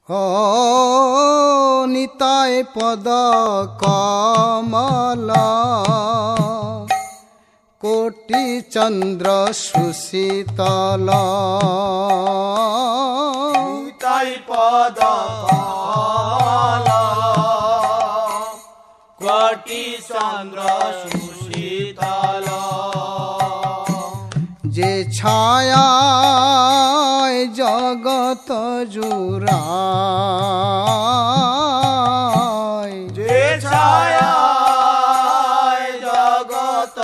ও নিতাই পদ কমল কোটি চন্দ্র সুশীতল নিতাই পদ কমল কোটি চন্দ্র সুশীতল যে ছায়ায় জগত জুড়ায় যে ছায়ায় জগত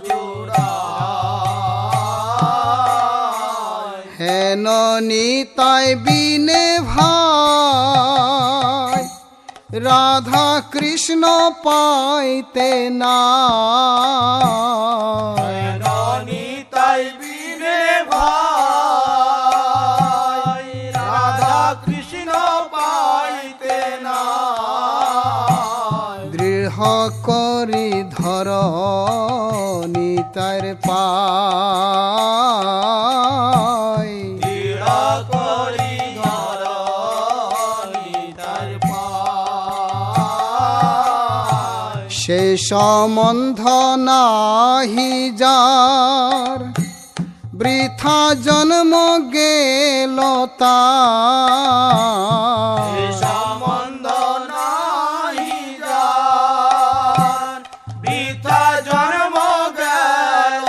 জুড়ায় হেন নিতাই বিনে ভাই রাধা কৃষ্ণ পাইতে না নিতাই বিনে ভাই রাধা কৃষ্ণ পাইতে না দৃঢ় করি ধর নিতার পাই দৃঢ় করি ধর নিতার পাই সে সম্বন্ধ নাহি যার বৃথা জন্ম গেল তার সম্বন্ধ নাহি যার বৃথা জন্ম গেল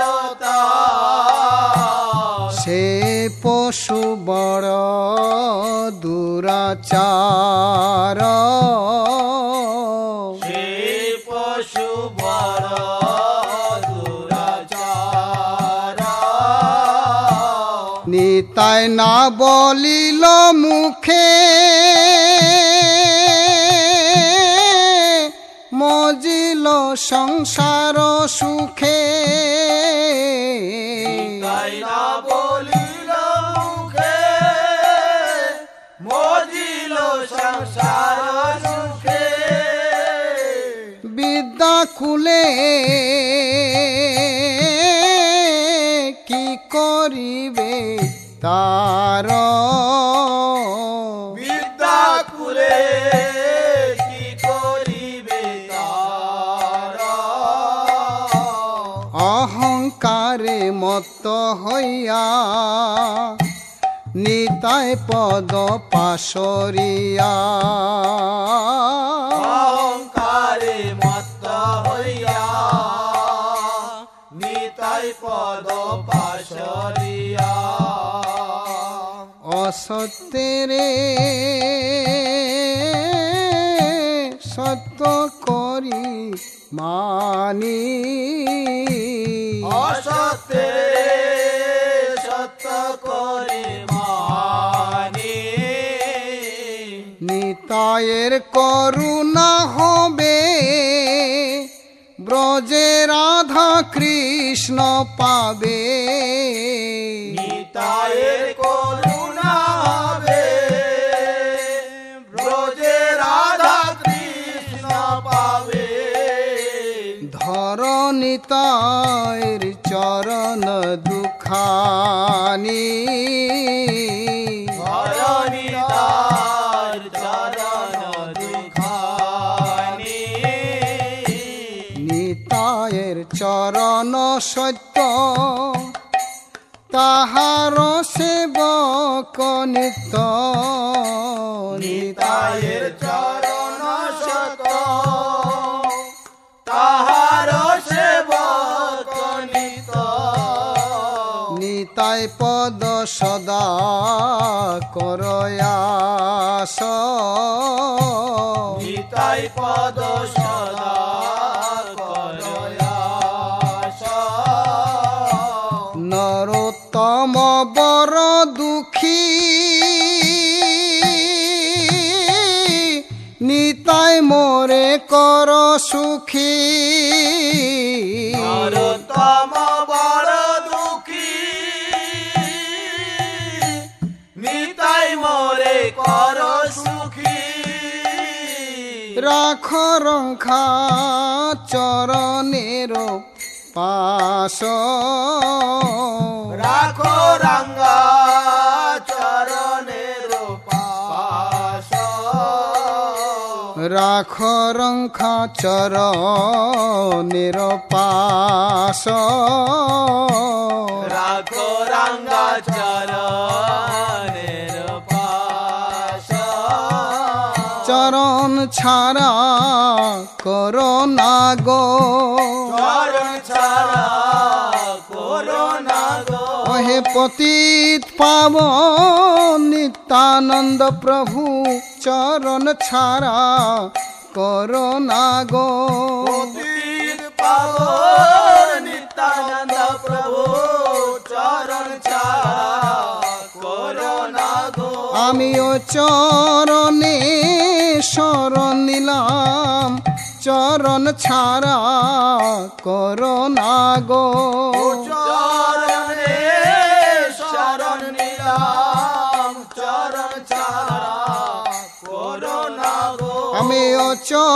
তার সে পশু বড় দুরাচার সে পশু বড় দুরাচার নিতাই না বলিল মুখে মজিল সংসার সুখে তাই না বলিল মুখে মজিল সংসার সুখে বিদ্যা কুলে কি করিবে তার বিদ্যা কুলে কি করিবে তার অহংকারে মত্ত হইয়া নিতাই পদ পাশরিয়া অহংকারে মত্ত হইয়া নিতাই পদ পাশরিয়া অসত্যেরে সত্য করি মানি অসত্যে সত্য করে মানি নিতায়ের করুণা হবে ব্রজে রাধা কৃষ্ণ পাবে নিতায়ের করুণা হবে ব্রজে রাধা কৃষ্ণ পাবে ধর নিতায়ের চরণ দুখানি ধরণী তার চরণ দুখানি নিতায়ের চরণ সত্য তাহার সেবক নিত্য নিতায়ের চরণ শত তাহার সেবক নিত নিতাই পদ সদা করয়াস নিতাই পদ সদা করয়াস নরোত্তম বর দুঃখী নিতাই মোরে কর সুখী নরোত্তম বড় দুঃখী নিতাই মোরে কর সুখী রাখ রঙ্খা চরণের পাশ রাখো রাঙ্গা চরণের পাশ রাখ রঙ্খা চরণের পাশ রাখো রাঙ্গা চরণের পাশ চরণ ছাড়া করো না গো চরণ ছাড়া করো না গো হে পতিত পাবন নিত্যানন্দ প্রভু চরণ ছাড়া করো না গো পতিত পাবন নিত্যানন্দ প্রভু চরণ ছাড়া করো না গো আমিও চরণে শরণ নিলাম চরণ ছাড়া করো না গো চরণে শরণ নিলাম চরণ ছাড়া করো না গো আমিও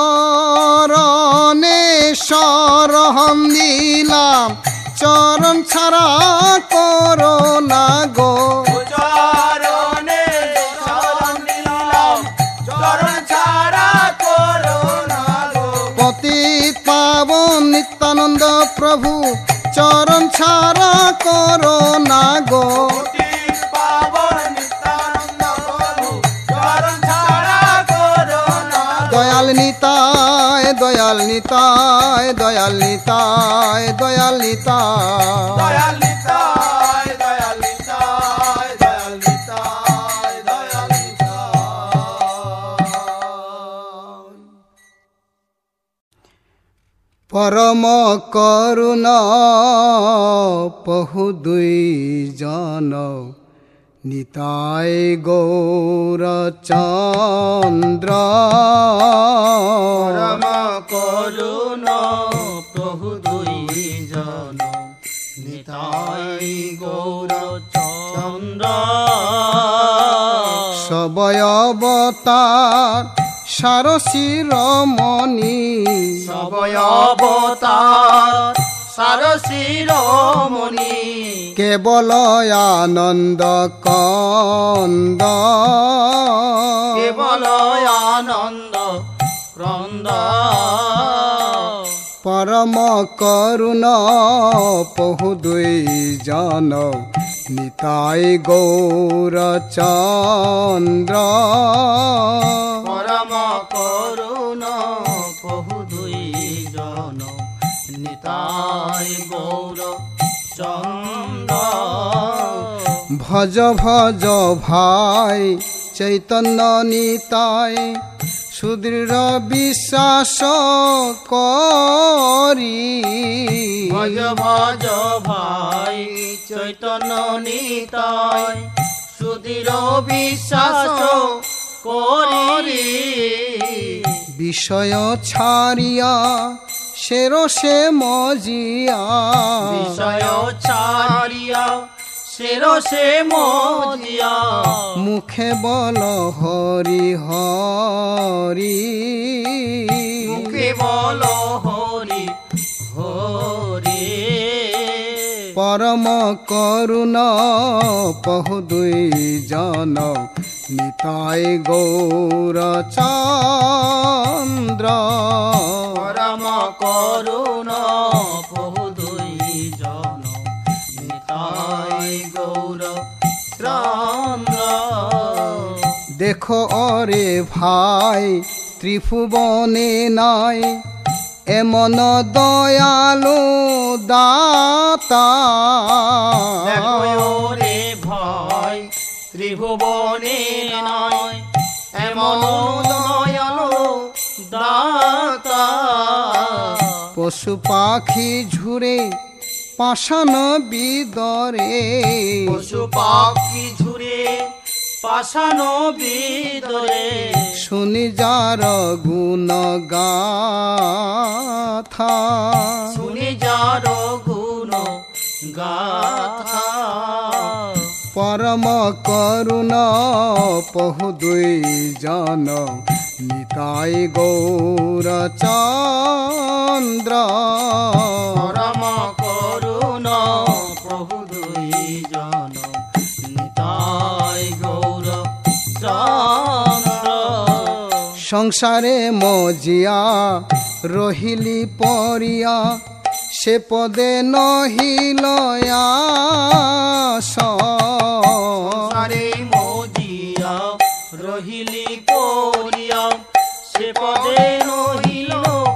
চরণে শরণ নিলাম চরণ ছাড়া করো না গো চরণে শরণ নিলাম চরণ ছাড়া করো না গো পতিত পাবন নিত্যানন্দ প্রভু চরণ ছাড়া করো না গো পতিত পাবন নিত্যানন্দ প্রভু চরণ ছাড়া করো না গো দয়াল নিতায় দয়াল নিতায় দয়াল নিতায় দয়াল নিতায় দয়াল নিতাই দয়াল নিতাই দয়াল নিতাই দয়াল নিতাই পরম করুণ পহু দুই জন নিতাই গৌর চন্দ্র পরম করুণ প্রভু দুই জন নিতাই গৌর চন্দ্র সবয় অবতার সার শিরোমণি সবয় অবতার সার শিরোমণি কেবল আনন্দ কন্দ কেবল আনন্দ ক্রন্দ পরম করুণ পহু দুই জন নিতাই গৌর চন্দ্র পরম করুণ প্রভু দুই জন নিতাই গৌর চন্দ্র ভজ ভজ ভাই চৈতন্য নিতাই সুদৃঢ় বিশ্বাস করি ভজ ভজ ভাই চৈতন্য নিতাই সুদৃঢ় বিশ্বাস করি বিষয় ছাড়িয়া সেরসে মজিয়া বিষয় ছাড়িয়া সেরসে মজিয়া মুখে বল হরি হরি মুখে বল হরি হরি পরম করুণ পহু দুই জন নিতাই গৌর চন্দ্র পরম করুণ প্রভু দুই জন নিতাই গৌর চন্দ্র দেখো অরে ভাই ত্রিভুবনে নাই এমন দয়ালু দাতা দেখো রে ভাই ত্রিভুবনে নয় এমন দয়ালু দাতা পশু পাখি ঝুরে পাষাণ বিদরে পশু পাখি ঝুরে পাষাণ বিদরে শুনি যার গুণ গাথা শুনি যার গুণ গাথা পরম করুণ পহু দুই জন নিতাই গৌর চন্দ্র পরম করুণ প্রভু দুই জন নিতাই গৌর চন্দ্র সংসারে মজিয়া রহিলি পরিয়া সে পদে নহিল আস সংসারে মজিয়া রহিলি পরিয়া সে পদে নহিল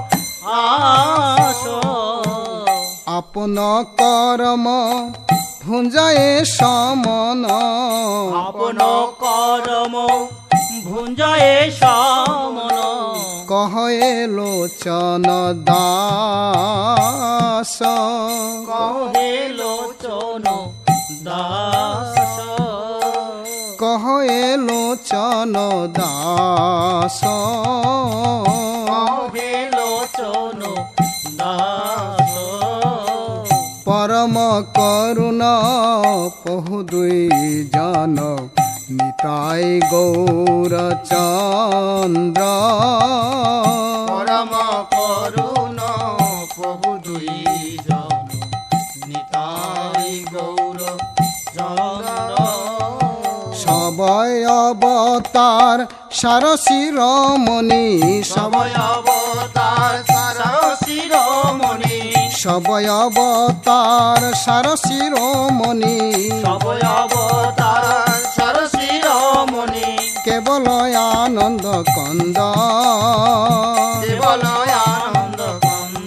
আস আপন কর্ম ভুঞ্জায়ে সমন আপন কর্ম ভুঞ্জয়ে সমন কহে লোচন দাস কহে লোচন দাস কহে লোচন দাস কহে লোচন দাস পরম করুণ পহু দুই জন নিতাই গৌরচন্দ্র পরম করুণ প্রভু দুই জন নিতাই গৌর চন্দ্র সবয় অবতার সার শিরোমণি সবয় অবতার সার শিরোমণি সবয় অবতার সার শিরোমণি সবয় অবতার সার শিরোমণি কেবল আনন্দ কন্দ কেবল আনন্দ কন্দ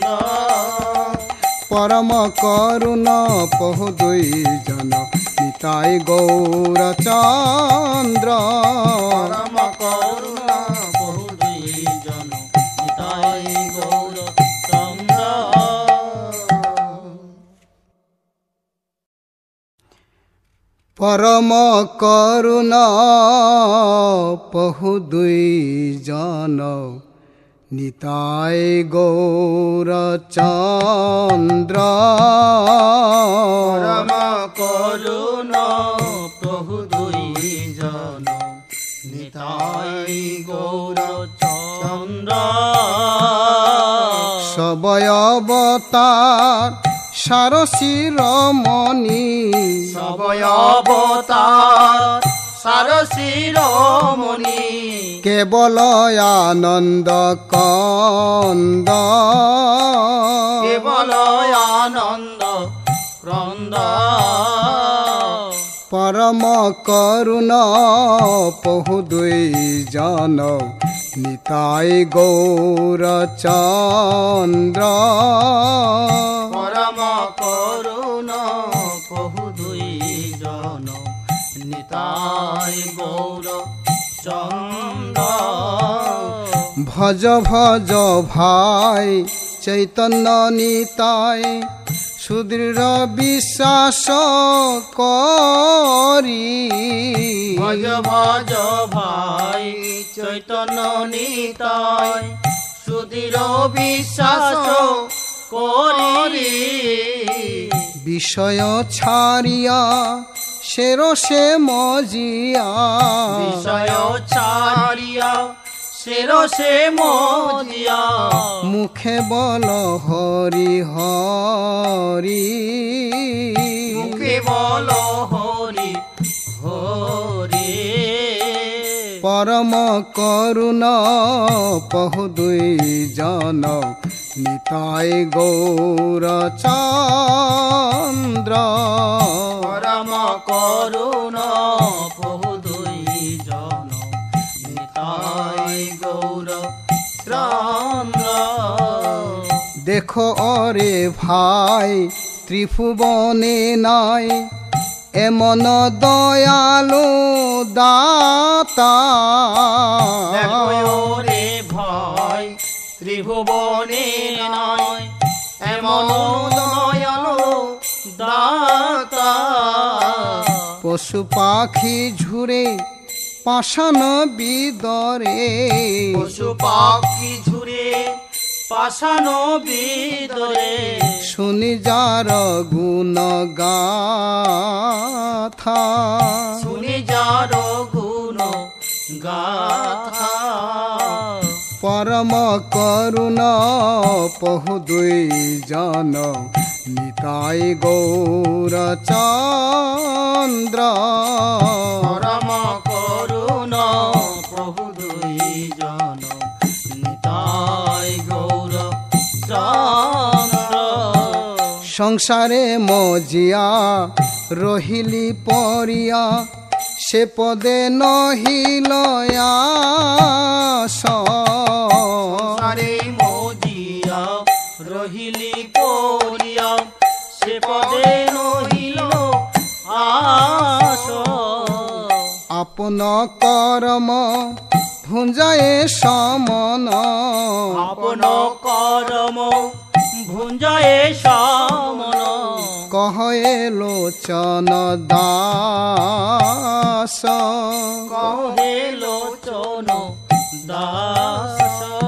পরম করুণ পহু দুই জন নিতাই গৌরচন্দ্র পরম করুণ প্রভু দুই জন নিতাই গৌর চন্দ্র পরম করুণ পহু দুই জন নিতাই গৌরচন্দ্র পরম করুণ প্রভু দুই জন নিতাই গৌর চন্দ্র সবয় অবতার সার শিরোমণি সবয় অবতার সার শিরোমণি কেবল আনন্দ কন্দ কেবল আনন্দ ক্রন্দ পরম করুণ পহু দুই জন নিতাই গৌরচন্দ্র পরম করুণ প্রভু দুই জন নিতাই গৌর চন্দ্র ভজ ভজ ভাই চৈতন্য নিতাই সুদৃঢ় বিশ্বাস করি ভজ ভজ ভাই চৈতন্য নিতাই সুদৃঢ় বিশ্বাস করি বিষয় ছাড়িয়া সেরসে মজিয়া বিষয় ছাড়িয়া সেরসে মজিয়া মুখে বল হরি হরি মুখে বল হরি হরি পরম করুণ পহু দুই জন নিতাই গৌরচন্দ্র পরম করুণ প্রভু দুই জন নিতাই গৌর চন্দ্র দেখো অরে ভাই ত্রিভুবনে নাই এমন দয়ালু দাতা দেখো রে ভাই ত্রিভুবনে নয় এমন দয়ালু দাতা পশু পাখি ঝুরে পাষাণ বিদরে পশু পাখি ঝুরে পাষাণ বিদরে শুনি যার গুণ গাথা শুনি যার গুণ গাথা পরম করুণ পহু দুই জন নিতাই গৌরচন্দ্র পরম করুণ প্রভু দুই জন সংসারে মজিয়া রহিলি পরিয়া সে পদে নহিল আস সংসারে মজিয়া রহিলি পরিয়া সে পদে নহিল আস আপন কর্ম ভুঞ্জায়ে সমন আপন কর্ম ভুঞ্জয়ে সমন কহে লোচন দাস কহে লোচন দাস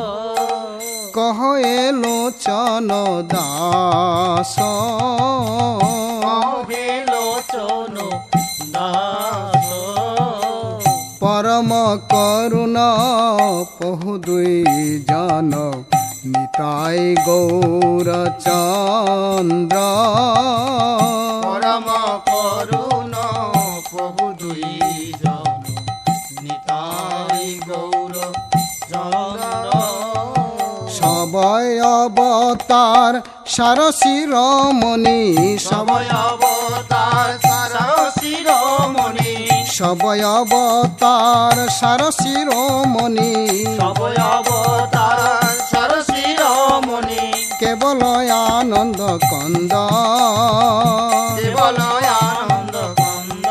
কহে লোচন দাস কহে লোচন দাস পরম করুণ পহু দুই জন নিতাই গৌরচন্দ্র পরম করুণ প্রভু দুই জন নিতাই গৌর চন্দ্র সবয় অবতার সার শিরোমণি সবয় অবতার সার শিরোমণি সবয় অবতার সার শিরোমণি সবয় অবতার সার শিরোমণি কেবল আনন্দ কন্দ কেবল আনন্দ কন্দ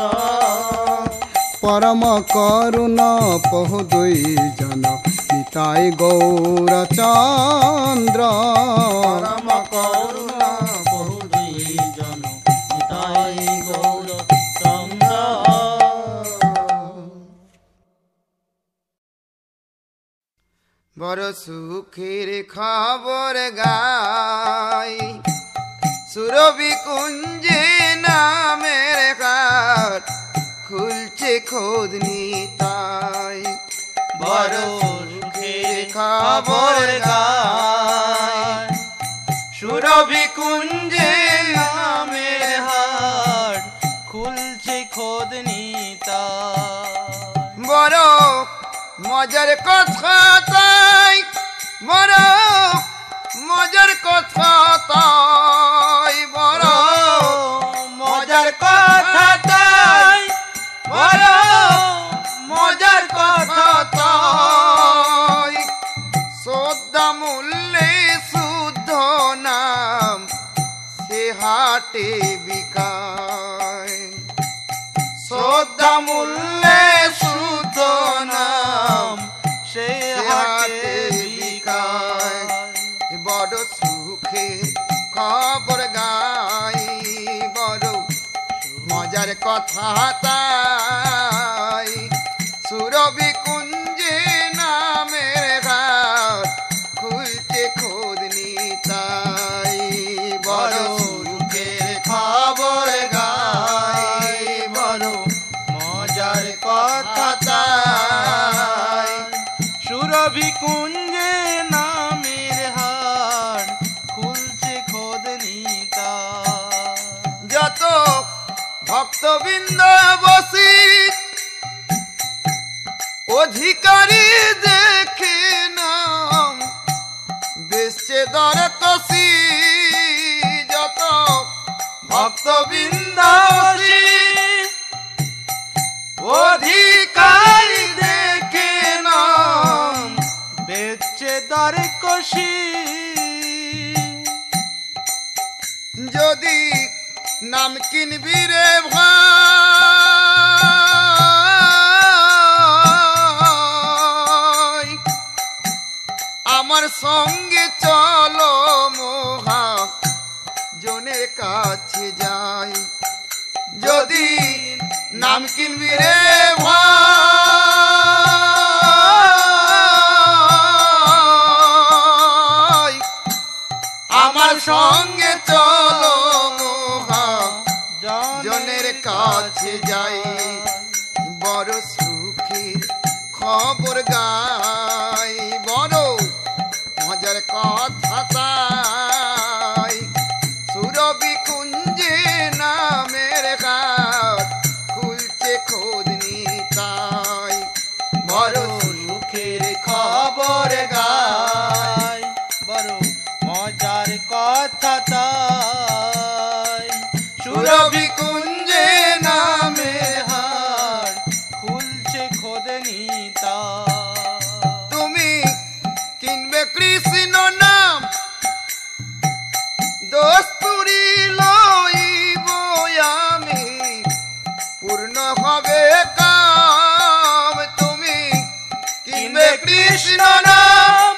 পরম করুণ পহু দুই জন নিতাই গৌরচন্দ্র পরম করুণ প্রভু দুই জন নিতাই গৌর চন্দ্র বড় সুখের খবর গাই সুরভি কুঞ্জে নামের ঘাট খুলছে খোদ নিতাই বড় সুখের খবর গায় সুরভি কুঞ্জে নামের হাট খুলছে খোদ নিতা বড় মজার কথা তাই বড় মজার কথা তাই বড় মজার কথা তাই বড় মজার কথা তাই শ্রদ্ধা মূল্যে শুদ্ধ নাম সে হাটে বিকায় শ্রদ্ধা মূল্যে শুদ্ধ নাম সে হাটে বিকায় বড় সুখে খবর গাই বড় মজার কথা তাই সুরভি কুঞ্জে নামের ঘাট খুলছে খোদ নিতাই বড় সুখের খবর গাই বড় মজার কথা তাই সুরভি কুঞ্জে নামের হাট খুলছে খোদ নিতা যত ভক্তবৃন্দ বসি অধিকারী দেখে নাম বেশে দর কষি যত ভক্তবৃন্দ বসি অধিকারী দেখে নাম বেচে দর কষি যদি নাম কিনবি রে ভাই আমার সঙ্গে চলো মহা জনের কাছে যাই যদি নাম কিনবি রে ভাই আমার সঙ্গে চলো মহা জনের কাছে যাই বড় সুখের খবর গাই বড় মজার কথা তাই সুরভি কুঞ্জে নামের ঘাট খুলছে খোদ নিতাই বড় সুখের খবর গায় বড় মজার কথা তাই খুলছে খোদ নিতা। তুমি কিনবে কৃষ্ণ নাম দস্তুরি লইব আমি পূর্ণ হবে কাম। তুমি কিনবে কৃষ্ণ নাম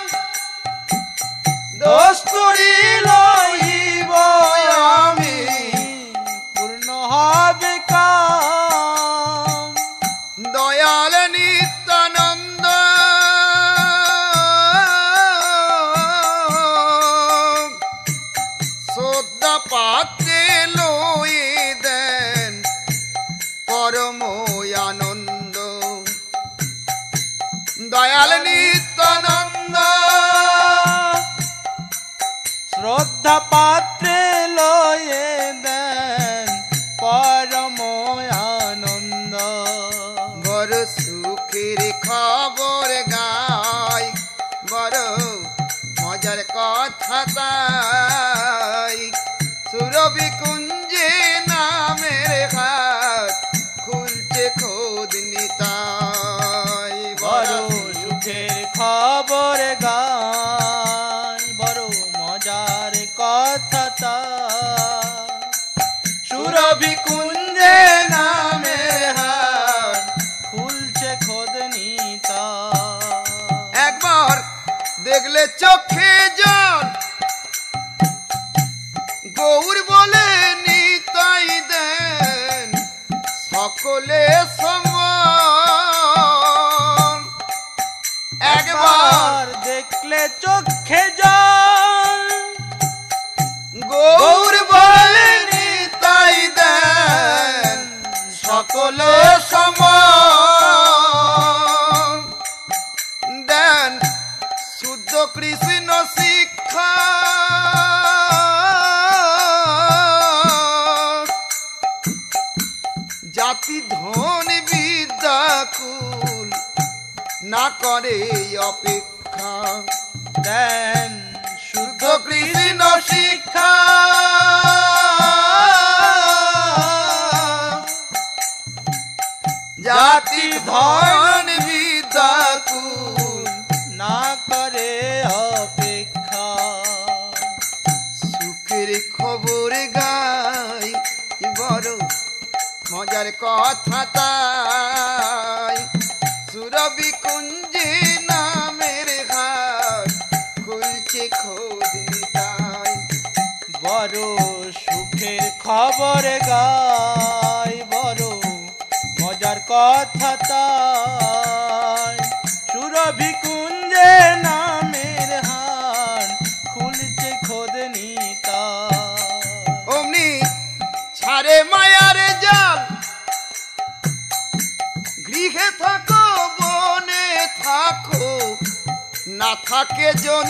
দস্তুরি লইব আমি পূর্ণ হবে কাম। দয়াল নিত্যানন্দ শ্রদ্ধা পাত্রে লই দেন পরম আনন্দ। দয়াল নিত্যানন্দ শ্রদ্ধা পাত্রে লয়ে দেন পরম আনন্দ। বড় সুখের খবর গাই বড় মজার কথা তাই সুরভি কুঞ্জে নামের হাত খুলছে খোদ নিতাই। বড় সুখের খবর গাই বড় মজার কথা তাই সুরভি কুঞ্জে নামের হাত খুলছে খোদ নিতা। একবার দেখলে চোখে জল গৌর বলে নিতাই দেন সকলে সমান। একবার দেখলে চোখে জল গৌর বলে নিতাই দেন সকলে সমান। দেন শুদ্ধ কৃষ্ণ শিক্ষা জাতি ধন বিদ্যা কুল না করে অপেক্ষা। দেন শুদ্ধ কৃষ্ণ শিক্ষা জাতি ধন বিদ্যা কুল না করে অপেক্ষা। সুখের খবর গাই বড় মজার কথা তাই সুরভি কুঞ্জে নামের হাত খুলছে খোদ নিতাই। বড় সুখের খবর গাই বড় মজার কথা তাই সুরভি কুঞ্জে নামের হাত খুলছে খোদ নিতা। অমনি ছাড়ে মায়ার জাল গৃহে থাকো বনে থাকো না থাকে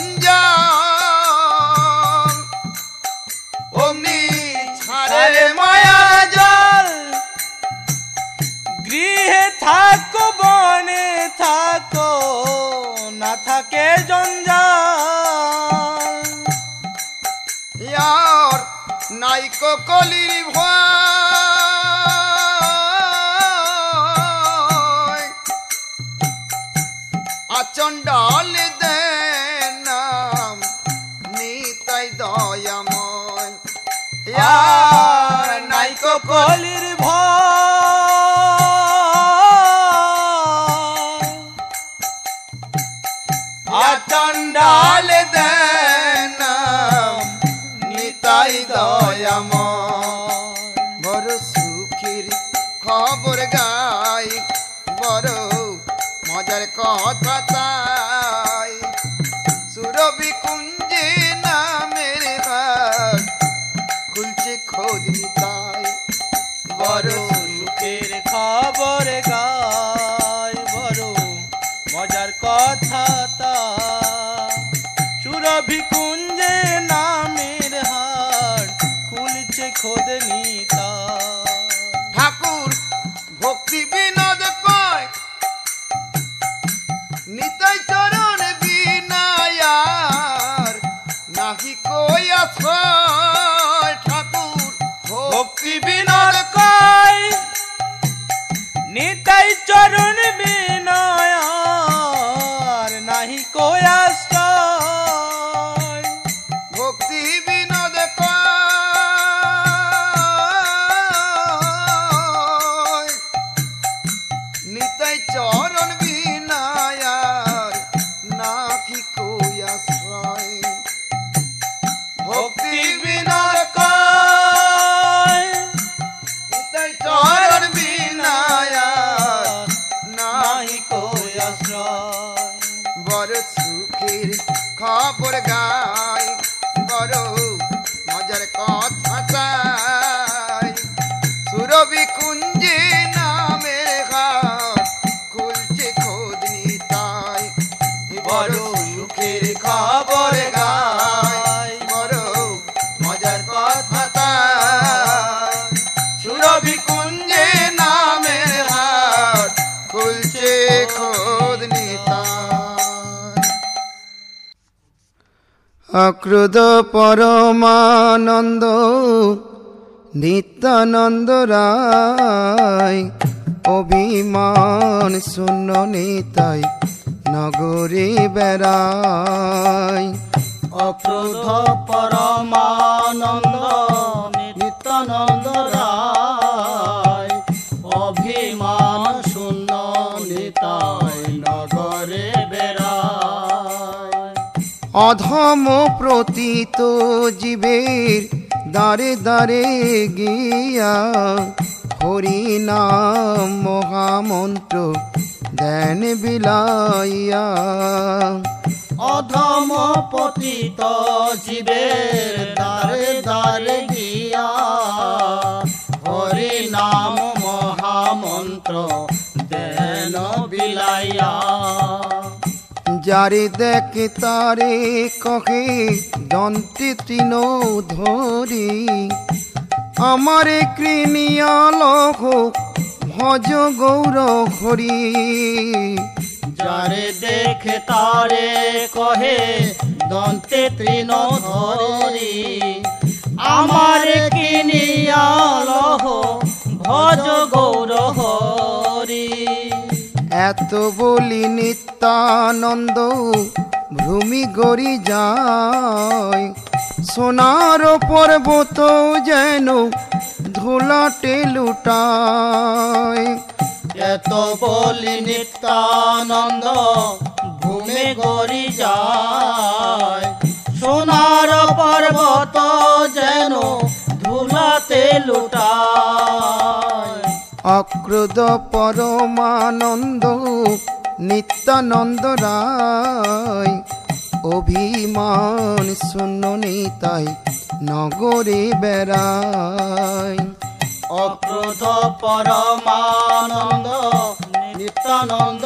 জঞ্জাল। অমনি ছাড়ে মায়ার জাল গৃহে থাকো বনে থাকো না থাকে জঞ্জাল। ইয়ার নাইকো কলির ভয় আচণ্ডাল দেন নাম নিতাই দয়াময়। ইয়ার নাইকো কলির ভয় আচণ্ডাল দেন নাম নিতাই দয়াময়। বড় সুখের খবর গাই বড় মজার কথা তাই সুরভি কুঞ্জে নামের হাত খুলছে খোদ নিতাই। বড় সুখের খবর গাই বড় মজার কথা তাই সুরভি কুঞ্জে নামের হাট খুলছে খোদ নিতা। ঠাকুর ভক্তি বিনোদ কয় নিতাই চরণ বিনায়ার নাহি কই আশ্রয়। ঠাকুর ভক্তি বিনোদ কয় নিতাই চরণ খবর গাই বড় মজার কথা চাই সুরভি কুঞ্জে নামের ঘাট খুলছে খোঁজ নিতাই বড় সুখের খবর গাই বড় মজার কথা তাই সুরভি কুঞ্জে নামের হাট খুলছে খোঁজ নিতাই অক্রুধ পরমানন্দ নিত্যানন্দ রায় অভিমান শূন্য নিতাই নগরে বেড়ায় অক্রোধ পরমানন্দ নিত্যানন্দ রায় অভিমান শূন্য নিতাই নগরে বেড়ায় অধম প্রতীত জীবের দ্বারে দ্বারে গিয়া হরি নাম মহামন্ত্র দেন বিলাইয়া অধম পতিত জীবের দ্বারে দ্বারে গিয়া হরি নাম মহামন্ত্র দেন বিলাইয়া যারে দেখে তারে কহে দন্তে তৃণ ধরি আমারে কৃণিয়া লহ ভজ গৌর হরি যারে দেখে তারে কহে দন্তে তৃণ ধরি আমার কিনিয়া লহ ভজ গৌর হরি এত বলি নিত্যানন্দ ভূমি গড়ি যায় সোনার পর্বত যেন ধুলাটে লুটায় এত বলি নিত্যানন্দ ভূমে গড়ি যায় সোনার পর্বত যেন ধুলাতে লুটায় অক্রোধ পরমানন্দ নিত্যানন্দ রায় অভিমান শূন্য নিতাই নগরে বেড়ায় অক্রোধ পরমানন্দ নিত্যানন্দ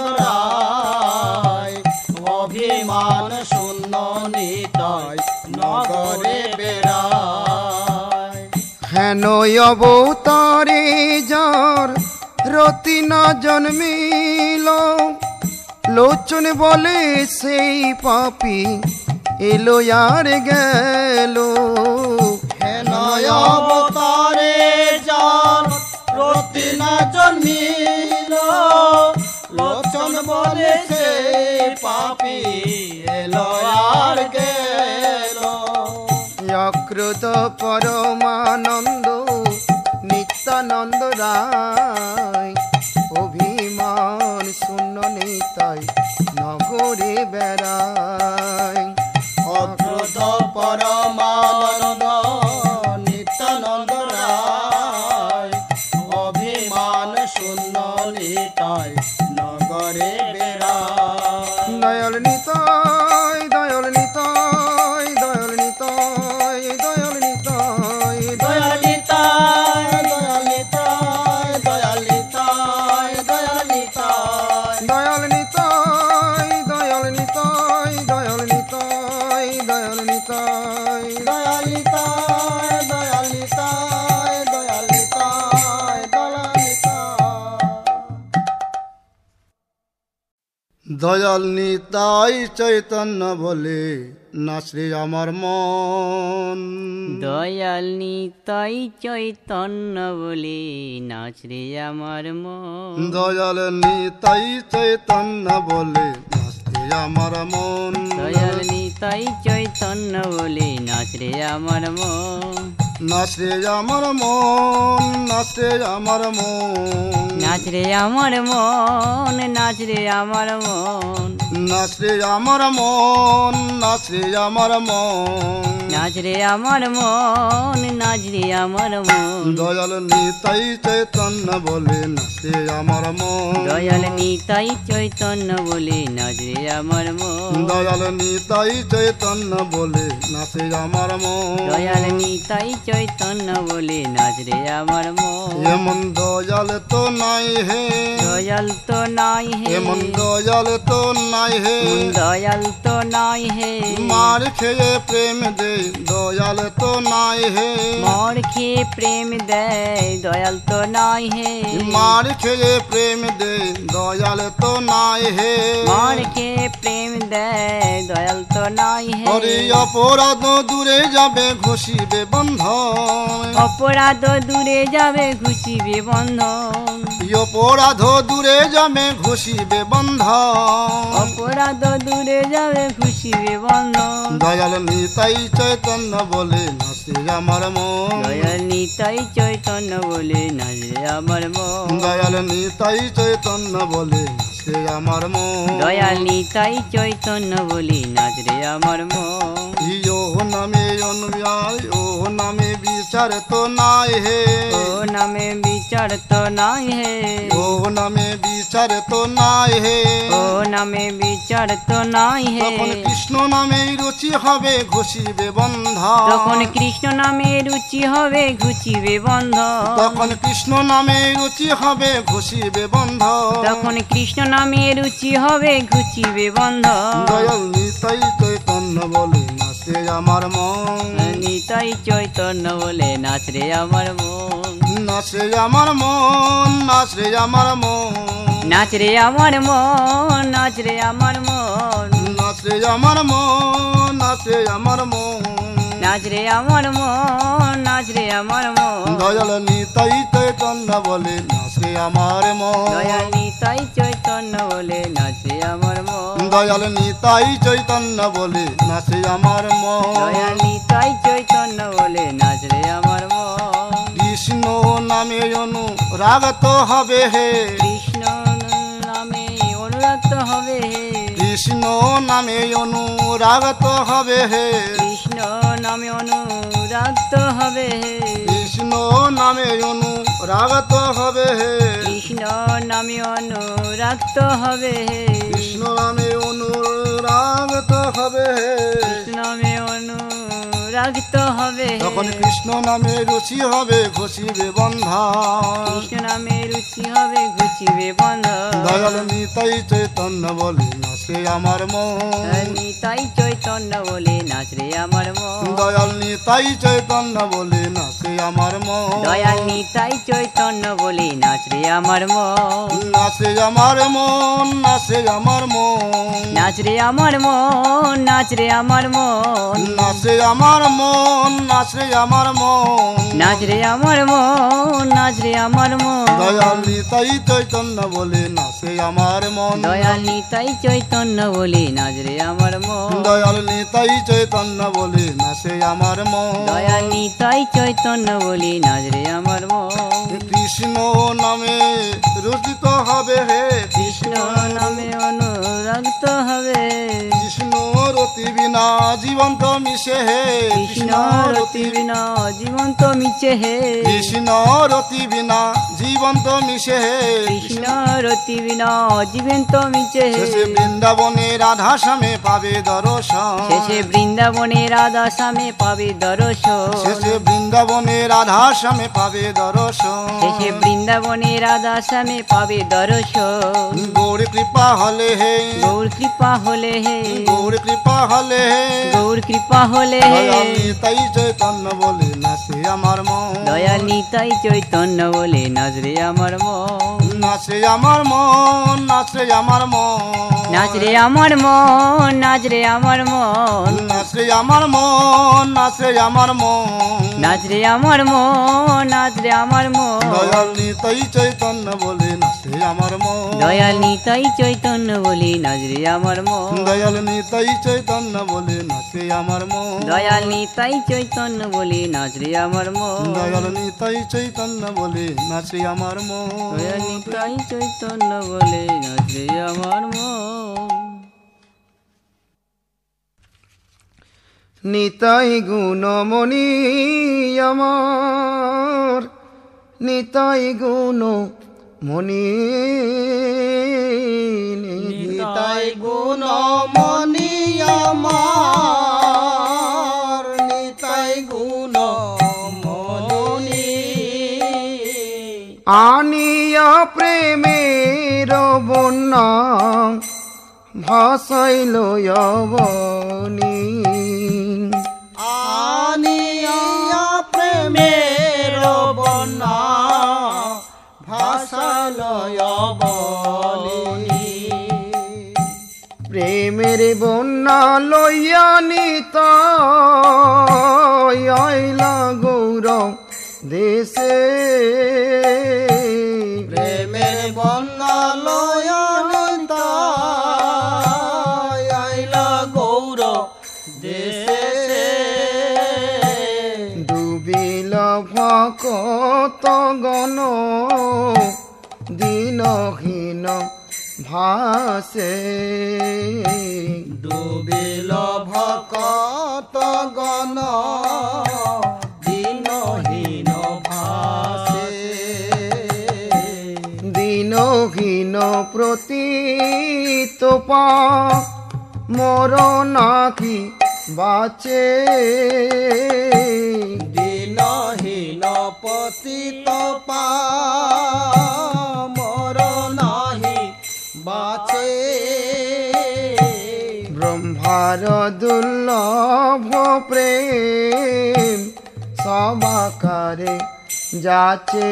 রায় অভিমান শূন্য নিতাই নগরে বেড়ায় হেন অবতারে যার রতি না জন্মিল লোচন বলে সেই পাপী এলো আর গেল হেন অবতারে যার রতি না জন্মিল লোচন বলে সে পাপী এলো আর গেল অক্রোধ পরমানন্দ নিত্যানন্দ রায় অভিমান শূন্য নিতাই নগরে বেড়ায় অক্রোধ পরমানন্দ নিত্যানন্দ রায় অভিমান শূন্য নিতাই নগরে বেড়ায় দয়াল নিতাই দয়াল নিতাই দয়াল নিতাই দয়াল নিতাই দয়াল নিতাই দয়াল নিতাই দয়াল নিতাই দয়াল নিতাই দয়াল নিতাই দয়াল নিতাই দয়াল নিতাই দয়াল নিতাই দয়াল নিতাই দয়াল নিতাই দয়াল নিতাই দয়াল নিতাই দয়াল নিতাই চৈতন্য বলে নাচরে আমার মন দয়াল নিতাই চৈতন্য বলে নাচরে আমার মন দয়াল নিতাই চৈতন্য বলে নাচরে আমার মন দয়াল নিতাই চৈতন্য বলে নাচরে আমার মন নাচরে আমার মন নাচরে আমার মন নাচরে আমার মন নাচরে আমার মন নাচরে আমার মন নাচরে আমার মন নাচ রে আমার মন, নাচ রে আমার মন। দয়াল নিতাই চৈতন্য বলে নাচে আমার মন। দয়াল নিতাই চৈতন্য বলে নাচ রে আমার মন। দয়াল নিতাই চৈতন্য বলে নাচে আমার মন। দয়াল নিতাই চৈতন্য বলে নাচ রে আমার মন। এমন দয়াল তো নাই হে, দয়াল তো নাই হে, এমন দয়াল তো নাই হে, দয়াল তো নাই হে। মার খেয়ে প্রেম দে দয়াল তো নাই হে। মর খেয়ে প্রেম দেয় দয়াল তো নাই হে। মার খেয়ে প্রেম দে দয়াল তো নাই হে। মর খেয়ে প্রেম দেয় দয়াল তো নাই হে। হরি অপরাধ দূরে যাবে ঘষিবে বন্ধন। অপরাধ দূরে যাবে ঘুষিবে বন্ধন। অপরাধ দূরে যাবে ঘষিবে বন্ধন। অপরাধ দূরে যাবে ঘুষিবে বন্ধন। দয়াল নিতাই চৈতন্য বলে নাচে আমার মন। দয়াল নিতাই চৈতন্য বলে নাচে আমার মন। দয়াল নিতাই চৈতন্য বলে নাচে আমার মন। দয়াল নিতাই চৈতন্য বলে নাচ রে আমার মন। ইয়ো নামে অনুযায়ী ও নামে বিচার তো নাই হে। ও নামে বিচার তো নাই হে। ও নামে বিচার তো নাই হে। ও নামে বিচার তো নাই হে। তখন কৃষ্ণ নামে রুচি হবে ঘষিবে বন্ধন। তখন কৃষ্ণ নামে রুচি হবে ঘুচিবে বন্ধ। তখন কৃষ্ণ নামে রুচি হবে ঘষিবে বন্ধন। তখন কৃষ্ণ নামে রুচি হবে ঘুচিবে বন্ধ। দয়াল নিতাই চৈতন্য বলে নাচে আমার মন। নিতাই চৈতন্য বলে নাচ রে আমার মন। নাচে আমার মন, নাচে আমার মন। নাচ রে আমার মন, নাচ রে আমার মন। নাচে আমার মন, নাচে আমার মন। নাচ রে আমার মন, নাচ রে আমার মন। দয়াল নিতাই চৈতন্য বলে নাচে আমার মন। দয়াল নিতাই চৈতন্য বলে নাচে আমার মন। দয়াল নিতাই চৈতন্য বলে নাচে আমার মন। দয়াল নিতাই চৈতন্য বলে নাচ রে আমার মন। কৃষ্ণ নামে অনুরাগত হবে হে। কৃষ্ণ নামে অনুরক্ত হবে হে। কৃষ্ণ নামে অনুরাগত হবে হে। কৃষ্ণ নামে অনুরক্ত হবে হে। কৃষ্ণ নামে অনুরাগত হবে হে। কৃষ্ণ নামে অনুরক্ত হবে হে। কৃষ্ণ নামে অনুরাগত হবে হে। কৃষ্ণ নামে অনুরক্ত হবে হে। তখন কৃষ্ণ নামে রুচি হবে ঘষিবে বন্ধন। কৃষ্ণ নামে রুচি হবে ঘুচিবে বন্ধ। দয়াল নিতাই চৈতন্য বলে নাচে আমার মন। নিতাই চৈতন্য বলে নাচ রে আমার মন। দয়াল নিতাই চৈতন্য বলে নাচে আমার মন। দয়াল নিতাই চৈতন্য বলে নাচ রে আমার মন। নাচে আমার মন, নাচে আমার মন। নাচ রে আমার মন, নাচ রে আমার মন। নাচে আমার মন, নাচে আমার মন। নাচ রে আমার মন, নাচ রে আমার মন। দয়াল নিতাই চৈতন্য বলে নাচে আমার মন। দয়াল নিতাই চৈতন্য বলে নাচ রে আমার মন। দয়াল নিতাই চৈতন্য বলে নাচে আমার মন। দয়াল নিতাই চৈতন্য বলে নাচ রে আমার মন। কৃষ্ণ নামে রুচিত হবে হে। কৃষ্ণ নামে অনুরক্ত হবে। কৃষ্ণ রতি বিনা জীবন্ত মিশে হে। কৃষ্ণ রতি বিনা জীবন্ত মিছে হে। কৃষ্ণ রতি বিনা জীবন্ত মিশে হে। কৃষ্ণ রতি বিনা জীবন্ত মিছে হে। শেষে বৃন্দাবনে রাধা স্বামী পাবে দর্শন। শেষে বৃন্দাবনে রাধা স্বামী পাবে দর্শন। শেষে বৃন্দাবনে রাধা স্বামী পাবে দর্শন। শেষে বৃন্দাবনে রাধা স্বামী পাবে দর্শন। গৌর কৃপা হলে হে। গৌর কৃপা হলে হে। গৌর কৃপা হলে হে। গৌর কৃপা হলে হে। দয়াল নিতাই চৈতন্য বলে নাচে আমার মন। দয়াল নিতাই চৈতন্য বলে নাচ রে আমার মন। নাচে আমার মন, নাচে আমার মন। নাচ রে আমার মন, নাচ রে আমার মন। নাচে আমার মন, নাচে আমার মন। নাচ রে আমার মন, নাচ রে আমার মন। দয়াল নিতাই চৈতন্য বলে নাচে আমার মন। দয়াল নিতাই চৈতন্য বলে নাচ রে আমার মন। দয়াল নিতাই চৈতন্য বলে নাচে আমার মন। দয়াল নিতাই চৈতন্য বলে নাচ রে আমার মন। দয়াল নিতাই চৈতন্য বলে নাচে আমার মন। দয়াল নিতাই চৈতন্য বলে নাচ রে আমার মন। নিতাই গুণমণি আমার নিতাই গুণমণি নিতাই গুণমণি আমার নিতাই গুণমণি আনিয়া প্রেমের বন্যা ভাসাইল অবনী আনিয়া প্রেমের বন্যা ভাসালয় বলি প্রেমের বন্যা লইয়া নিতাই আইলা গৌরব দেশে প্রেমের বন্যা লয়ানিত আইলা গৌর দেশে ডুবিল ভকত গণ দিনহীন ভাসে ডুবিল ভকত গণ দিনহীন ভাসে দিনহীন প্রতীতপা মর নাকি বাচে দিনহীন পতিত পা মর নাহি বাচে ব্রহ্মার দুর্লভ প্রেম সবাকারে যাচে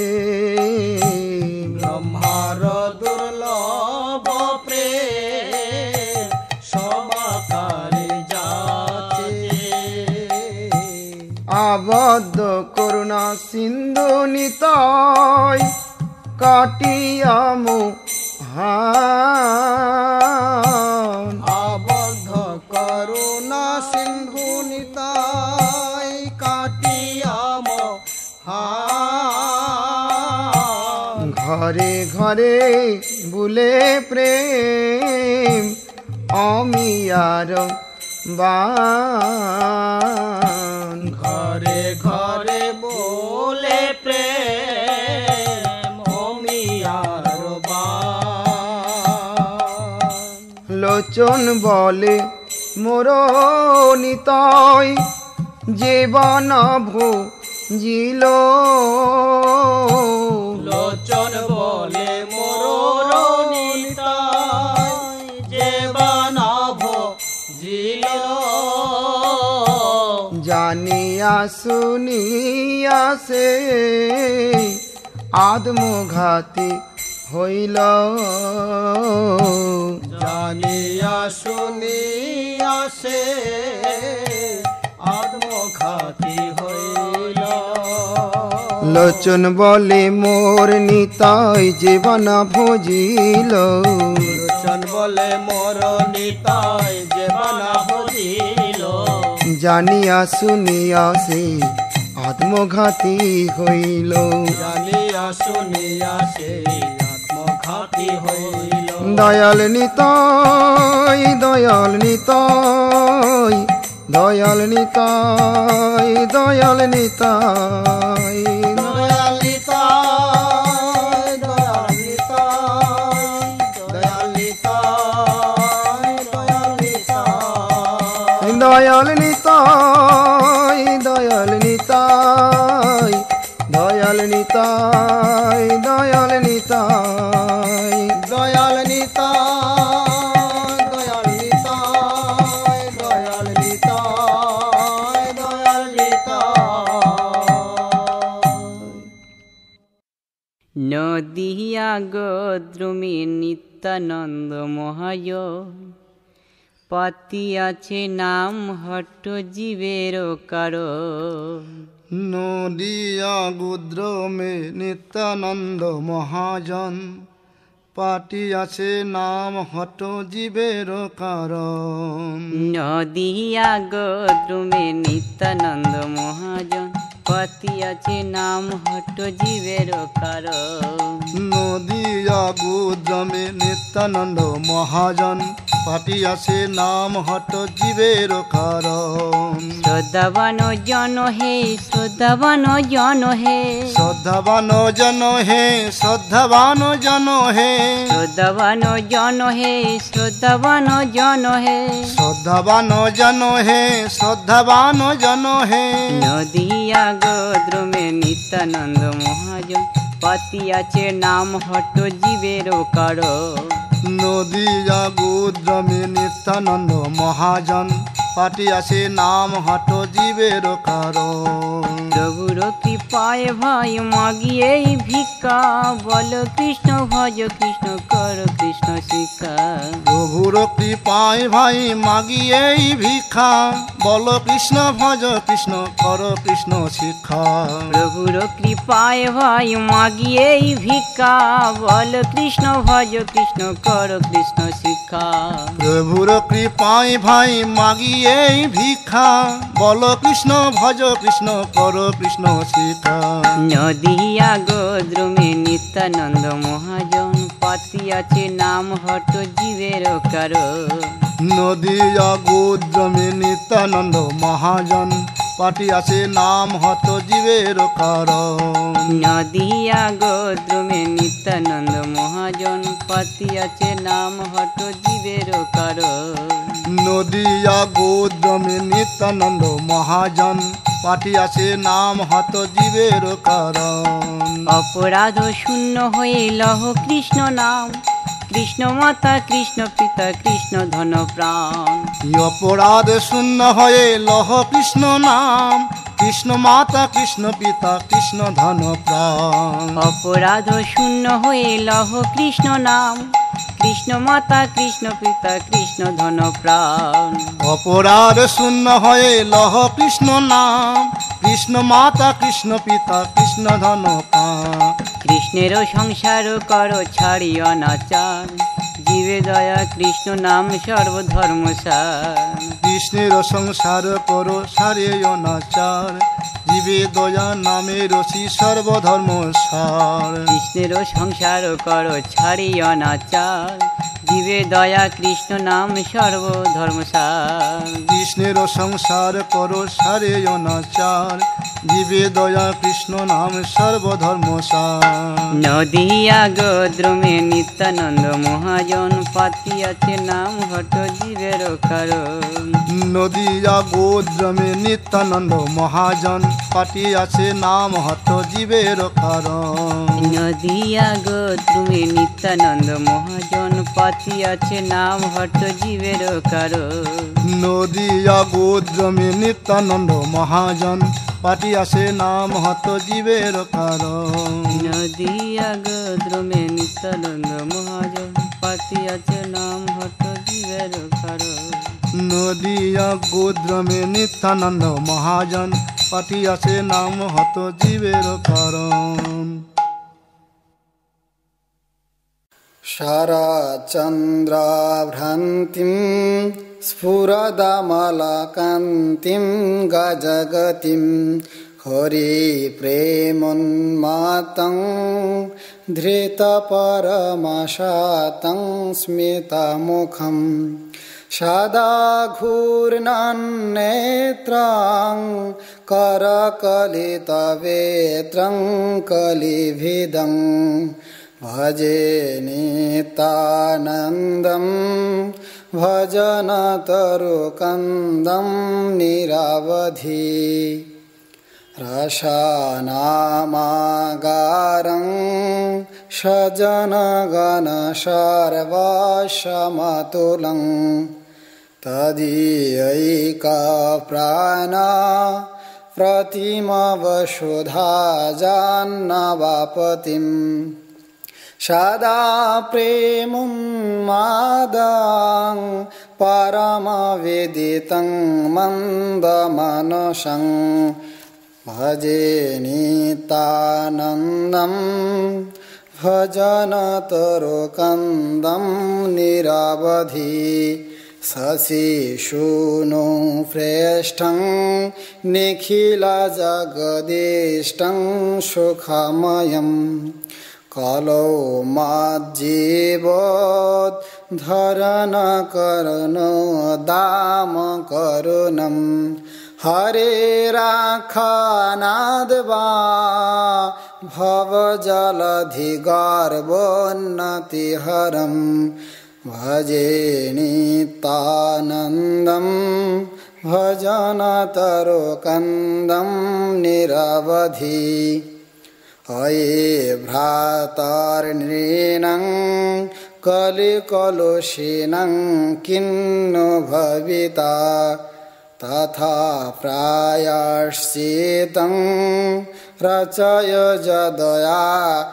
ব্রহ্মার দুর্লভ প্রেম সবাকারে যাচে আবদ্ধ করুণা সিন্ধু নিতাই কাটিয়ামু হান আবদ্ধ করুণা সিন্ধু নিতাই কাটিয়াম হান ঘরে ঘরে বুলে প্রেম অমিয়ার বান ঘরে ঘরে বলে প্রেম অমিয়ার বান লোচন বলে মোর নিতাই জীবন ভোজিল লোচন বলে মোর নিতাই যে বানাভ জিল জানিয়া শুনিয়া সে আত্মঘাতী হইল জানিয়া শুনিয়া সে আত্মঘাতী হইল লোচন বলে মোর নিতাই জীবন ভোজিল লোচন বলে মোর নিতাই যে বানাভ জিল জানিয়া শুনিয়া সে আত্মঘাতী হইল জানিয়া শুনিয়া সে আত্মঘাতী হইল দয়াল নিতাই দয়াল নিতাই দয়াল নিতাই দয়াল নিতাই দয়াল নিতাই দয়াল নিতাই দয়াল নিতাই দয়াল নিতাই দয়াল নিতাই দয়াল নিতাই দয়াল নিতাই দয়াল নিতাই দয়াল নিতাই দয়াল নিতাই দয়াল নিতাই দয়াল নিতাই নদিয়া গোদ্রুমে নিত্যানন্দ মহায় পাতি আছে নাম হট্ট জীবের কারো নদিয়া গুদ্রমে নিত্যানন্দ মহাজন পাটি আছে নাম হট জীবের কারণ নদিয়া গোদ্রুমে নিত্যানন্দ মহাজন পাতি আছে নাম হট্ট জীবের কারো নদিয়া গুদ্রমে নিত্যানন্দ মহাজন পাঠিয়াছে নাম হট জীবের কারণ। শ্রদ্ধাবান জন হে, শ্রদ্ধাবান জন হে, শ্রদ্ধাবান জন হে, শ্রদ্ধাবান জন হে, শ্রদ্ধাবান জন হে, শ্রদ্ধাবান জন হে, শ্রদ্ধাবান জন হে, শ্রদ্ধাবান জন হে। নদিয়া গোদ্রমে নিত্যানন্দ মহাজন পাতিয়াছে নাম হট জীবের কারণ। নদিয়া গোদ্রমে নিত্যানন্দ মহাজন পাঠিয়াছে নাম হট জীবের কারণ। প্রভুর কৃপায় ভাই মাগিয়ে ভিক্ষা, বল কৃষ্ণ ভজ কৃষ্ণ কর কৃষ্ণ শিক্ষা। প্রভুর কৃপায় ভাই মাগিয়ে ভিক্ষা, বল কৃষ্ণ ভজ কৃষ্ণ কর কৃষ্ণ শিক্ষা। প্রভুর কৃপায় ভাই মাগিয়ে ভিক্ষা, বল কৃষ্ণ ভজ কৃষ্ণ কর কৃষ্ণ শিক্ষা। প্রভুর কৃপায় ভাই মাগিয়ে ভিক্ষা, বল কৃষ্ণ ভজ কৃষ্ণ কর কৃষ্ণ শিক্ষা। নদিয়া গোদ্রমে নিত্যানন্দ মহাজন পাতিয়াছে নাম হট জীবের কারণ। নদিয়া গোদ্রমে নিত্যানন্দ মহাজন পাঠিয়াছে নাম হত জীবের কারণ। নদিয়া গোদ্রমে নিত্যানন্দ মহাজন পাতিয়াছে নাম হট জীবের কারণ। নদিয়া গোদ্রমে নিত্যানন্দ মহাজন পাঠিয়াছে নাম হত জীবের কারণ। অপরাধ শূন্য হয়ে লহ কৃষ্ণ নাম, কৃষ্ণ মাতা কৃষ্ণ পিতা কৃষ্ণ ধন প্রাণ। অপরাধ শূন্য হয়ে লহ কৃষ্ণ নাম, কৃষ্ণ মাতা কৃষ্ণ পিতা কৃষ্ণ ধন প্রাণ। অপরাধ শূন্য হয়ে লহ কৃষ্ণ নাম, কৃষ্ণ মাতা কৃষ্ণ পিতা কৃষ্ণ ধন প্রাণ। অপরাধ শূন্য হয়ে লহ কৃষ্ণ নাম, কৃষ্ণ মাতা কৃষ্ণ পিতা কৃষ্ণ ধন প্রাণ। কৃষ্ণের সংসার কর ছাড়ি অনাচার, জীবে দয়া কৃষ্ণ নাম সর্বধর্মসার। কৃষ্ণের সংসার করো সারে অনাচার, জীবে দয়া নামে রসি সর্বধর্ম সার। কৃষ্ণের সংসার কর ছাড়ি অনাচার, জীবে দয়া কৃষ্ণ নাম সর্বধর্মসার। কৃষ্ণের সংসার করো সারে অনাচার, জীবে দয়া কৃষ্ণ নাম সর্বধর্ম সার। নদিয়া গোদ্রমে নিত্যানন্দ মহাজন পাতিয়াছে নাম হট জীবের কারণ। নদিয়া গোদ্রমে নিত্যানন্দ মহাজন পাঠিয়াছে নাম হত জীবের কারণ। নদিয়া গোদ্রমে নিত্যানন্দ মহাজন পাতিয়াছে নাম হট জীবের কারণ। নদিয়া গোদ্রমে নিত্যানন্দ মহাজন পাঠিয়াছে নাম হত জীবের কারণ। নদিয়া গোদ্রমে নিত্যানন্দ মহাজন পাতিয়াছে নাম হট জীবের কারণ। নদিয়া গোদ্রমে নিত্যানন্দ মহাজন পাঠিয়াছে নাম হত জীবের কারণ। शरचन्द्राभ्रान्तिं स्फुरदमलकान्तिं गजगतिं हरिप्रेमोन्मातं धृतपरमशातं स्मितमुखं सदा घूर्णन्नेत्रं करकलितवेत्रं कलिभिदं भजे नितानन्दं भजनतरुकन्दं निरवधि रसनामागारं सजनगणसर्वसमतुलं तदीयैकप्राण प्रतिमवसुधाजान्नवापतिं सदा प्रेमोन्मादं परमविदितं मन्दमनसं भजे नितानन्दं भजनतरुकन्दं निरवधि शशिशूनो प्रेष्ठं निखिलजगदीष्टं सुखमयं कलौ मज्जीवोत् धरण करुणो दाम करुणम हरे राखनादवा भव जलधि गर्भोन्नति हरम भजे नितानन्दं भजन तरो कंदम निरवधि अये भ्रातर्नृणं कलिकलुषिणं किन्नु भविता तथा प्रायश्चितं रचय जदया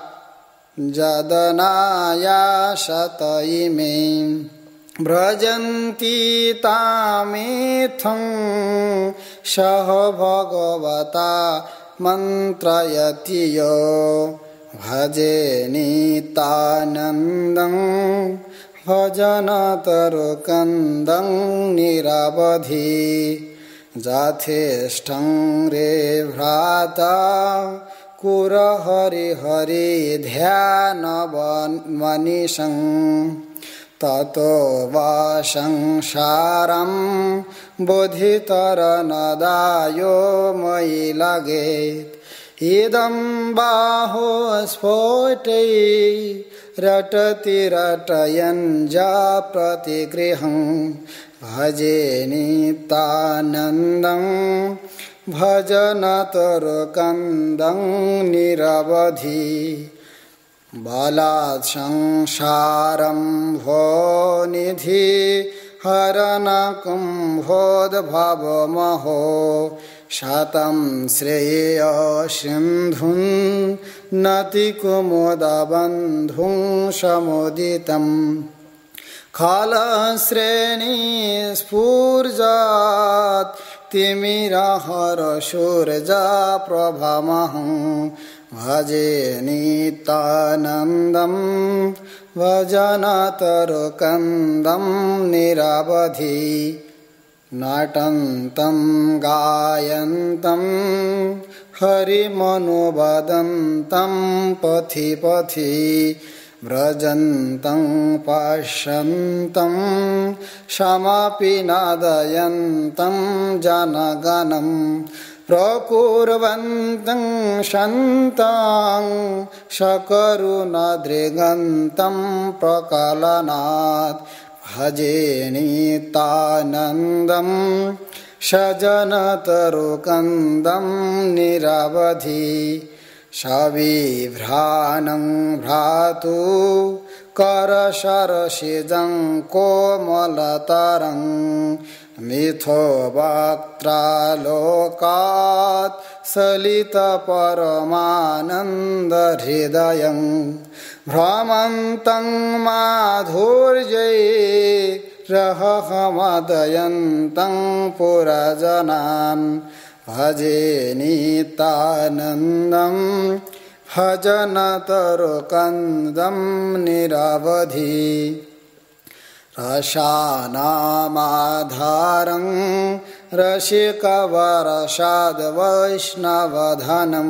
जदनाया शत इमे व्रजन्ति तामेथं सह भगवता मन्त्रयति यो भजे नितानन्दं भजन तरो कंदं निरवधि जाथेष्ठं रे भ्राता कुर हरि हरि ध्यान मनीषं ततो वा संसारं बोधितरनदायो मयि लगेत् इदं बाहो स्फोटै रटति रटयन् जा प्रतिगृहं भजे नितानन्दं भजन तरो कंदं निरवधि बलात् संसारं भो निधि हरण कुम्भोद्भवमहो शतं श्रेय सिन्धुं नति कुमुदबन्धुं समुदितं खलश्रेणी स्फुर्जात् तिमिरहरसूर्जा प्रभमहं भजे नितानन्दं भजन तरो कंदं निरवधि नटन्तं गायन्तं हरिमनुवदन्तं पथि पथि व्रजन्तं पश्यन्तं समापि नादयन्तं जनगणं प्रकुर्वन्तं शन्तं सकरुणदृगन्तं प्रकलनात् भजे नितानन्दं सजन तरो कंदं निरवधि सविभ्राणं भ्रातु करसरसिजं कोमलतरं मिथो वक्त्रालोकात् सलितपरमानन्दहृदयं भ्रमन्तं माधुर्यै रहमदयन्तं पुरजनान् भजे नितानन्दं भजन तरो कंदं निरवधि रसानामाधारं रसिकवरसाद् वैष्णवधनं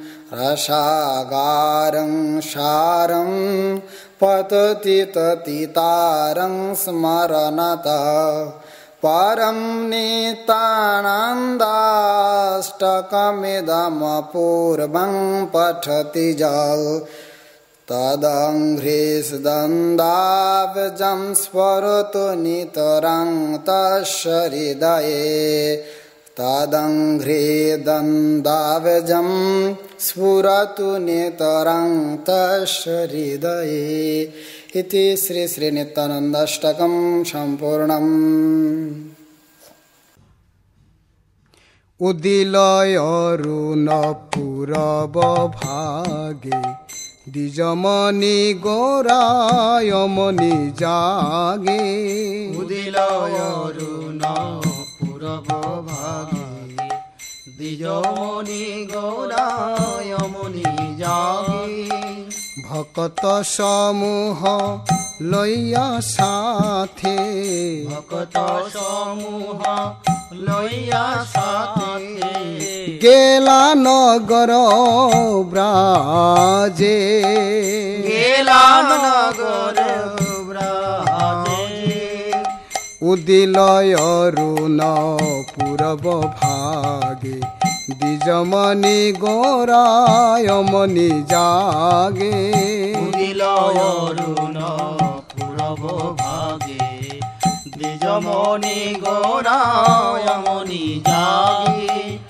रसागारं सारं पतति ततितारं स्मरनतः परं नितानन्दाष्टकमिदमपूर्वं पठति जाओ तदङ्घ्रिसदन्दाब्जं स्फुरतु नितरां तस्य हृदये तदङ्घ्रिदन्दाब्जं स्फुरतु नितरां तस्य हृदये इति श्री श्री नित्यानन्दाष्टकं सम्पूर्णम्। उदिलय अरुण पूरब भागे द्विजमणि गौरायमणि जागे उदिलय अरुण पूरब भागे द्विजमणि गौरायमणि जागे भक्त समूह लैया साथे भक्त समूह लैया साथे गेला नगर ब्राजे गेला नगर ब्राजे উদিলয় অরুণ পূরব ভাগে দ্বিজমণি গৌরায়মণি জাগে উদিলয় অরুণ পূরব ভাগে দ্বিজমণি গৌরায়মণি জাগে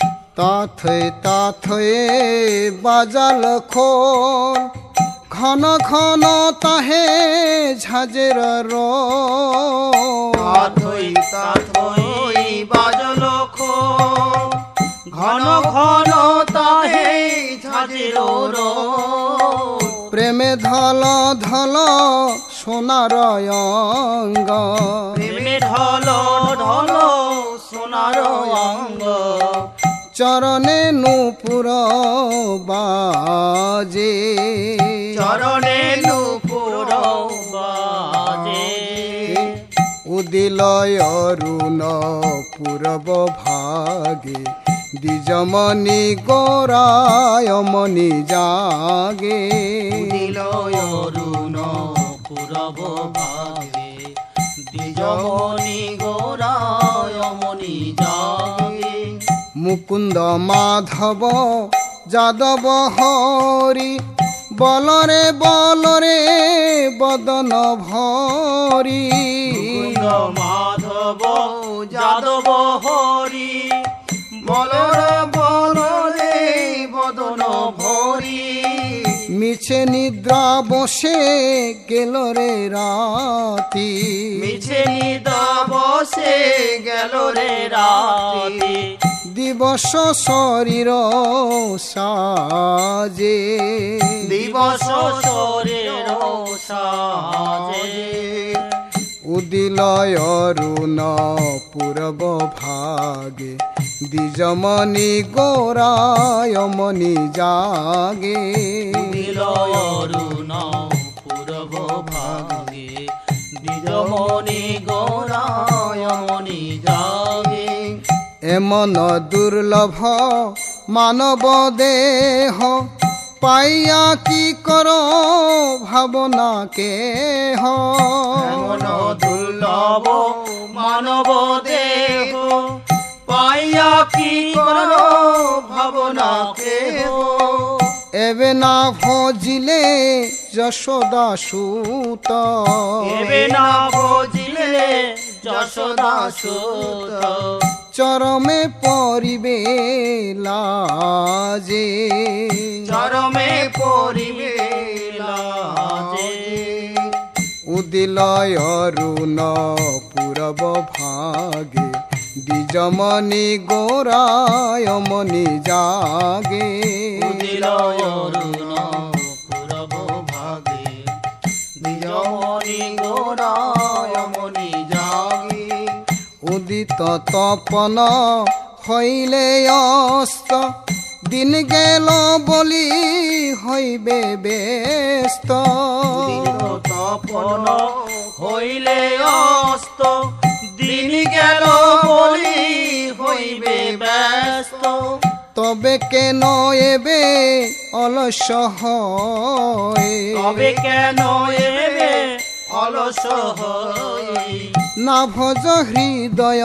তাথয়ে বাজাল খোল ঘন ঘন তাহে ঝাঁঝের তাথই বাজল খোল ঘন ঘন তাহে ঝাঁঝের প্রেমে ধল ধল সোনার অঙ্গ প্রেমে ঢল ঢল সোনার অঙ্গ চরণে নূপুর বাজে চরণে নূপুর বাজে উদিলয় অরুণ পূরব ভাগে দ্বিজমণি গৌরায়মণি জাগে উদিলয় অরুণ পূরব ভাগে দ্বিজমণি গৌরায়মণি জাগে মুকুন্দ মাধব যাদব হরি বলরে বলরে বদন ভরি মুকুন্দ মাধব যাদব হরি বলরে বলরে বদন ভরি মিছে নিদ্রা বসে গেল রে রাতি মিছে নিদ্রা বসে গেল রে রাতি দিবস শরীর সাজে দিবস শরীর সাজে উদিলয় অরুণ পূরব ভাগে দ্বিজমণি গৌরায়মণি জাগে উদিলয় অরুণ পূরব ভাগে দ্বিজমণি গৌরায়মণি জাগে এমন দুর্লভ মানব দেহ পাইয়া কি কর ভাবনা কেহ এমন দুর্লভ মানব দেহ পাইয়া কি কর ভাবনা কেহ এবে না ভজিলে যশোদা সুত এবে না ভজিলে যশোদা সুত চরমে পরিবে লাজে চরমে পরিবে লাজে উদিলয় অরুণ পূরব ভাগে দ্বিজমণি গৌরায়মণি জাগে উদিলয় অরুণ পূরব ভাগে দ্বিজমণি গৌরায়মণি জাগে উদিত তপন হইলে অস্ত দিন গেল বলি হইবে ব্যস্ত তপন হইলে অস্ত দিন গেল বলি হইবে ব্যস্ত তবে কেন এবে অলস হয় তবে কেন এবে অলস হই না ভজ হৃদয়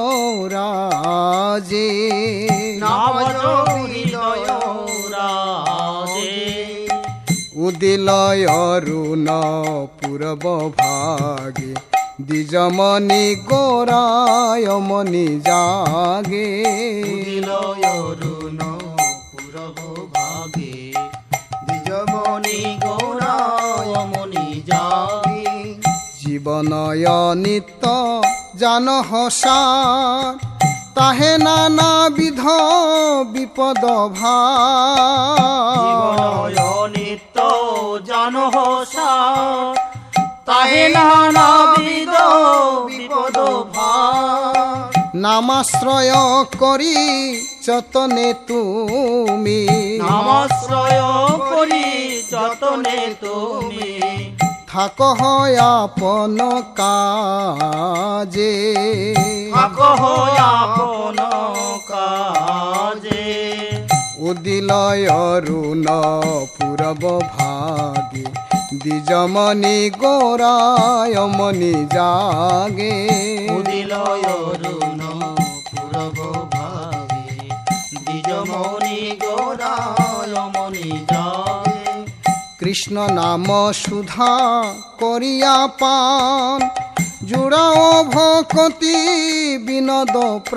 রাজে না ভজ হৃদয় রাজে উদিলয় অরুণ পূরব ভাগে দ্বিজমণি গৌরায়মণি জাগে উদিলয় অরুণ পূরব ভাগে দ্বিজমণি গৌরায়মণি জাগে জীবনয় নিত্য জান হসার তাহে নানাবিধ বিপদ ভার নিত্য জান হসার তাহে নানাবিধ বিপদ ভার নামাশ্রয় করি যতনে তুমি নামাশ্রয় করি যতনে তুমি থাক হয় আপন কাজে থাক হয় আপন কাজে উদিলয় অরুণ পূরব ভাগে দ্বিজমণি গৌরায়মণি জাগে কৃষ্ণ নাম সুধা করিয়া পান জুড়াও ভকতি বিনোদ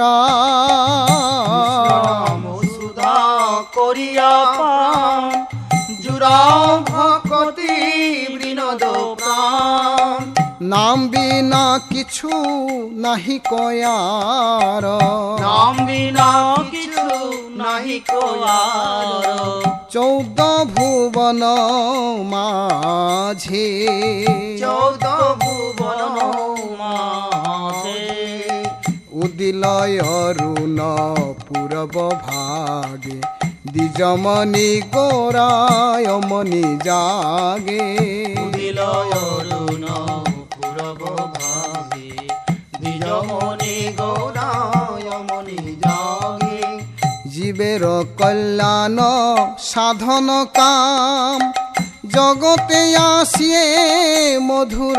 প্রাণ সুধা করিয়া পান জুড়াও ভকতি বিনোদ প্রাণ নাম বিনা কিছু নাহি কয়ার নাম বিনা কিছু নাহি কয়ার 14 ভুবন মাঝে 14 ভুবন মাঝে উদিলয় অরুণ পূরব ভাগে দ্বিজমণি গৌরায়মণি জাগে উদিলয় অরুণ পূরব ভাগে দ্বিজমণি গৌরায়মণি জাগে জীবের কল্যাণ সাধন কাম জগতে আসিয়ে মধুর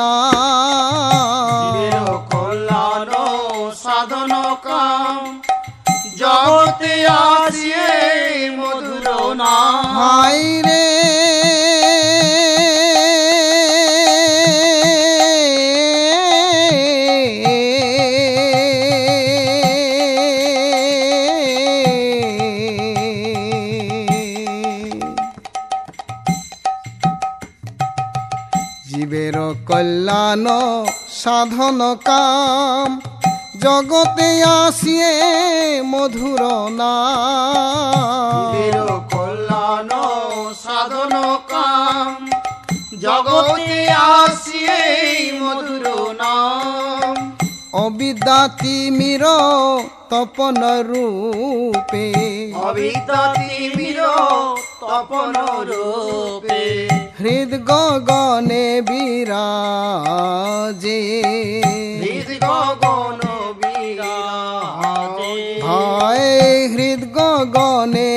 নাম কল্যাণ সাধন কাম জগতে আসিয়ে মধুর নাম হাই রে জীবের কল্যাণ সাধন কাম জগতে আসিয়ে মধুর নাম কল্যাণ সাধন কাম জগতে আসিয়ে মধুর নাম অবিদ্যাতি মির তপন রূপে অবিদ্যাতি মির তপন রূপে হৃদ গগনে বিরাজে হৃদ গগন বিরাজে হায় হৃদ গগনে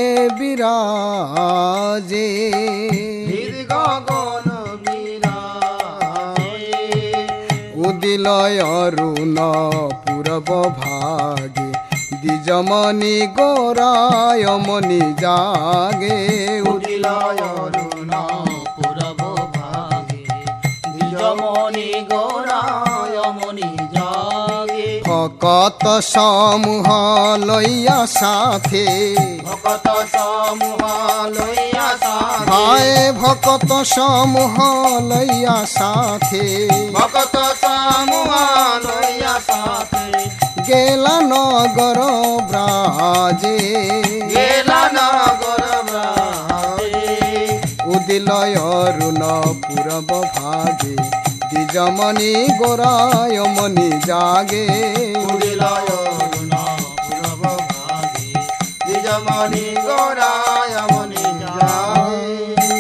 বিরাজে হৃদ গগন বিরাজে উদিলয় অরুণ পূরব ভাগে দ্বিজমণি গৌরায়মণি জাগে উদিলয় অরুণ পূরব ভাগে দ্বিজমণি গৌরায়মণি জাগে ভকত সমূহ লইয়া সাথে ভকত সমূহ লইয়া সাথে হায় ভকত সমূহ লইয়া সাথে ভকত সমূহ লইয়া সাথে গেলা নগর ব্রাজে গেলা নগর ব্রাজে উদিলয় অরুণ পূরব ভাগে দ্বিজমণি গৌরায়মণি জাগে উদিলয় অরুণ পূরব ভাগে দ্বিজমণি গৌরায়মণি জাগে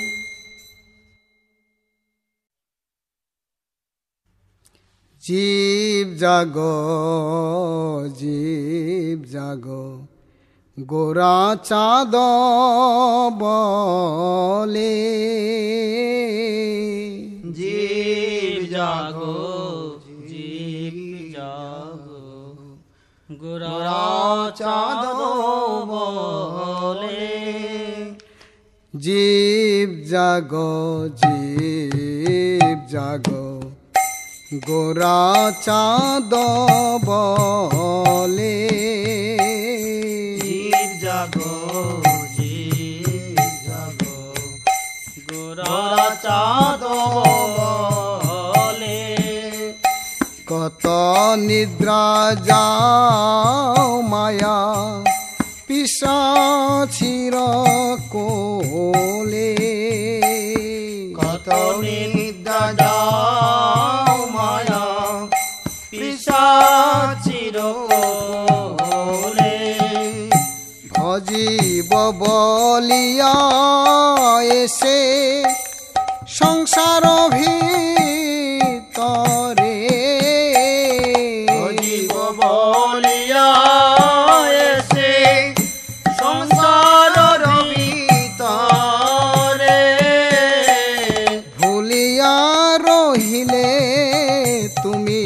জীব জাগ জীব জাগ গোরা চাঁদ বলে জীব জাগো জীব জাগো গোরা চাঁদ বলে জীব জাগ জীব জাগ গোরা চাঁদ বলে জীব জাগো জীব জাগো গোরা চাঁদ বলে কত নিদ্রা যাও মায়া পিশাচির কোলে কত নিদ্রা যাও মায়া পিশাচির কোলে ভজিব বলিয়া এসে সংসার ভিতরে জীব বলিয়া এসে সংসার ভিতরে ভুলিয়া রহিলে তুমি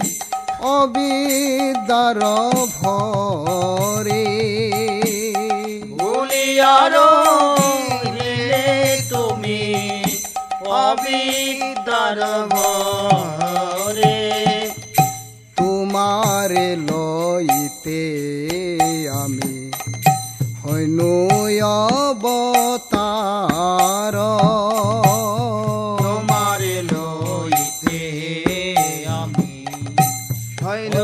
অবিদ্যার ভরে ভুলিয়া রহিলে তুমি তোমার ভরে তোমারে লইতে আমি হইনু অবতার তোমারে লইতে আমি হইনু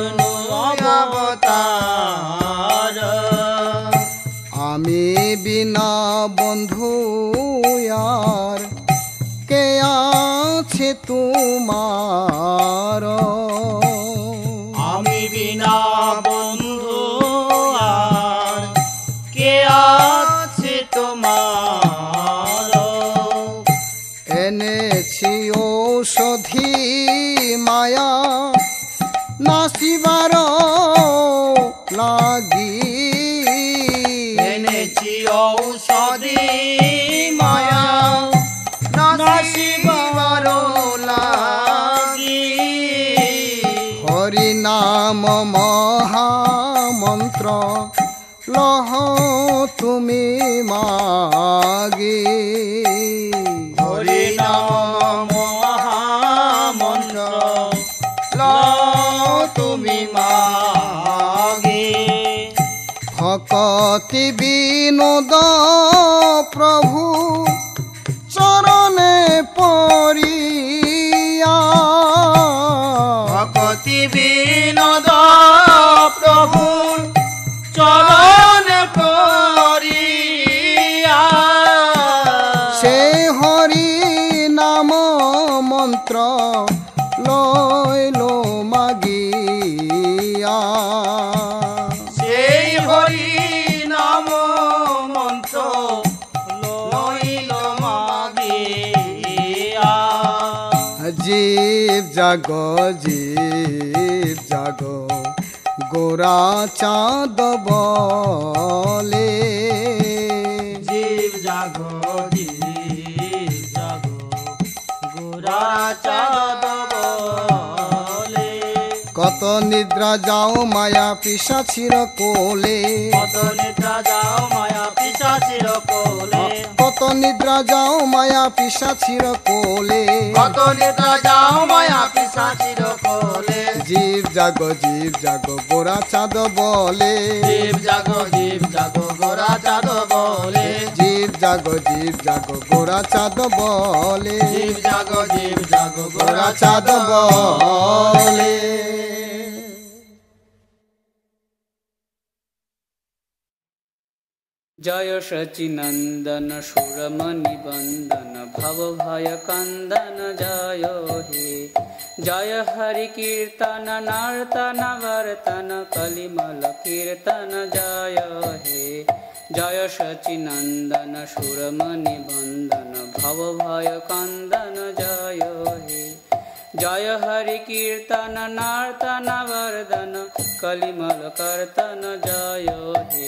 অবতার আমি বিনা বন্ধু আর কে আছে তোমার আমি বিনা বন্ধু আর কে আছে তোমার এনেছি ঔষধি মায়া নাসিবার লাগি এনেছি ঔষধি মায়া নাসিবার লাগি হরি নাম মহামন্ত্র লহ তুমি মাগি হরি নাম মহামন্ত্র লও তুমি মাগে ভকতি বিনোদ প্রভু চরণে পড়িয়া ভকতি বিনোদ প্রভু চরণ পড়িয়া সে হরি নাম মন্ত্র লইল মাগিয়া সেই হরি নাম মন্ত্র লইল মাগিয়া জীব জাগ গোরা চাঁদ বলে জীব জাগো গোরা চাঁদ বলে কত নিদ্রা যাও মায়া পিশাচির কোলে কত নিদ্রা যাও মায়া পিশাচির কোলে কত নিদ্রা যাও মায়া পিশাচির কোলে কত নিদ্রা যাও মায়া পিশাচির কোলে জীব জাগ গোরা চাঁদ বলে জীব জাগো গোরা চাঁদ বলে জীব জাগ গোরা চাঁদ বলে জীব জাগো গোরা গোরা চাঁদ বলে জয় সচিনন্দন সুরমণি বন্দন ভব ভয় কন্দন জয় হে জয় হরি কীর্তন নর্তন বর্তন কলিমল কীর্তন জয় হে জয় সচিনন্দন সুরমণি বন্দন ভব ভয় কন্দন জয় হে জয় হরি কীর্তন নর্তন বর্ধন কলিমল কর্তন জয় হে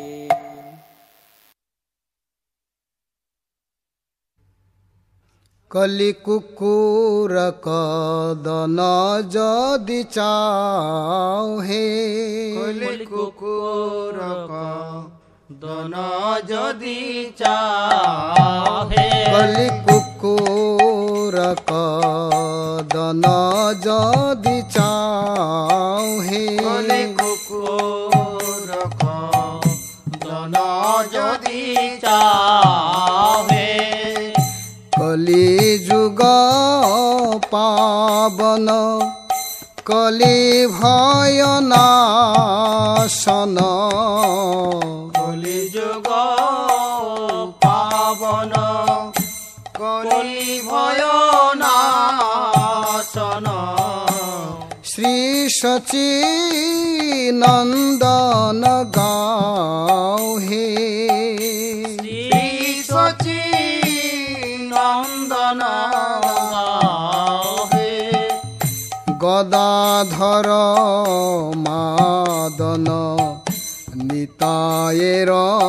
কলি কুকুর কদন যদি চাও হে কলি কুকুর কদন যদি চাহে কলি কুকুর কদন যদি চাও হে কলি কুকুর কদন যদি চাহে কলি যুগ পাবন কলি ভয় নাশন কলি যুগ পাবন কলি ভয় নাশন শ্রী সচিনন্দন গাও হে শ্রী সচিনন্দন হে গদাধর মাদন নিতায়ের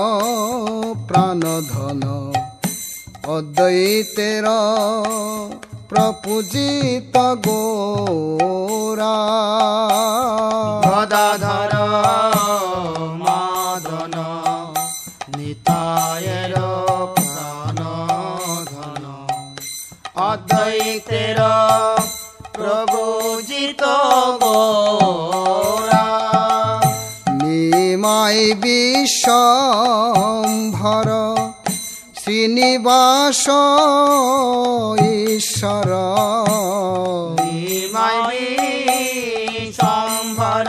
প্রাণধন অদ্বৈতের প্রপূজিত গোরা গদাধর মাদন নিতায়ের প্রাণধন অদ্বৈতের নিমাই বিশ্বম্ভর শ্রীনিবাস ঈশ্বর নিমাই বিশ্বম্ভর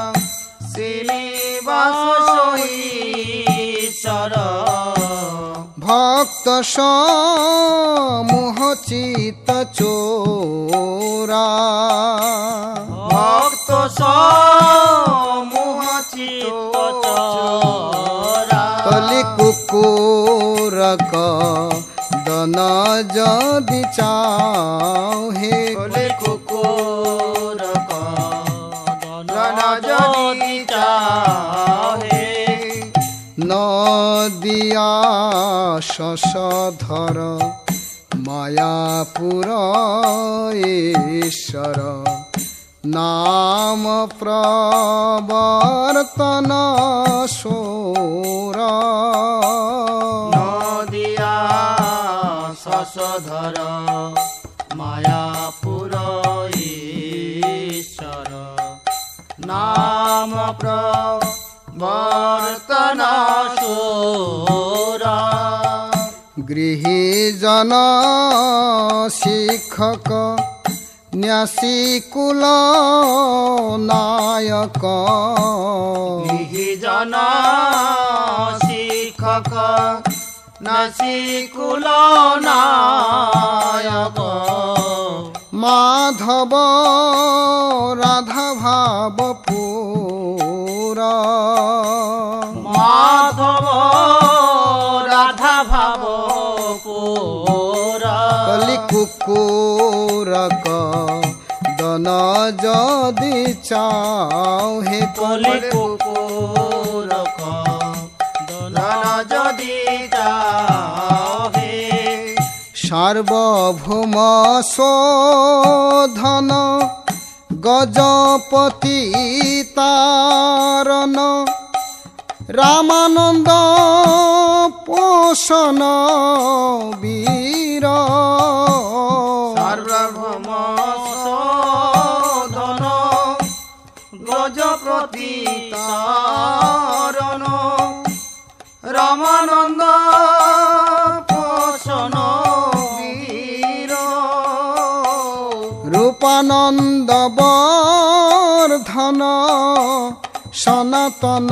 শ্রীনিবাস ঈশ্বর ভক্ত সমূহ চিত চোরা ভক্ত সমূহ চিত চোরা কলি কুকুরক দন যদি চাও হে কলি কুকুরক দন যদি চাও হে নদিয়া শশধর মায়াপুর ঈশ্বর নাম প্রবর্তন সোর নদিয়া শশধর মায়াপুর ঈশ্বর নাম প্রবর্তন সোর গৃহীজন শিক্ষক ন্যাসিকুল নায়ক গৃহীজন শিক্ষক নাসিকুল নায়ক মাধব রাধা ভাব পুর মাধব রাধা ভাব পুরা কলি কুকুরক দন যদি চাও হে কলি কুকুরক দন যদি যাও হে সার্বভৌম শোধন গজপতি তারণ রামানন্দ পোষণ বীর সার্বভৌম শোধন গজপতি তারণ রামানন্দ পোষণ বীর রূপানন্দ বর্ধন সনাতন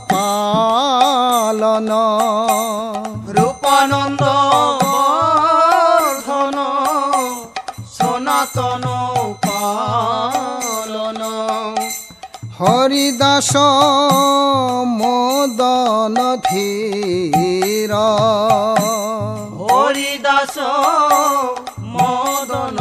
পালন রূপানন্দ বর্ধন সনাতন পালন হরিদাস মদন ধীর হরিদাস মদন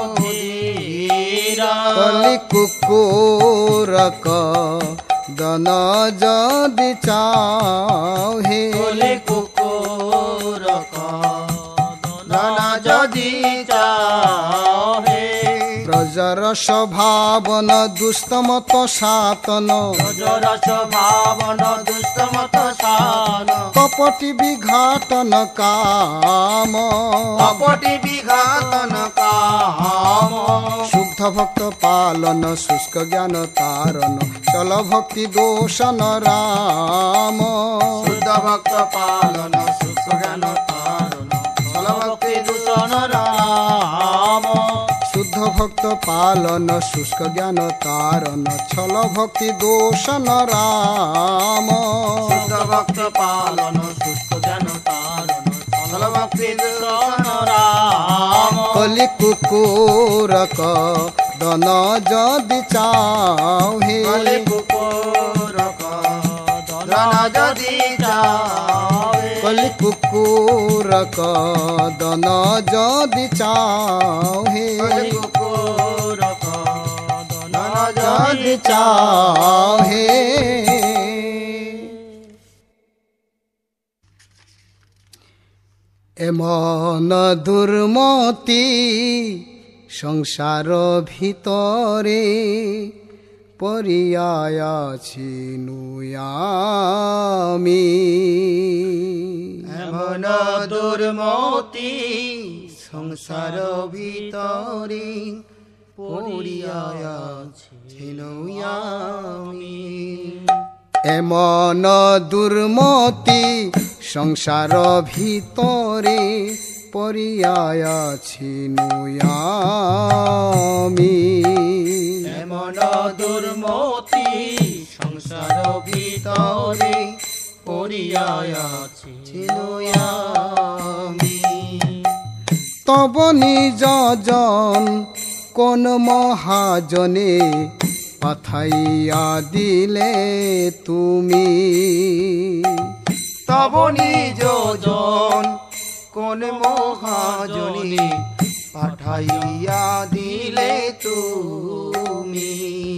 ধীর কলি কুকুরক দন যদি চাও হে কলি কুকুরক দন যদি চাও হে ব্রজর স্বভাবন দুষ্টমত সাতন ব্রজরস ভাবন দুষ্টমত সান কপটি বিঘাটন কাম কপটি বিঘাতন কাম শুদ্ধ ভক্ত পালন শুষ্ক জ্ঞান তারণ চল ভক্তি দোষণ রাম শুদ্ধ ভক্ত পালন সুস্থ জ্ঞান তারণ চল ভক্তি দূষণ রাম শুদ্ধ ভক্ত পালন শুষ্ক জ্ঞান তারণ ছল ভক্তি দোষণ রাম শুদ্ধ ভক্ত পালন সুস্থ জ্ঞান তারণ চল ভক্তি দূষণ রাম কলি কুকুরক দন যদি চাও হে কলি কুকুরক দন যদি যাবে কলি কুকুরক দন যদি চাও হে কলি কুকুরক দন যদি চাও হে এমন দুর্মতি সংসার ভিতরে পরিয়াছি নুয়ামি এমন দুর্মতি সংসার ভিতরে পড়িয়াছিনু আমি। এমন দুর্মতি সংসার ভিতরে পড়িয়াছিনু আমি। এমন দুর্মতি সংসার ভিতরে পড়িয়াছিনু আমি। তব নিজ জন কোন মহাজনে পাঠাইয়া দিলে তুমি। তব নিজ জন কোন মহাজনে পাঠাইয়া দিলে তুমি।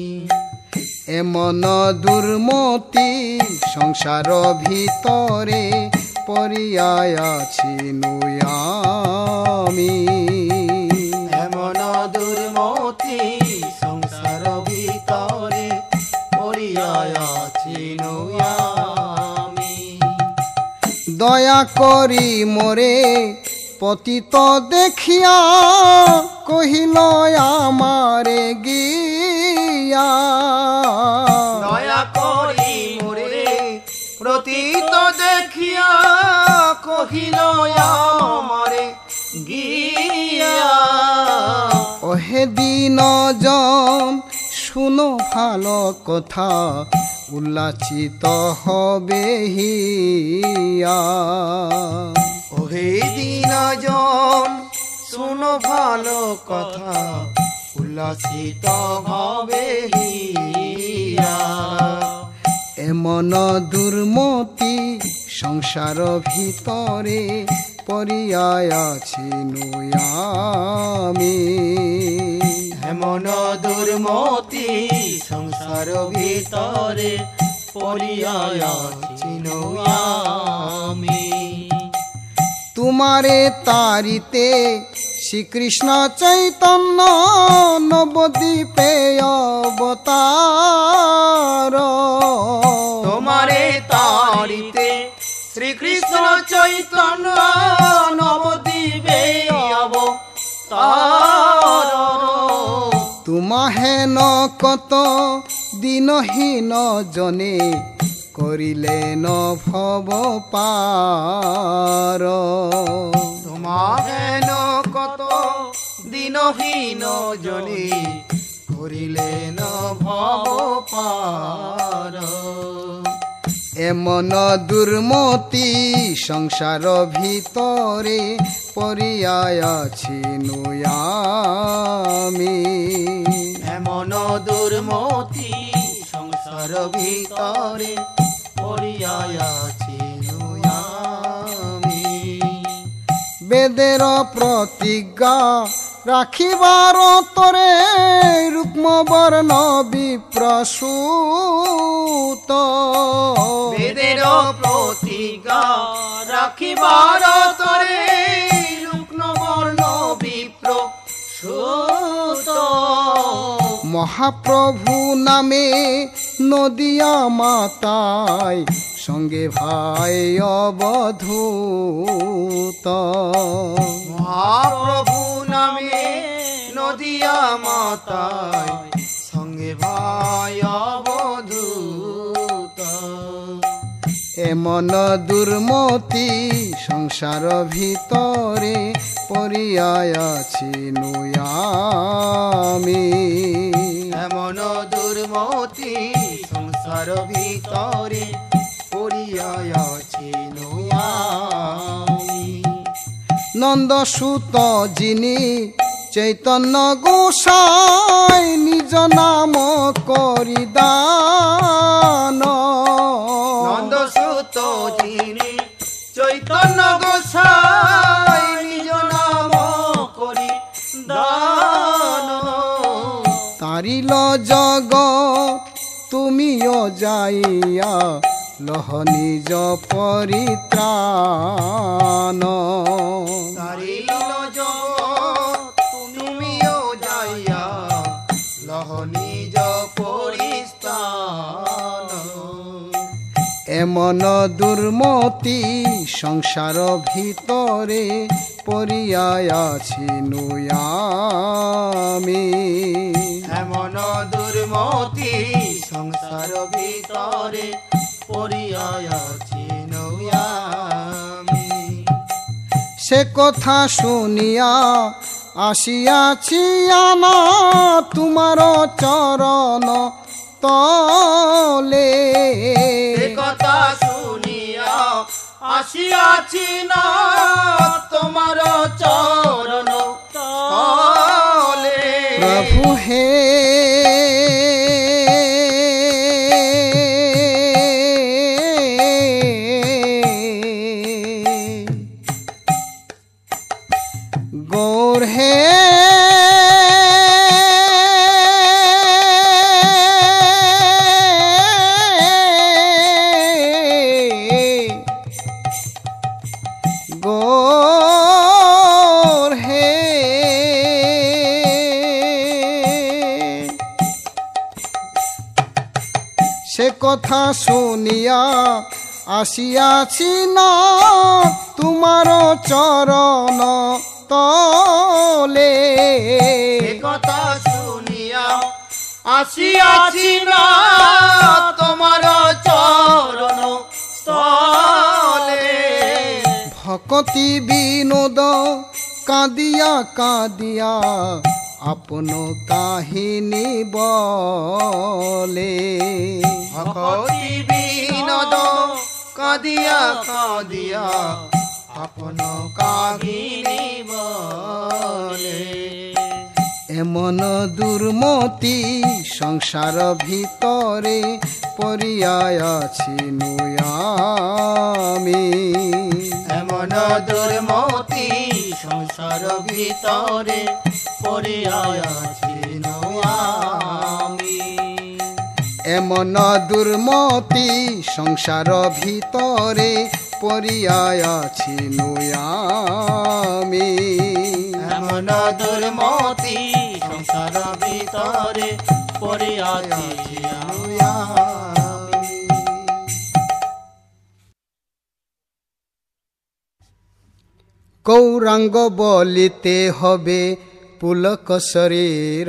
এমন দুর্মতি সংসার ভিতরে পড়িয়াছিনু আমি। এমন দুর্মতি সংসার ভিতরে পড়িয়াছিনু আমি। দয়া করি মোরে পতিত দেখিয়া কহিল আমারে গিয়া। দয়া করি মোরে প্রতীত দেখিয়া কহিল আমারে গিয়া। ওহে দিন জন শুনো ভালো কথা উল্লাসিত হবে হিয়া। ওহে দিনজন শুনো ভালো কথা উল্লাসিত হবে হিয়া। এমন দুর্মতি সংসার ভিতরে পড়িয়াছিনু আমি। এমন দুর্মতি সংসার ভিতরে পড়িয়াছিনু আমি। তোমারে তারিতে শ্রীকৃষ্ণ চৈতন্য নবদ্বীপে অবতার। তোমারে তারিতে শ্রীকৃষ্ণ চৈতন্য নবদ্বীপে অবতার। তোমাহেন কত দিনহীন জনে করিলেন ভব পার। তোমাহেন কত দিনহীন জনে করিলেন ভব পার। এমন দুর্মতি সংসার ভিতরে পড়িয়াছিনু আমি। এমন দুর্মতি সংসার ভিতরে পড়িয়াছিনু আমি। বেদের প্রতিজ্ঞা রাখিবার তরে রুক্মবর্ণ বিপ্রসূত। বেদের প্রতিজ্ঞা রাখিবার তরে রুক্মবর্ণ বিপ্রসূত। মহাপ্রভু নামে নদিয়া মাতায় সঙ্গে ভাই অবধূত। মহাপ্রভু নামে নদিয়া মাতায় সঙ্গে ভাই অবধূত। এমন দুর্মতি সংসার ভিতরে পড়িয়াছিনু আমি। এমন দুর্মতি সংসার ভিতরে পড়িয়াছিনু আমি। নন্দসুত যিনি চৈতন্য গোসাই নিজ নাম করি দান। নন্দসুত যিনি চৈতন্য গোসাই নিজ নাম করি দান। তারিল জগৎ তুমিও যাইয়া লহ নিজ পরিত্রাণ। তারিল জগৎ তুমিও যাইয়া লহ নিজ পরিস্থান। এমন দুর্মতি সংসার ভিতরে পরিয়াছি নুয়ামি এমন দুর্মতি সংসার ভিতরে পরিয়াছি নুয়ামি সে কথা শুনিয়া আসিয়াছি আনা তোমার চরণ তলে কথা শুনিয়া আসিয়াছি না তোমার চরণ তলে প্রভু হে গৌর হে গৌর হে সে কথা শুনিয়া আসিয়াছি না তোমার চরণ তলে কথা শুনিয়া আসিয়াছি না তোমার চরণ তলে ভকতি বিনোদ কাঁদিয়া কাঁদিয়া আপন কাহিনী বলে ভকতি বিনোদ কাঁদিয়া কাঁদিয়া আপন কাহিনী বলে এমন দুর্মতি সংসার ভিতরে পরিয়াছি নুয়ামি এমন দুর্মতি সংসার ভিতরে পরিয়াছি নুয়ামি এমন দুর্মতি সংসার ভিতরে পরিয়াছি নুয়ামি এমন দুর্মতি সংসার ভিতরে পরিয়াছি নুয়ামি গৌরাঙ্গ বলিতে হবে পুলক শরীর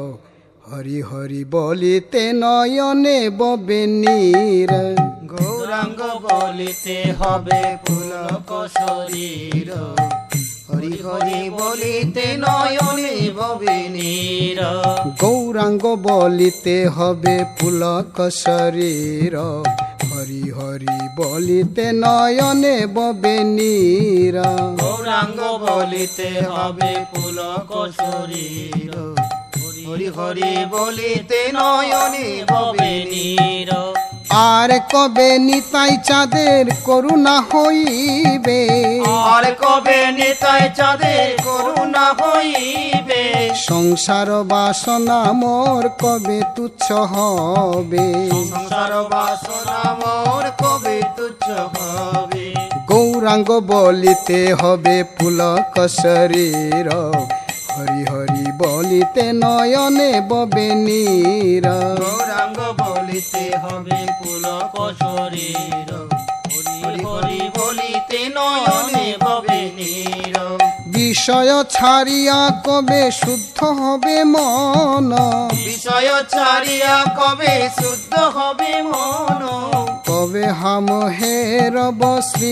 হরি হরি বলিতে নয়নে ববে নীর গৌরাঙ্গ বলিতে হবে পুলক শরীর হরি হরি বলিতে নয়নে ববে নীর গৌরাঙ্গ বলিতে হবে পুলক শরীর হরি হরি বলিতে নয়নে ববে নীর গৌরাঙ্গ বলিতে হবে পুলক শরীর হরি হরি বলিতে নয়নে ববে নীর আর কবে নিতাই চাঁদের করুণা হইবে আর কবে নিতাই চাঁদের করুণা হইবে সংসার বাসনা মোর কবে তুচ্ছ হবে সংসার বাসনা মোর কবে তুচ্ছ হবে গৌরাঙ্গ বলিতে হবে পুলক শরীর হরি হরি বলিতে নয়নে ববে নীর গৌরাঙ্গ বলিতে হবে পুলক শরীর হরি হরি বলিতে নয়নে ববে নীর বিষয় ছাড়িয়া কবে শুদ্ধ হবে মন বিষয় ছাড়িয়া কবে শুদ্ধ হবে মন কবে হাম হেরব শ্রী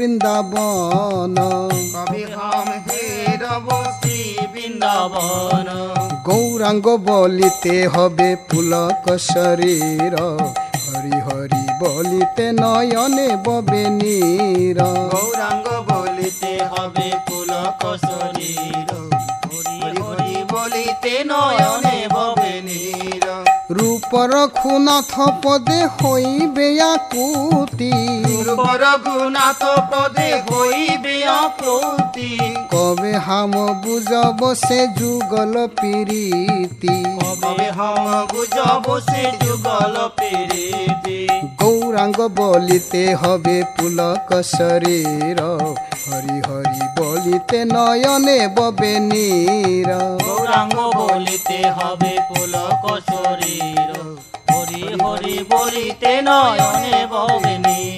বৃন্দাবন কবে হাম হেরব শ্রী বৃন্দাবন গৌরাঙ্গ বলিতে হবে পুলক শরীর হরি হরি বলিতে নয়নে ববে নীর গৌরাঙ্গ বলিতে হবে পুলক শরীর হরি হরি বলিতে নয়নে ববে নীর রূপর খুনাথ পদে হইবে আকুতি রঘুনাথ পদে হইবে আকুতি কবে হাম বুঝব সে যুগল প্রীতি কবে হাম বুঝব সে যুগল প্রীতি গৌরাঙ্গ বলিতে হবে পুলক শরীর হরি হরি বলিতে নয়নে ববে নীর গৌরাঙ্গ বলিতে হবে পুলক শরীর হরি হরি বলিতে নয়নে ববে নীর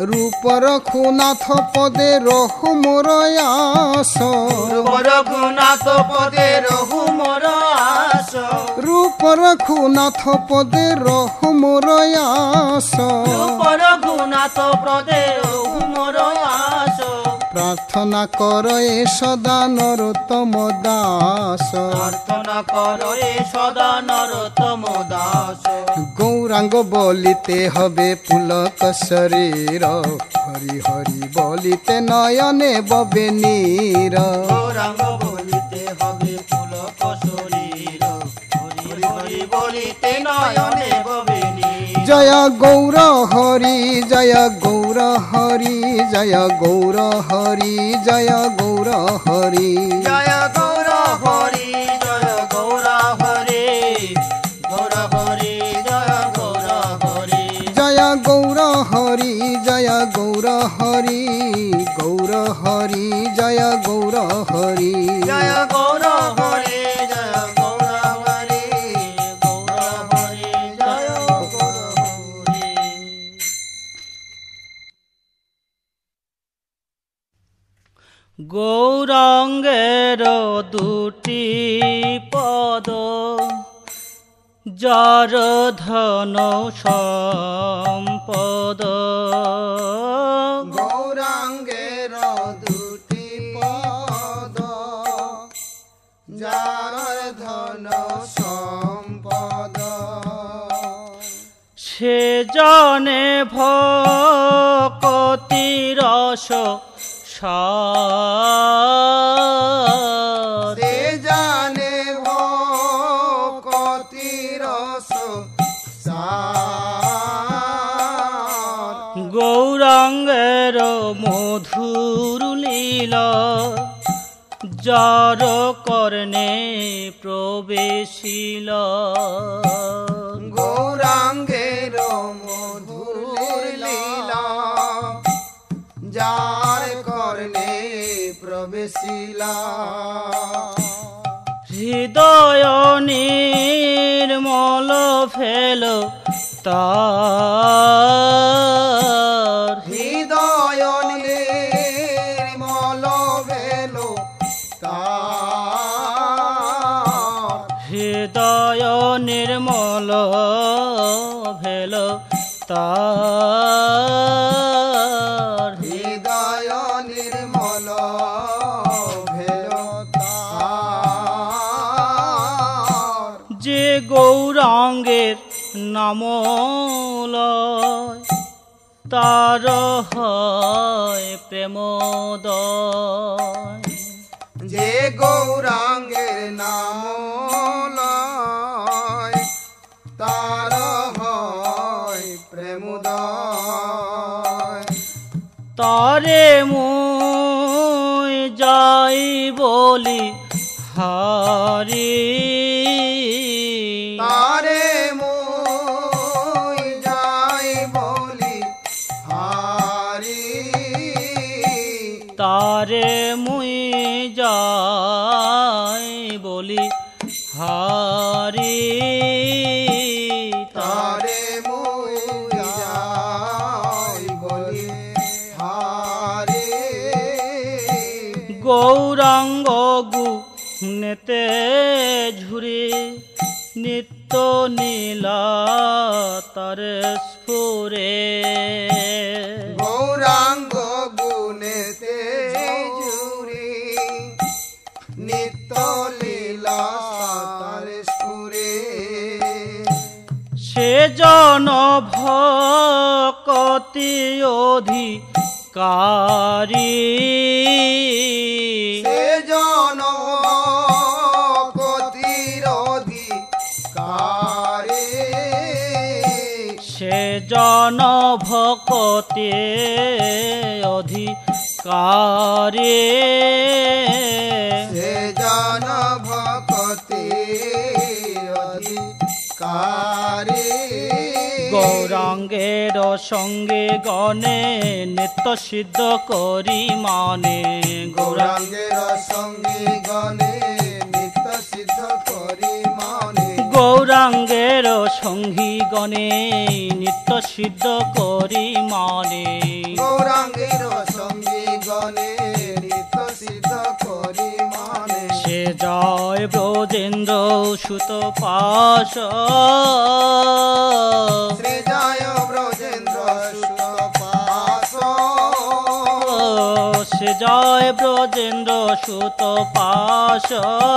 রূপ রঘুনাথ পদে রহু মোর আস রঘুনাথ পদে রহু মোর আস রূপ রঘুনাথ পদে রহু মোর আস রঘুনাথ পদে রহু মোর আস প্রার্থনা কর এ সদা নরোত্তম দাস প্রার্থনা কর এ সদা নরোত্তম দাস গৌরাঙ্গ বলিতে হবে পুলক শরীর হরি হরি বলিতে নয়নে ববে নীর গৌরাঙ্গ বলিতে হবে পুলক শরীর হরি হরি বলিতে নয়নে ববে নীর জয় গৌর হরি জয় গৌর হরি জয় গৌর হরি জয় গৌর হরি জয় গৌর হরি জয় গৌর হরি গৌর হরি জয় গৌর হরি জয় গৌর হরি জয় গৌর হরি গৌর হরি জয় গৌর হরি জয় গৌর হরি জয় গৌর হরি গৌর হরি জয় গৌর হরি গৌরাঙ্গের দুটি পদ যার ধন সম্পদ গৌরাঙ্গের দুটি পদ যার ধন সম্পদ সে জানে ভকতি রস সার সে জানে ভকতি রস সার গৌরাঙ্গের মধুর লীলা যার কর্ণে প্রবেশিল গৌরাঙ্গের মধুর লীলা যার কর্ণে প্রবেশিলা হৃদয় নির্মল ফেল তার হৃদয় নির্মল ভেল তার হৃদয় নির্মল ভেল তার হৃদয় নির্মল ভেল তার যে গৌরাঙ্গের নামলয় তার হয় প্রেমোদয় যে গৌরাঙ্গের নাম লয় তার হয় প্রেমোদয় তারে মুই যাই বলি হারি তারে মই যাই বলি হারি তারে মুই যাই বলি হারি তারে মই যাই বলি হারি গৌরাঙ্গ গুণেতে ঝুরে নিত্য নীলা তার স্ফুরে গৌরাঙ্গ গুণেতে জুড়ি নিত্য লীলা তার স্ফুরে সে জন ভকতি অধিকারী সে জন কতির অধিকারী সে জন ভকতি অধিকারী সে জন ভকতি অধিকারী গৌরাঙ্গের সঙ্গে গণে নিত্য সিদ্ধ করি মানে গৌরাঙ্গের সঙ্গে গণে নিত্য সিদ্ধ করি মানে গৌরাঙ্গের সঙ্গী গণে নিত্য সিদ্ধ করি মনে গৌরাঙ্গের সঙ্গী গণে নিত্য সিদ্ধ করি মনে সে জয় ব্রজেন্দ্র সুত পাশ শ্রী জয় ব্রজেন্দ্র সুত পাশ সে জয় ব্রজেন্দ্র সুত পাশ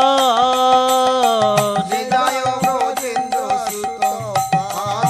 শ্রী জয় ব্রজেন্দ্র সুত পাশ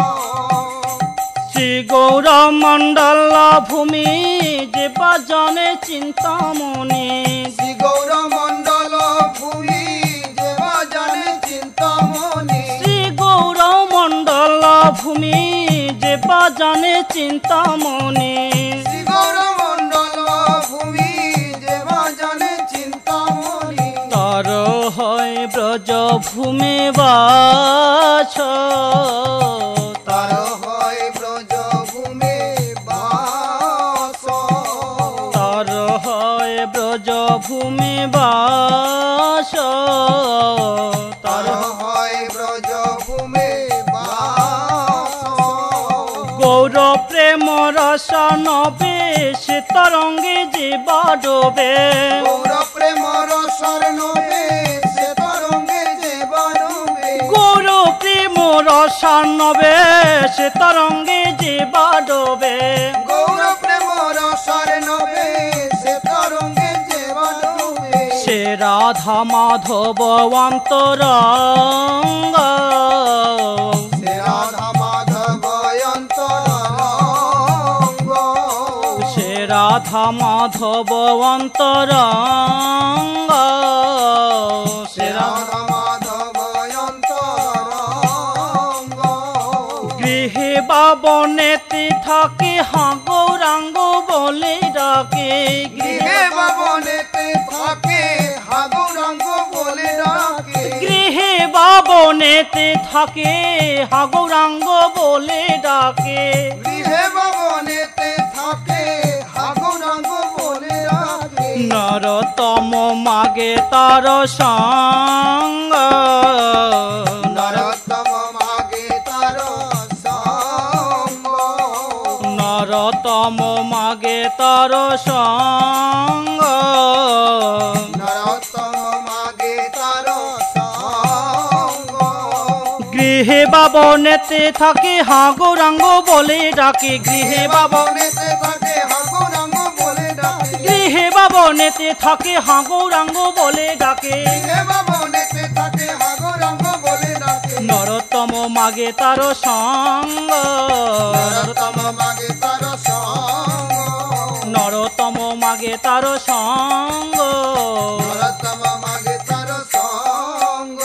শ্রী গৌর মণ্ডল ভূমি যে বাজনে চিন্তামণি শ্রী গৌর মণ্ডল ভূমি যে বাজনে চিন্তামণি শ্রী গৌর মণ্ডল ভূমি যে বাজনে চিন্তামণি শ্রী গৌর মণ্ডল ভূমি যে বাজনে চিন্তামণি তার হয় ব্রজ ভূমি বাস তার হয় ব্রজ ভূমি বাস তার হয় ব্রজ ভূমি বাস তার হয় ব্রজ ভূমি বাস গৌর প্রেম রস নবে সে তরঙ্গে জীবা ডোবে গৌর প্রেম রসর নবে সে তরঙ্গে যে বানবে গৌর প্রেম রস নবে সে তরঙ্গে জীবা ডোবে গৌর প্রেম রসর নবে সে তরঙ্গে যে বানবে সে রাধা মাধব অন্তরঙ্গ সে রাধা মাধব অন্তরঙ্গ সে রাধা মাধব অন্তরঙ্গ সে রাধা মাধব অন্তরঙ্গ গৃহে বাবনেতে থাকে হাঁ গৌরাঙ্গ বলে ডাকে গৃহে বাবনেতে থাকে হা গৌরাঙ্গ বলে ডাকে গৃহে বাবনেতে থাকে হাঁ গৌরাঙ্গ বলে ডাকে গৃহে বাবনেতে থাকে হা গৌরাঙ্গ বলে ডাকে নরতম মাগে তার সঙ্গ নরোত্তম মাগে তার সঙ্গ নরতম মাগে তার সঙ্গ নরোত্তম মাগে তার সঙ্গ গৃহে বাবনেতে থাকে হাঁ গৌরাঙ্গ বলে ডাকে গৃহে বাবনেতে থাকে হা গৌরাঙ্গ বলে ডাকে গৃহে বাবনেতে থাকে হাঁ গৌরাঙ্গ বলে ডাকে গৃহে বাবনেতে থাকে হা গৌরাঙ্গ বলে ডাকে নরতম মাগে তার সঙ্গ নরোত্তম মাগে তার সঙ্গ নরতম মাগে তার সঙ্গ নরোত্তম মাগে তার সঙ্গ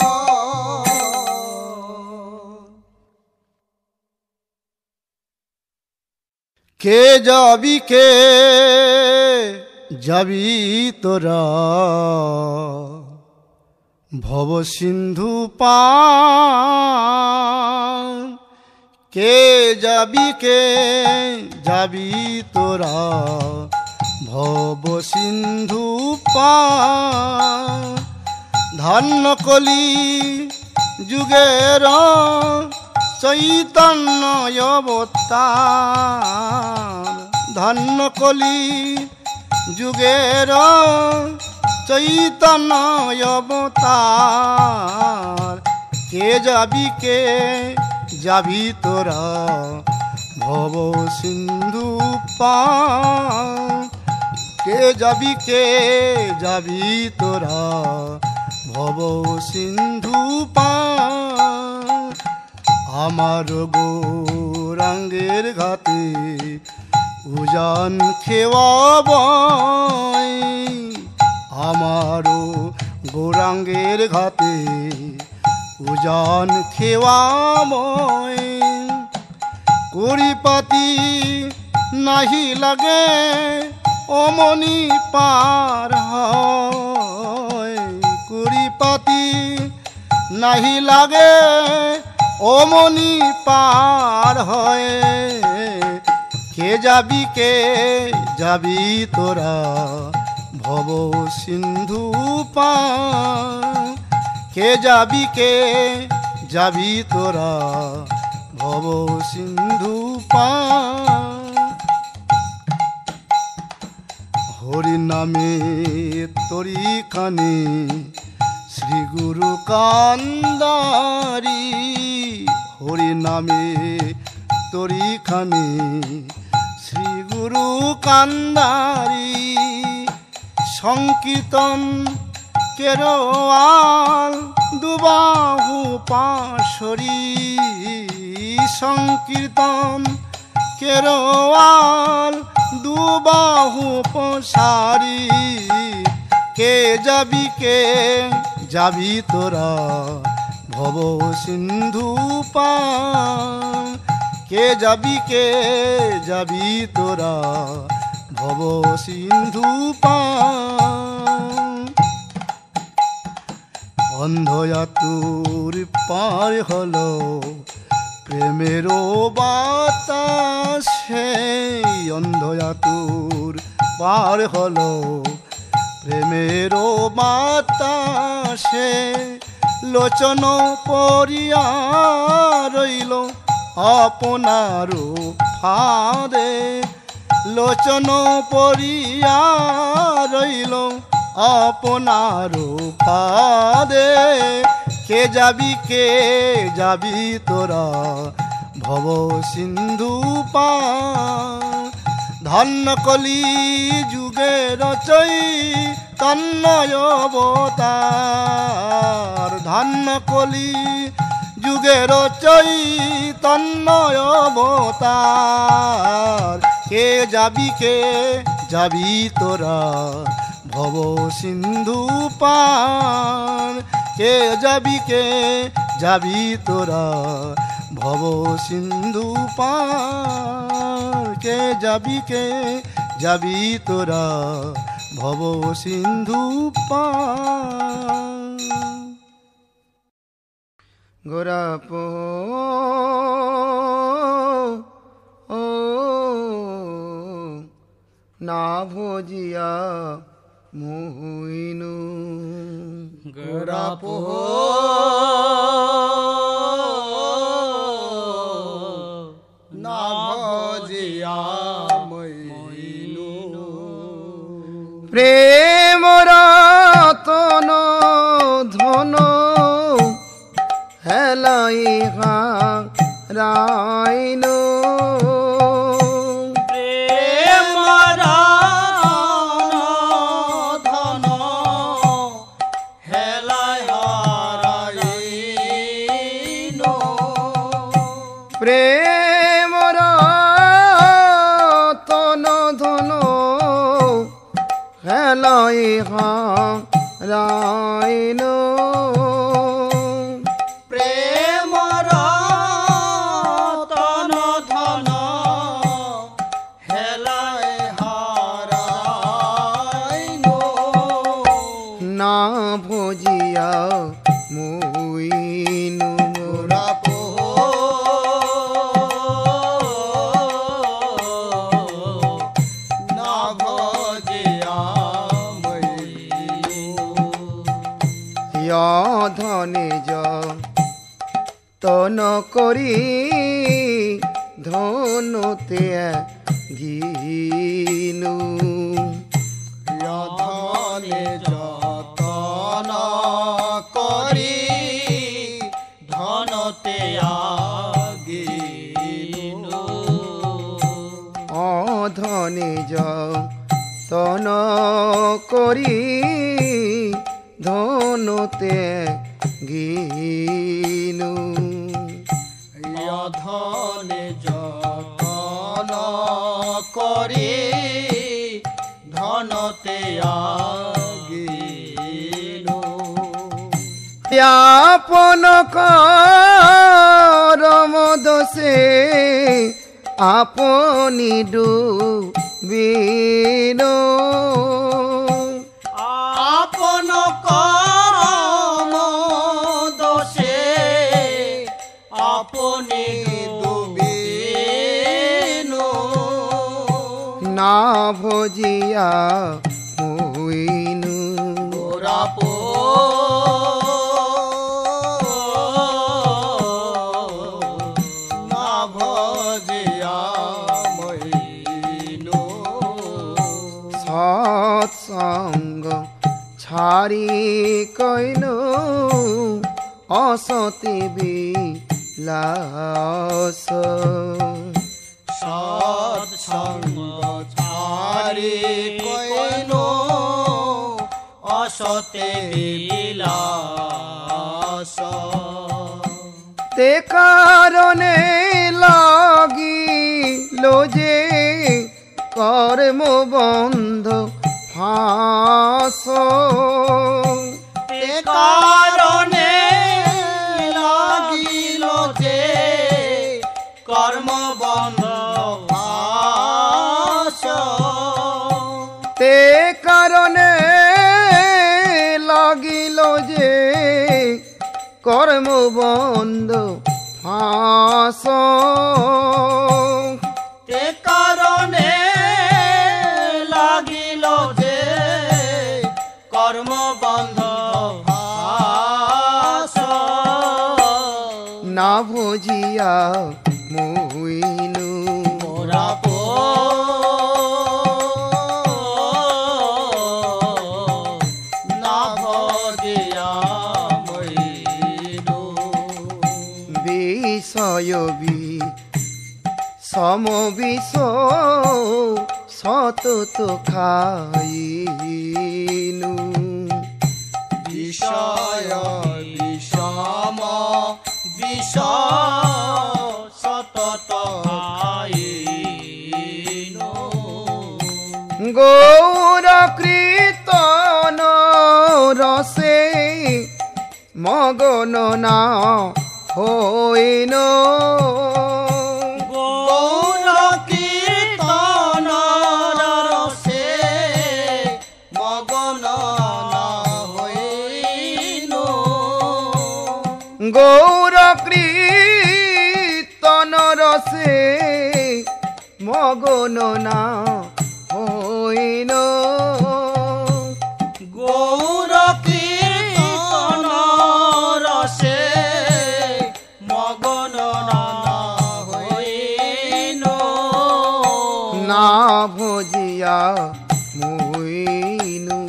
কে যাবি তোরা ভব সিন্ধু পার কে যাবি তোরা ভব সিন্ধু পার ধন্য কলি যুগের চৈতন্য অবতার ধন্য কলি যুগের চৈতন্য অবতার কে যাবি তোরা ভব সিন্ধু পার কে যাবি তোরা ভব সিন্ধু পার আমার গৌরাঙ্গের ঘাতে উজান খেওয়াব আমারও গৌরাঙ্গের ঘাতে উজান খেওয়াব কড়িপাতি নাহি লাগে অমনি পার হয় কড়িপাতি নাহি লাগে অমনি পার হয় কে যাবি তোরা ভব সিন্ধু পার কে যাবি তোরা ভব সিন্ধু পার। হরি নামে তরি কানে শ্রী গুরু কান্দারি। হরি নামে তরি কানে শ্রী গুরু কান্দারি। সংকীর্তন কেরোয়াল দুবাহু পাশরি। সংকীর্তন কেরোয়াল দুবাহু পসারি। কে যাবি তোরা ভব সিন্ধু পার। কে যাবি তোরা ভব সিন্ধু পার। অন্ধয়াতুর পার হলো প্রেমের বাতাসে। অন্ধয়াতুর পার হলো প্রেমের বাতাসে। লোচন পরিয়া রইল আপনার ফাঁদে। লোচন পরিয়া রইল আপনার ফাঁদে। কে যাবি তোরা ভব সিন্ধু পার। ধন্য কলি যুগের চৈতন্যয় অবতার। ধন্য কলি যুগের চৈতন্যয় অবতার। কে যাবি তোরা ভব সিন্ধু পার। কে যাবি তোরা ভব সিন্ধু পার। কে যাবি তোরা ভব সিন্ধু পার। গোরাপ না ভজিয়া মোহিনু। গোরাপ না ভজিয়া মোহিনু। প্রেম রতন ধন হেলাই রাইনু। প্রেম ধন হেলায় হারাইনু। প্রেম রতন ধন হেলাই হারাইনু। প্রেম রতন ধন হেলায় হারাইনু। না ভজিয়া মোহিনু। গোরাপ না ভজিয়া মোহিনু। ধনে তন করি ধনুতে গিনু। ধনে যতন করি ধনতে আগিনু। অধনে যতন করি ধনুতে গিনু। ধনে যতন করি ধনতে আগিনু। আপন করম দোষে আপনি ডুবিনু। আপন করম দোষে আপনি ডুবিনু। না ভজিয়া মোহিনু। গোরাপ ছাড়ি কইন অসতি বিলাস সৎসঙ্গ ছাড়ি কইন অসতে বিলাস তে কারণে লাগিল যে কর্ম বন্ধ ফাঁস তে কারণে লাগিল যে কর্মবন্ধ ফাঁস তে কারণে লাগিল যে কর্ম বন্ধ ফাঁস তে কারণে লাগিল যে কর্মবন্ধ ফাঁস না বুঝিয়া মুইনু মোরা না ভজিয়া মইনু বিষয় সম বিষ সতত খাইনু বিষয় বিষম বিষ সতত খাইনু গৌর কীর্তন রসে মগন না হইন গৌর কীর্তন রসে মগন না হইনু গৌর কীর্তন রসে মগন না হইন গৌর কীর্তন রসে মগন না হইনু না ভজিয়া মুইনু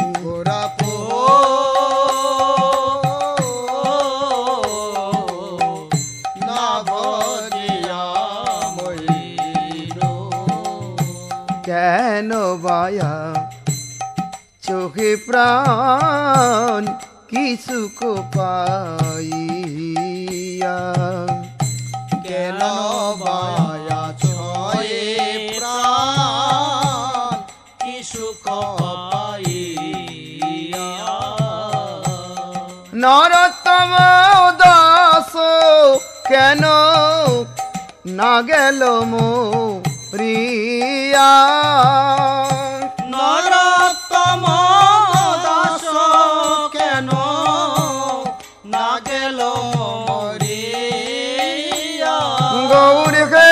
না ভজিয়া মইনু কেন বায়া চোখে প্রাণ কি সুখ পাইয়া কেন বায়া ছয়ে প্রাণ কি সুখ পাইয়া নরতম দাস কেন না গেল মোরিয়া নরোত্তম দাস কেন না গেল মরিয়া গৌর হে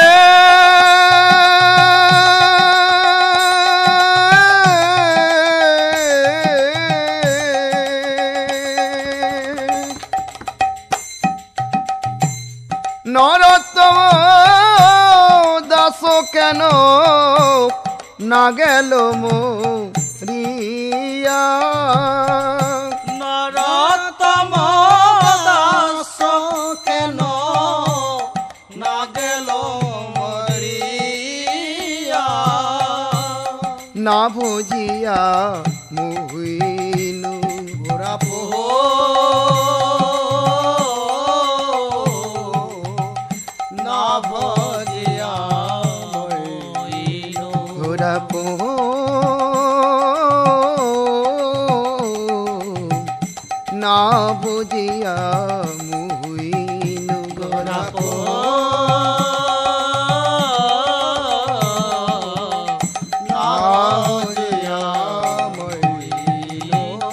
নরোত্তম দাস কেন না গেল মোরিয়া নরোত্তম দাস কেন না গেল মরিয়া না বুঝিয়া মুইনু গোরা না ভজিয়া মইনু ঘোরা না বুঝিয়া মুইনু ঘোরা না ভজিয়া মইনু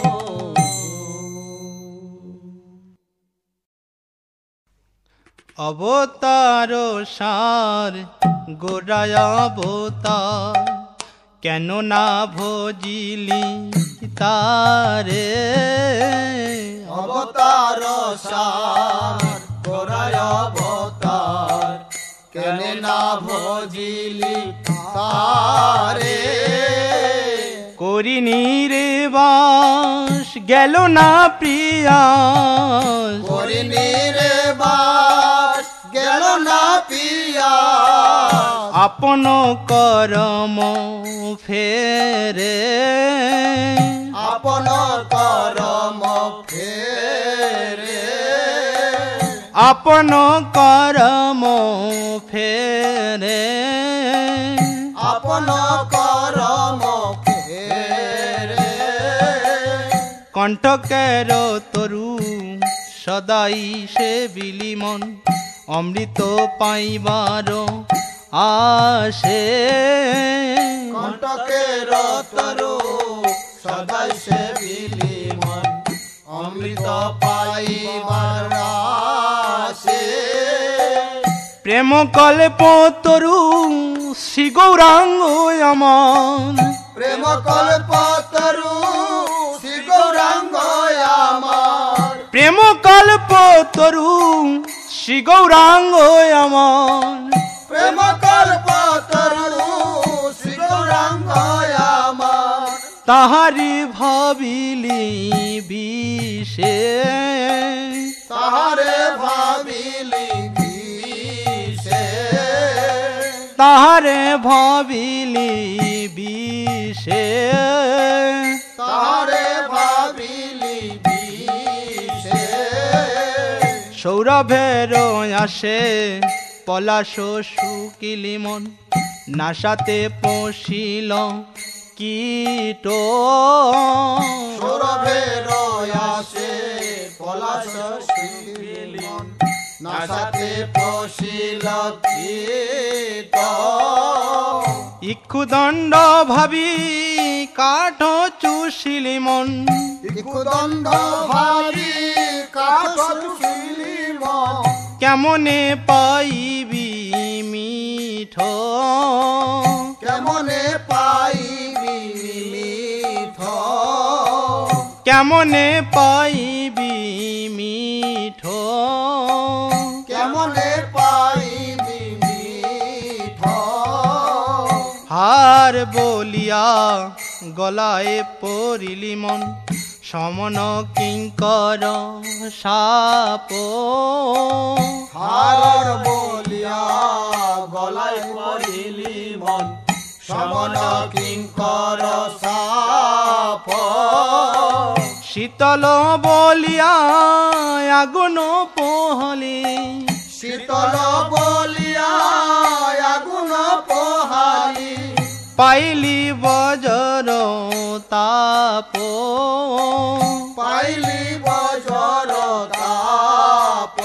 অবতার সার গোড়ায় অবতার কেন না ভজিলি তারে অবতার সার গোরায় অবতার কেন না ভজিলি তারে করিনি রে বাস গেল না প্রিয়া হরিণীর বাস গেল না পিয়া আপন করম ফেরে আপন করম ফেরে আপন করম ফেরে আপন করম ফেরে কণ্ঠকের তরু সদাই সে বিলিমন অমৃত পাইবার আসে কণ্ঠকের তরু সদাই সে বিলিমন অমৃত পাইবার আসে প্রেম কল্প তরু শ্রী গৌরাঙ্গ আমার প্রেম কল্প তরু শ্রী গৌরাঙ্গ আমার প্রেম কল্প তরু শ্রী গৌরাঙ্গ আমার প্রেম কল্প তরু শ্রী গৌরাঙ্গ আমার তাহারি ভাবিলি বিষে তাহারে ভাবিলি বিষে তাহারে ভাবিলি বিষে তাহারে ভাবিলি বিষে সৌরভের আসে পলাশ শুকিলি মন নাসাতে পশিল কীট সৌরভের আসে পলাশ শুকিলি মন নাসাতে পশিল কীট ইক্ষুদণ্ড ভাবি কাঠ চুষিলি মন ইক্ষুদণ্ড ভাবি কাঠ চুষিলি মন কেমনে পাইবি মিঠ কেমনে পাইবি মিঠ কেমনে পাইবি মিঠ কেমনে পাইবি মিঠ হার বলিয়া গলায় পড়িলি মন সমন কিঙ্কর সাপ হার বলিয়া গলায় পড়িলি মন সমন কিঙ্কর সাপ শীতল বলিয়া আগুন পোহলি শীতল বলিয়া আগুন পোহালি পাইলি বজর তাপ পাইলি বজর তাপ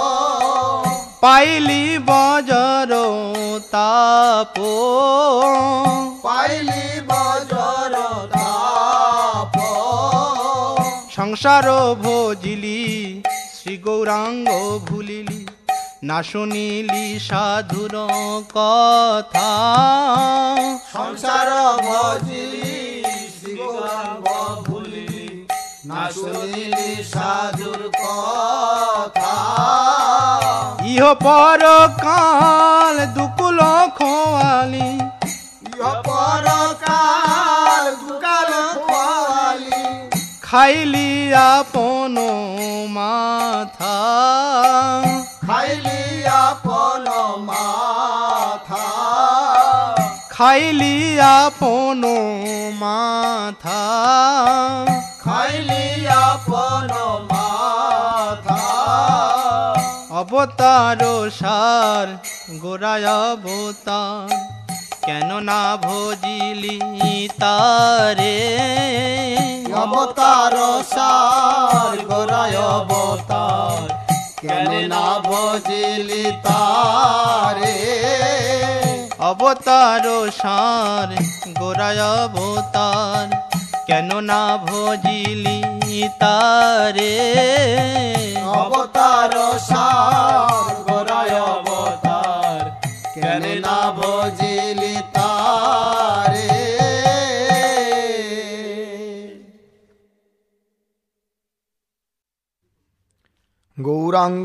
পাইলি বজর তাপ পাইলি বজর তাপ সংসার ভোজিলি শ্রী গৌরাঙ্গ ভুলিলি না শুনিলি সাধুর কথা সংসার ভজিলি শ্রী গৌরাঙ্গ ভুলিলি না শুনিলি সাধুর কথা ইহ পর কাল দুকুল খোয়ালি ইহ পরকাল দুকাল খোয়ালি খাইলি আপন মাথা খাইলি আপন মাথা খাইলি আপন মাথা খাইলি আপন মাথা অবতার সার গোড়ায় অবতার কেন না ভজিলি তারে অবতার সার গোরায় অবতার কেন না ভজিলি তারে অবতার সার গোড়ায় অবতার কেন না ভজিলি তারে অবতার সার গোরায় অবতার কেন না ভজিলি তারে গৌরাঙ্গ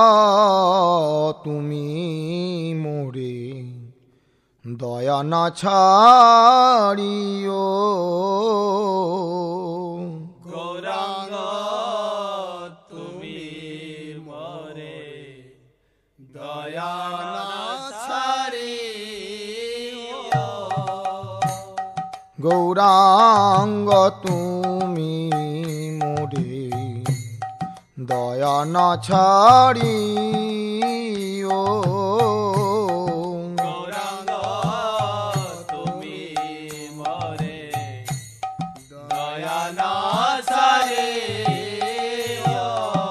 তুমি মোরে দয়া না ছাড়িও গৌরা গৌরাঙ্গ তুমি মোরে দয়া না ছাড়ি ও গৌরাঙ্গ তুমি মোরে দয়া না ছাড়িও।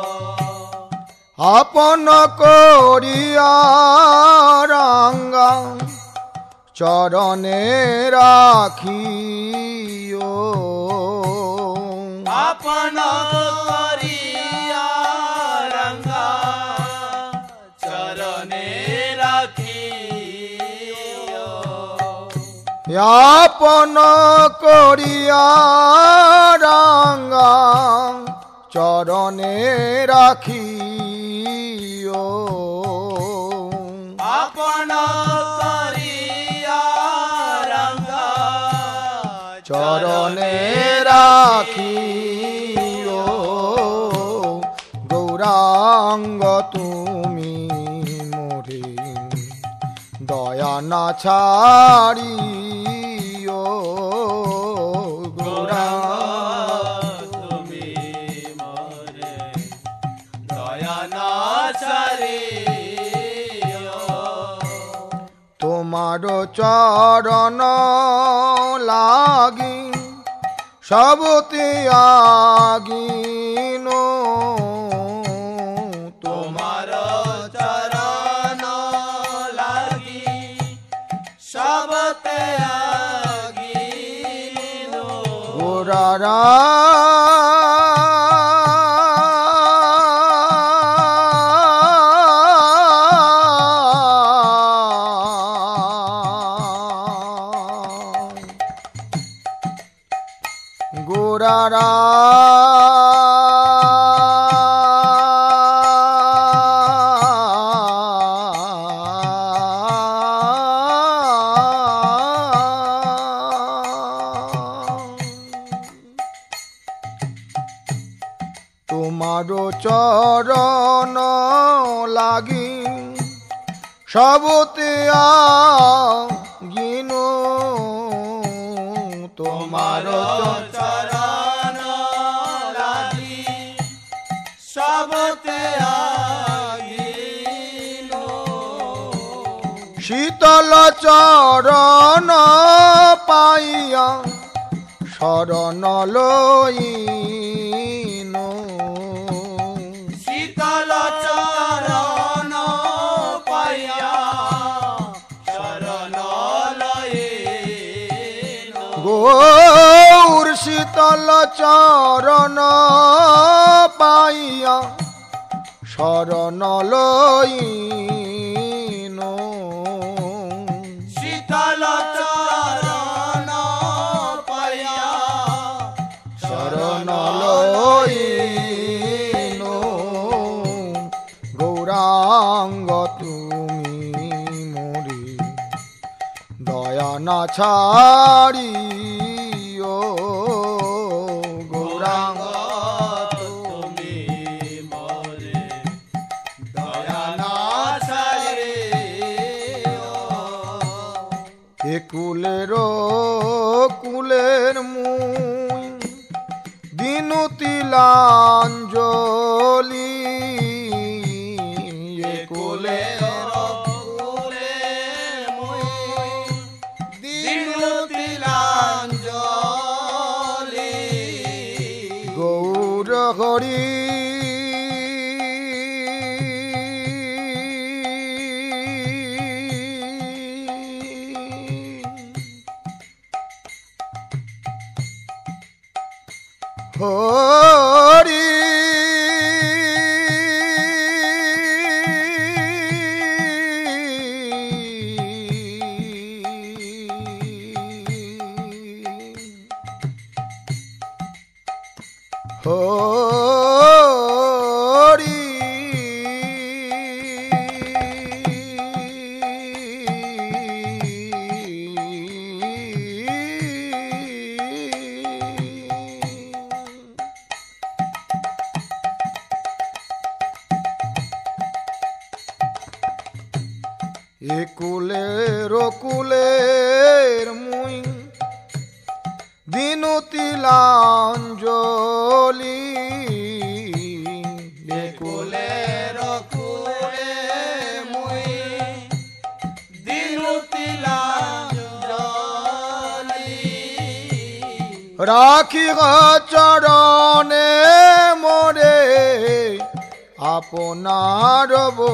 আপন করিয়া রাঙ্গা চরণে রাখিও আপন করিয়া রঙ্গা চরণে রাখিও। আপন করিয়া রাঙ্গা চরণে রাখিও আপন করিয়া রঙ্গা চরণে রাখিও গৌরাঙ্গ তুমি মোরে দয়া না ছাড়িও গৌরাঙ্গ তুমি মোরে দয়া না ছাড়িও। তোমার চরণ লাগি সবতে আগিন তোমার চরণ লাগি সবতে আগিন। গোরারা গোরারা তোমার চরণ লাগি সবতে আগিন তোমার চরণ লাগি সবতে আগিন। শীতল চরণ পাইয়া শরণ লইন শীতল চরণ পাইয়া শরণ লইন। গৌর শীতল চরণ পাইয়া শরণ লইন শীতল চরণ পাইয়া শরণ লইন গৌরাঙ্গ তুমি মোরে দয়া না ছাড়িও গৌরাঙ্গ তুমি মোরে দয়া না ছাড়িও। এ কুলের কুলের মুই দিনুতি লাঞ্জলি এ কুলের কুলে মুই দিনুতি লাঞ্জলি। গৌর হরি হরি হরি এ কুলের কুলের মুই দিনুতিলাঞ্জলি কুলের কুলে মুই দিনুতিলাঞ্জলি রাখি চরণে মোরে আপনার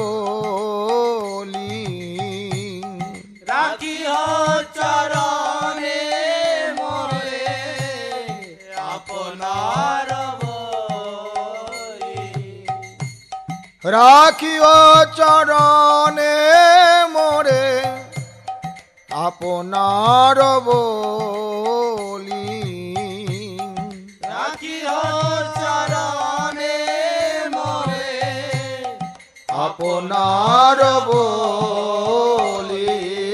বলি রাখি চরণে মোরে আপনার বলি রাখিও চরণে মোরে আপনার বলি রাখি চরণে মোরে আপনার বলি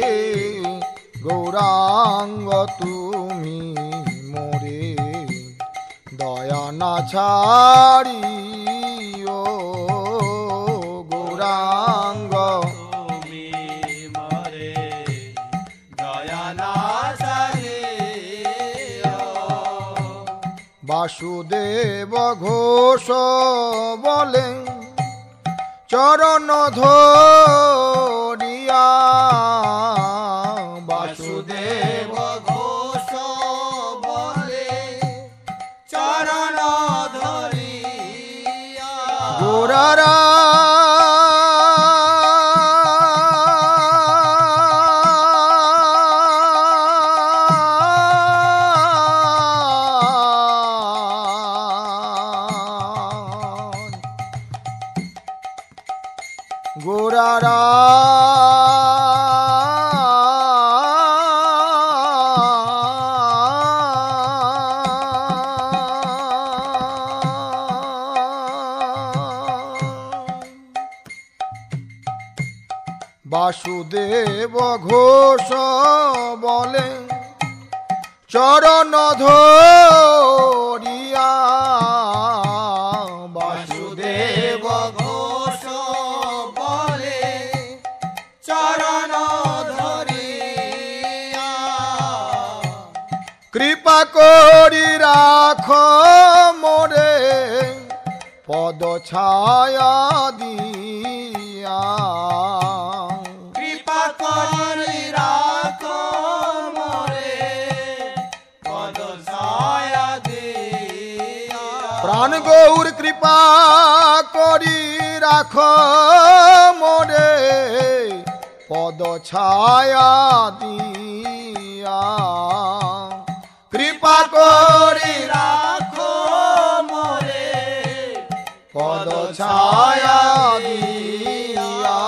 গৌরাঙ্গ তুমি মোরে দয়া না ছাড়িও গৌরাঙ্গ তুমি মরে দয়া না ছাড়িও বাসুদেব ঘোষ বলে চরণ ধরিয়া বাসুদেব ঘোষ বলে চরণ ধরিয়া গোরারা গোরারা বাসুদেব ঘোষ বলে চরণ ধরিয়া বাসুদেব ঘোষ বলে চরণ ধরিয়া কৃপা করি রাখ মোরে পদ ছায়া দিয়া কৃপা করি রাখো মোরে পদ ছায়া দিয়া প্রাণ গৌর কৃপা করি রাখ মোরে পদ ছায়া দিয়া কৃপা করি রাখো মোরে পদ ছায়া দিয়া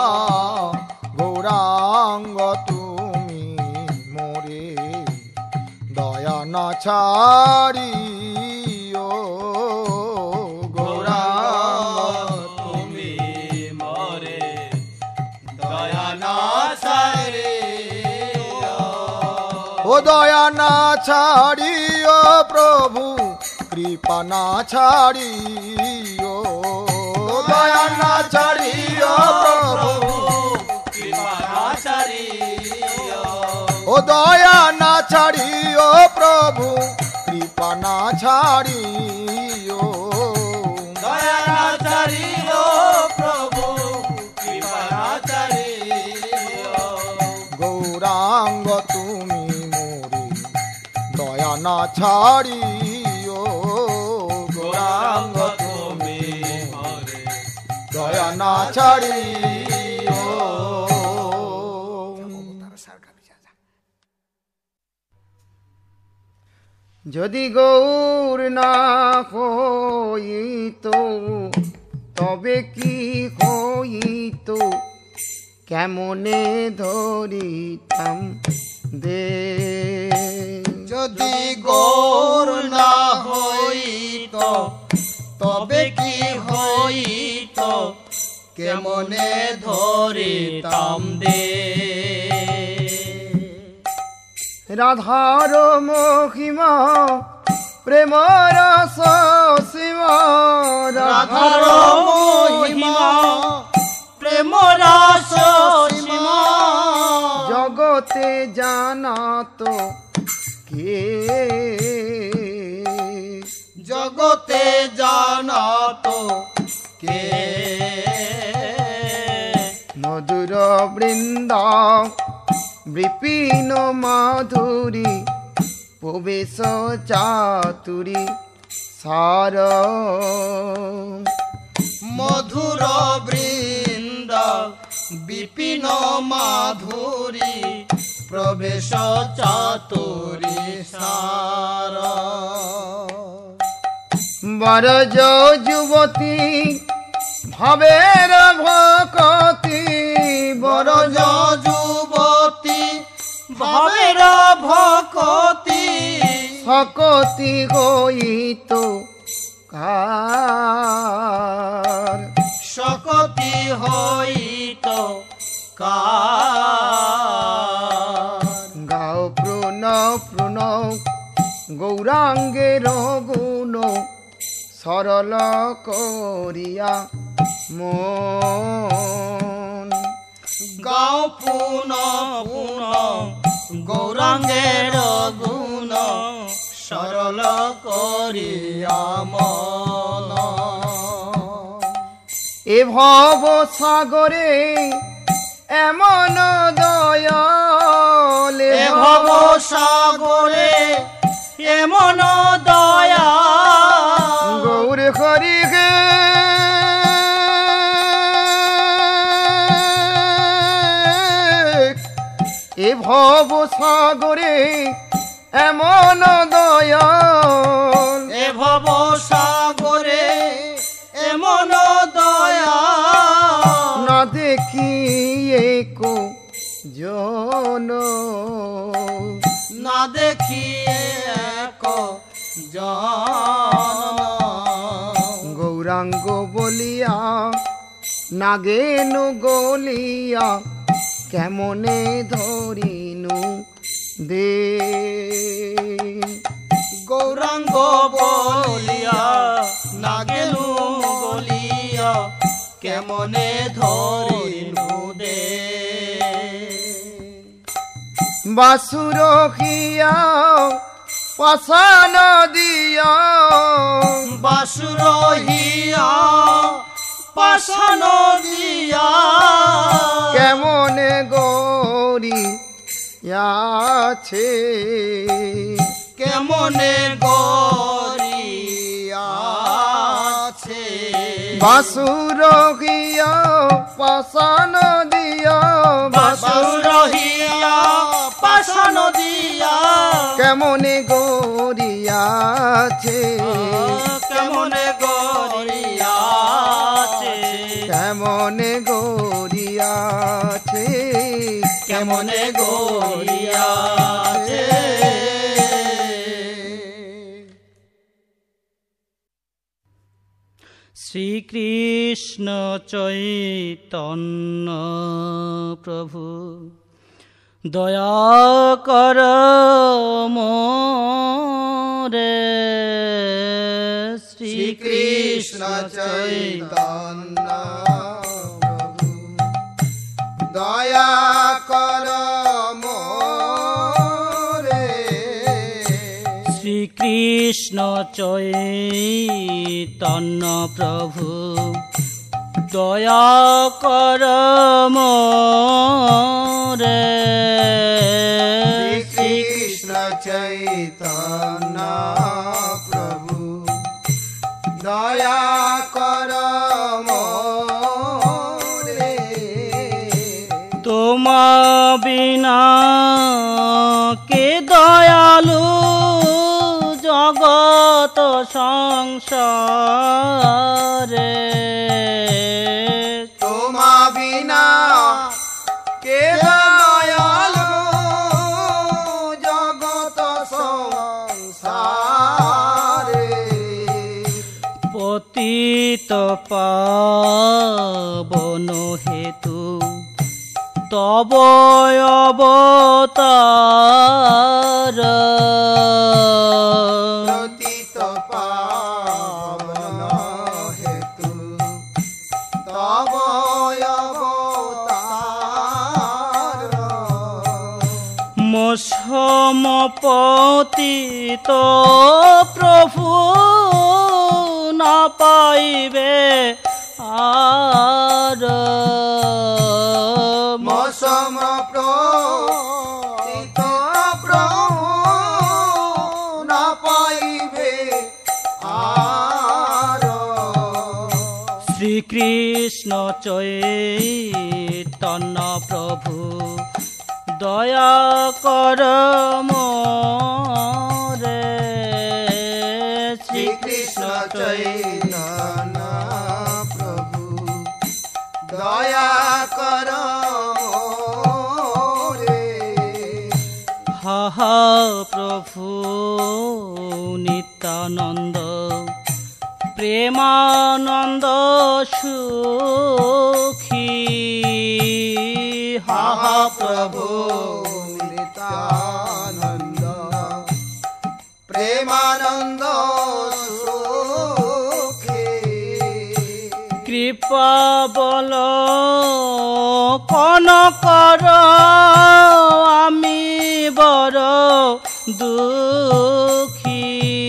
গৌরাঙ্গ তুমি মোরে দয়া না ছাড়িও গৌরাঙ্গ তুমি মরে দয়া না ছাড়িও ও দয়া না ছাড়িও প্রভু কৃপা না ছাড়িও দয়া না ছাড়িও প্রভু কৃপা না ছাড়িও ও দয়া না ছাড়িও প্রভু কৃপা না ছাড়িও দয়া না ছাড়িও প্রভু কৃপা না ছাড়িও গৌরাঙ্গ তুমি মোরে দয়া না ছাড়িও গৌরাঙ্গ তুমি মরে দয়া না ছাড়িও যদি গৌর না হইত তবে কি হইত কেমনে ধরিতাম দে যদি গৌর না হইত তবে কি হইত কেমনে ধরিতাম দে রাধার মহিমা প্রেম রস সীমা রাধার মহিমা প্রেম রস সীমা জগতে জানাত কে জগতে জানত কে মধুর বৃন্দ বিপিন মাধুরী প্রবেশ চাতুরী সার মধুর বৃন্দ বিপিন মাধুরী প্রবেশ চাতুরী সার বরজ যুবতী ভাবের ভকতি বরজ যুবতী ভাবের ভকতি সকতি হইত কার শকতি হইত কার গাও প্রণ প্রণ গৌরাঙ্গের গুণ সরল করিয়া মন গাও পুন পুন গৌরাঙ্গের গুণ সরল করিয়া মন এ ভব সাগরে এমন দয়াল এ ভব সাগরে এমন দয়া গৌর হরি গে এ ভব সাগরে এমন দয়াল এ ভব সাগরে এমন দয়া না দেখি একো জন না দেখিয়ে এক জন গৌরাঙ্গ বলিয়া নাগেনু গলিয়া কেমনে ধরিনু দে গৌরাঙ্গ বলিয়া নাগেনু বলিয়া কেমনে ধরিনু দে বাসুর হিয়া পাশান দিয়া বাসুর হিয়া পাশান দিয়া কেমনে গরি আছে কেমনে গরিয়াছে বাসুর হিয়া পাশান দিয়া বাসুর হিয়া পাশান দিয়া কেমনে গরিয়াছে কেমনে গরিয়াছে কেমনে গরিয়াছে কেমনে গরিয়াছে শ্রীকৃষ্ণ চৈতন্য প্রভু দয়া কর মোরে শ্রীকৃষ্ণ চৈতন্য প্রভু দয়া কর মোরে শ্রীকৃষ্ণ চৈতন্য প্রভু দয়া কর মোরে শ্রীকৃষ্ণ চৈতন্য প্রভু দয়া কর মোরে তোমা বিনা কে দয়ালু জগত সংসারে তোমা বিনা কে দয়ালু জগত সংসারে পতিত পাবন হেতু তব অবতার পতিত পাবন হেতু তব অবতার সমপতিত প্রভু না পাইবে আর সমপতিত প্রভু না পাইবে আর শ্রীকৃষ্ণ চৈতন্য প্রভু দয়া কর মোরে শ্রীকৃষ্ণ চৈতন্য প্রভু দয়া কর রে হা প্রভু নিত্যানন্দ প্রেমানন্দ সুখী হা প্রভু নিত্যানন্দ প্রেমানন্দ সুখী কৃপা বল কন কর আমি বড় দুঃখী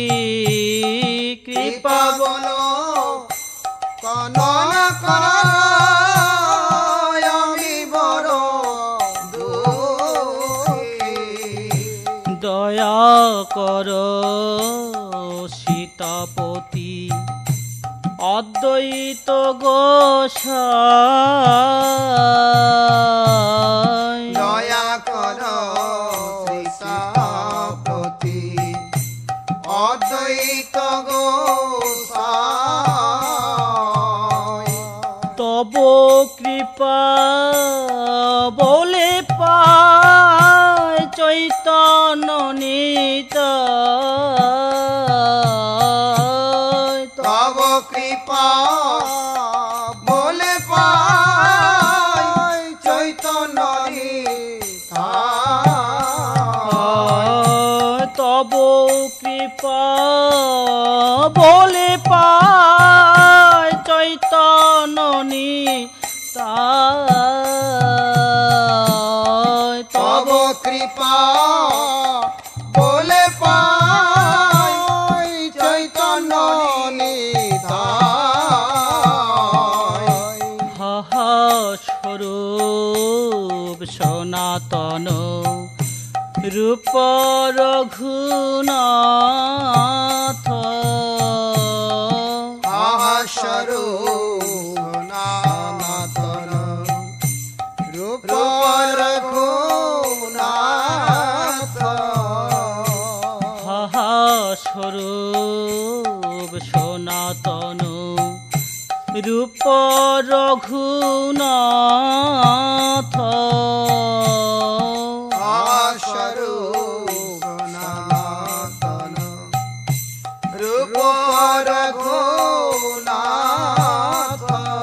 কৃপা বলো কনন কর আমি বড় দুঃখী দয়া কর সীতাপতি অদ্বৈত গোসাই দয়া কর সীতাপতি অদ্বৈত গোসাই তব কৃপা বলে পায় চৈতন্য নিতাই তব কৃপা বলে পাই চৈতন্য তব কৃপা বলে পায় চৈতন্য নিতাই তব কৃপা বলে পাই চৈতন্য নিতাই হা স্বরূপ সনাতন রূপ রঘুনাথ স্বরূপ সনাতন রূপ রঘুনাথ হা স্বরূপ সনাতন রূপ রঘুনাথ স্বরূপ সনাতন রূপ রঘুনাথ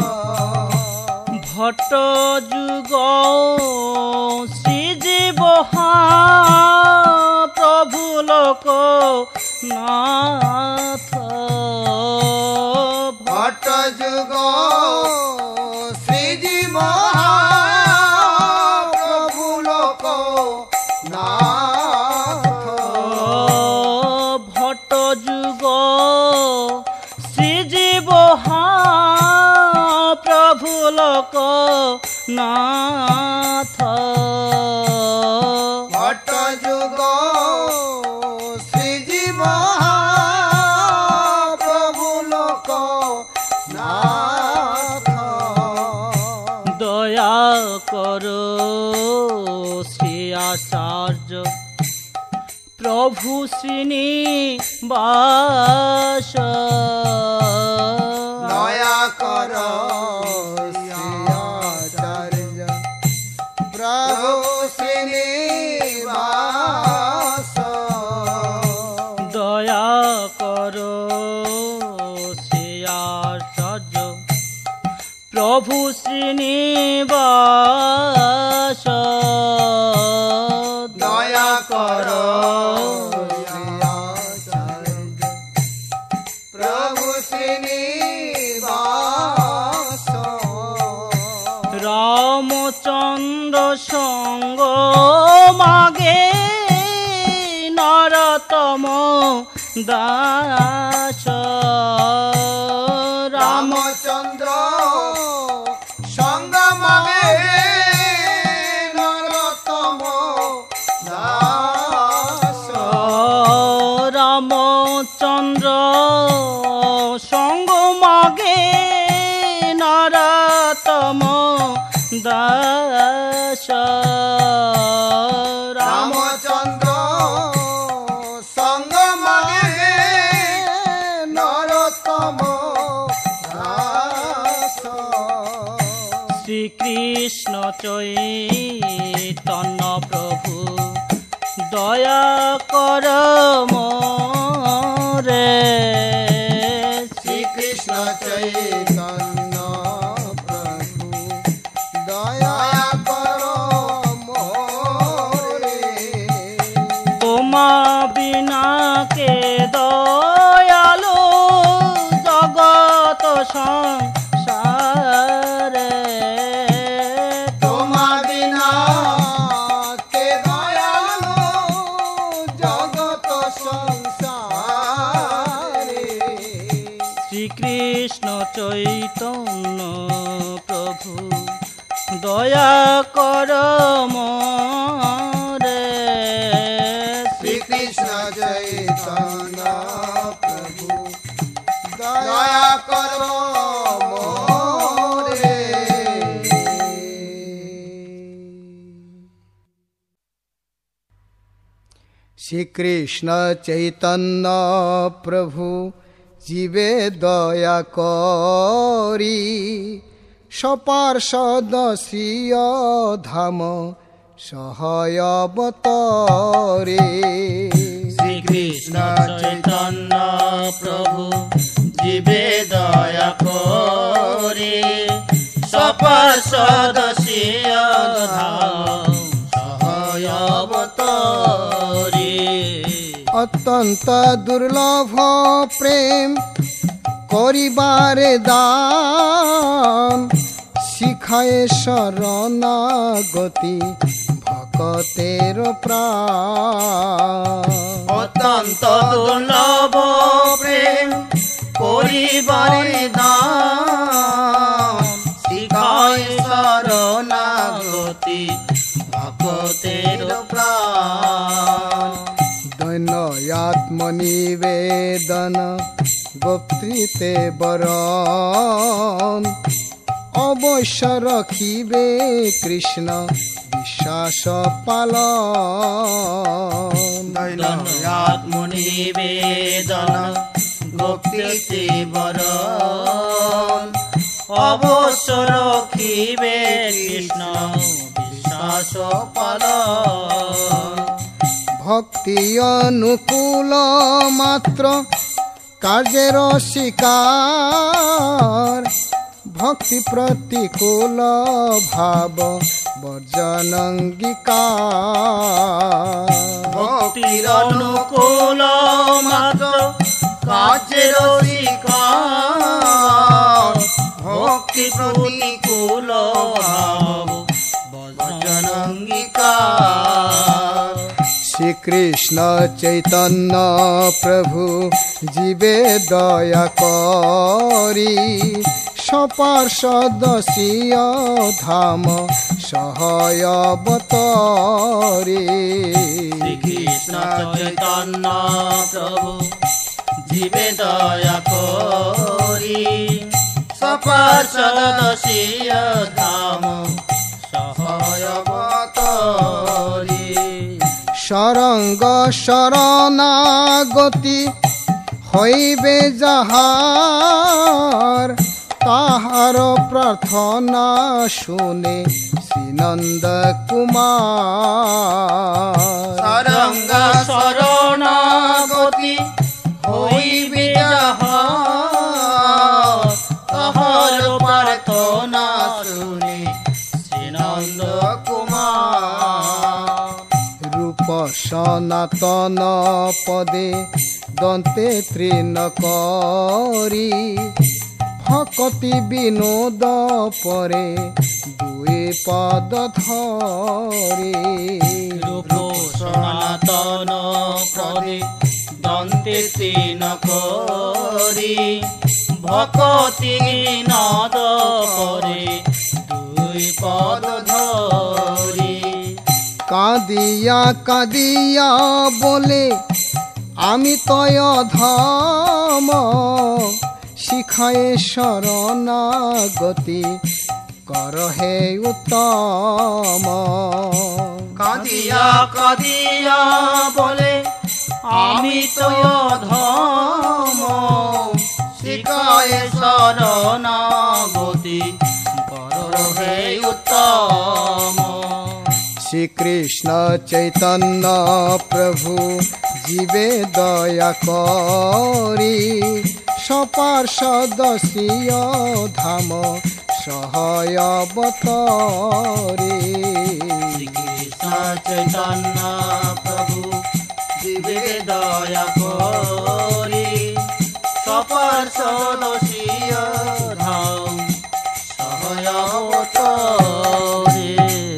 ভট্ট যুগ শ্রীজীব প্রভু লোক নাথ ভট্ট যুগ শ্রীজীব প্রভু লোক নাথ ভট্ট যুগ শ্রীজীব প্রভু লোক নাথ ভট্ট যুগ শ্রীজীব প্রভু লোক নাথ দয়া কর শ্রী আচার্য প্রভু শ্রীনিবাস দয়া কর আচার্য প্রভু শ্রীনিবাস দয়া কর শ্রী আচার্য প্রভু শ্রীনিবাস দয়া কর আচার্য প্রভু শ্রীনিবাস রামচন্দ্র সঙ্গ মাগে তম দাস রামচন্দ্র সঙ্গ মাগে নরতম দাস রামচন্দ্র সঙ্গ মাগে নরতম দাস রামচন্দ্র সঙ্গ মাগে নরতম দাস শ্রীকৃষ্ণ চৈতন্য প্রভু দয়া কর মোরে শ্রীকৃষ্ণ চৈতন্য প্রভু দয়া কর মোরে তোমা বিনা কে দয়ালু জগত সংসারে তোমা বিনা কে দয়ালু জগত সংসারে শ্রীকৃষ্ণ চৈতন্য প্রভু দয়া কর মোরে শ্রীকৃষ্ণ চৈতন্য প্রভু দয়া কর মোরে শ্রীকৃষ্ণ চৈতন্য প্রভু জীবে দয়া করি সপার্ষদ শ্রিয় ধাম সহায় অবতরে শ্রীকৃষ্ণ চৈতন্য প্রভু জীবে দয়া করে সপার্ষদ শ্রিয় ধাম সহায় অবতরে অত্যন্ত দুর্লভ প্রেম করিবারে দান শিখায়ে শরণাগতি ভকতের প্রাণ অত্যন্ত দুর্লভ প্রেম করিবারে দান শিখায় শরণাগতি ভকতের প্রাণ দৈন্যাত্মনিবেদন গোপ্তৃতে বরণ অবশ্য রখিবে কৃষ্ণ বিশ্বাস পালন আত্মনিবেদন ভক্তিতে বরণ অবশ্য রখিবে কৃষ্ণ বিশ্বাস পালন ভক্তি অনুকূল মাত্র কার্যের শিকার ভক্তি প্রতিকূল ভাব বর্জন অঙ্গীকার ভক্তির অনুকূল মাত্র কাজের শিকার ভক্তি প্রতিকূল ভাব বর্জন অঙ্গীকার শ্রীকৃষ্ণ চৈতন্য প্রভু জীবে দয়া করি সপার্ষদ শ্রিয় ধাম সহায় অবতরে শ্রীকৃষ্ণ চৈতন্য প্রভু জীবে দয়া করি সপার্ষদ শ্রিয় ধাম সহায় অবতরে সরঙ্গ শরণাগতি হইবে যাহার তাহার প্রার্থনা শুনে শ্রীনন্দ কুমার সরঙ্গ শরণাগতি হইবে যাহার তাহার প্রার্থনা শুনে শ্রীনন্দ কুমার রূপ সনাতন পদে দন্তে তৃণ করি ভকতি বিনোদ পরে দুই পদ ধরে রূপ সনাতন পদে তিন করি ভকতি নদ করে দুই পদ ধরি। কাঁদিয়া কাঁদিয়া বলে আমি তয় ধম শিখায়ে শরণাগতি কর হে উত্তম। কাঁদিয়া কাঁদিয়া বলে আমি তো ধম শিখায়ে শরণাগতি কর হে উত্তম। শ্রীকৃষ্ণ চৈতন্য প্রভু জীবে দয়া করি সপার্ষদস্য ধাম সহায় অবতরে। শ্রীকৃষ্ণ চৈতন্য প্রভু জীবে দয়া করি সপার্ষদস্য ধাম সহায় অবতরে।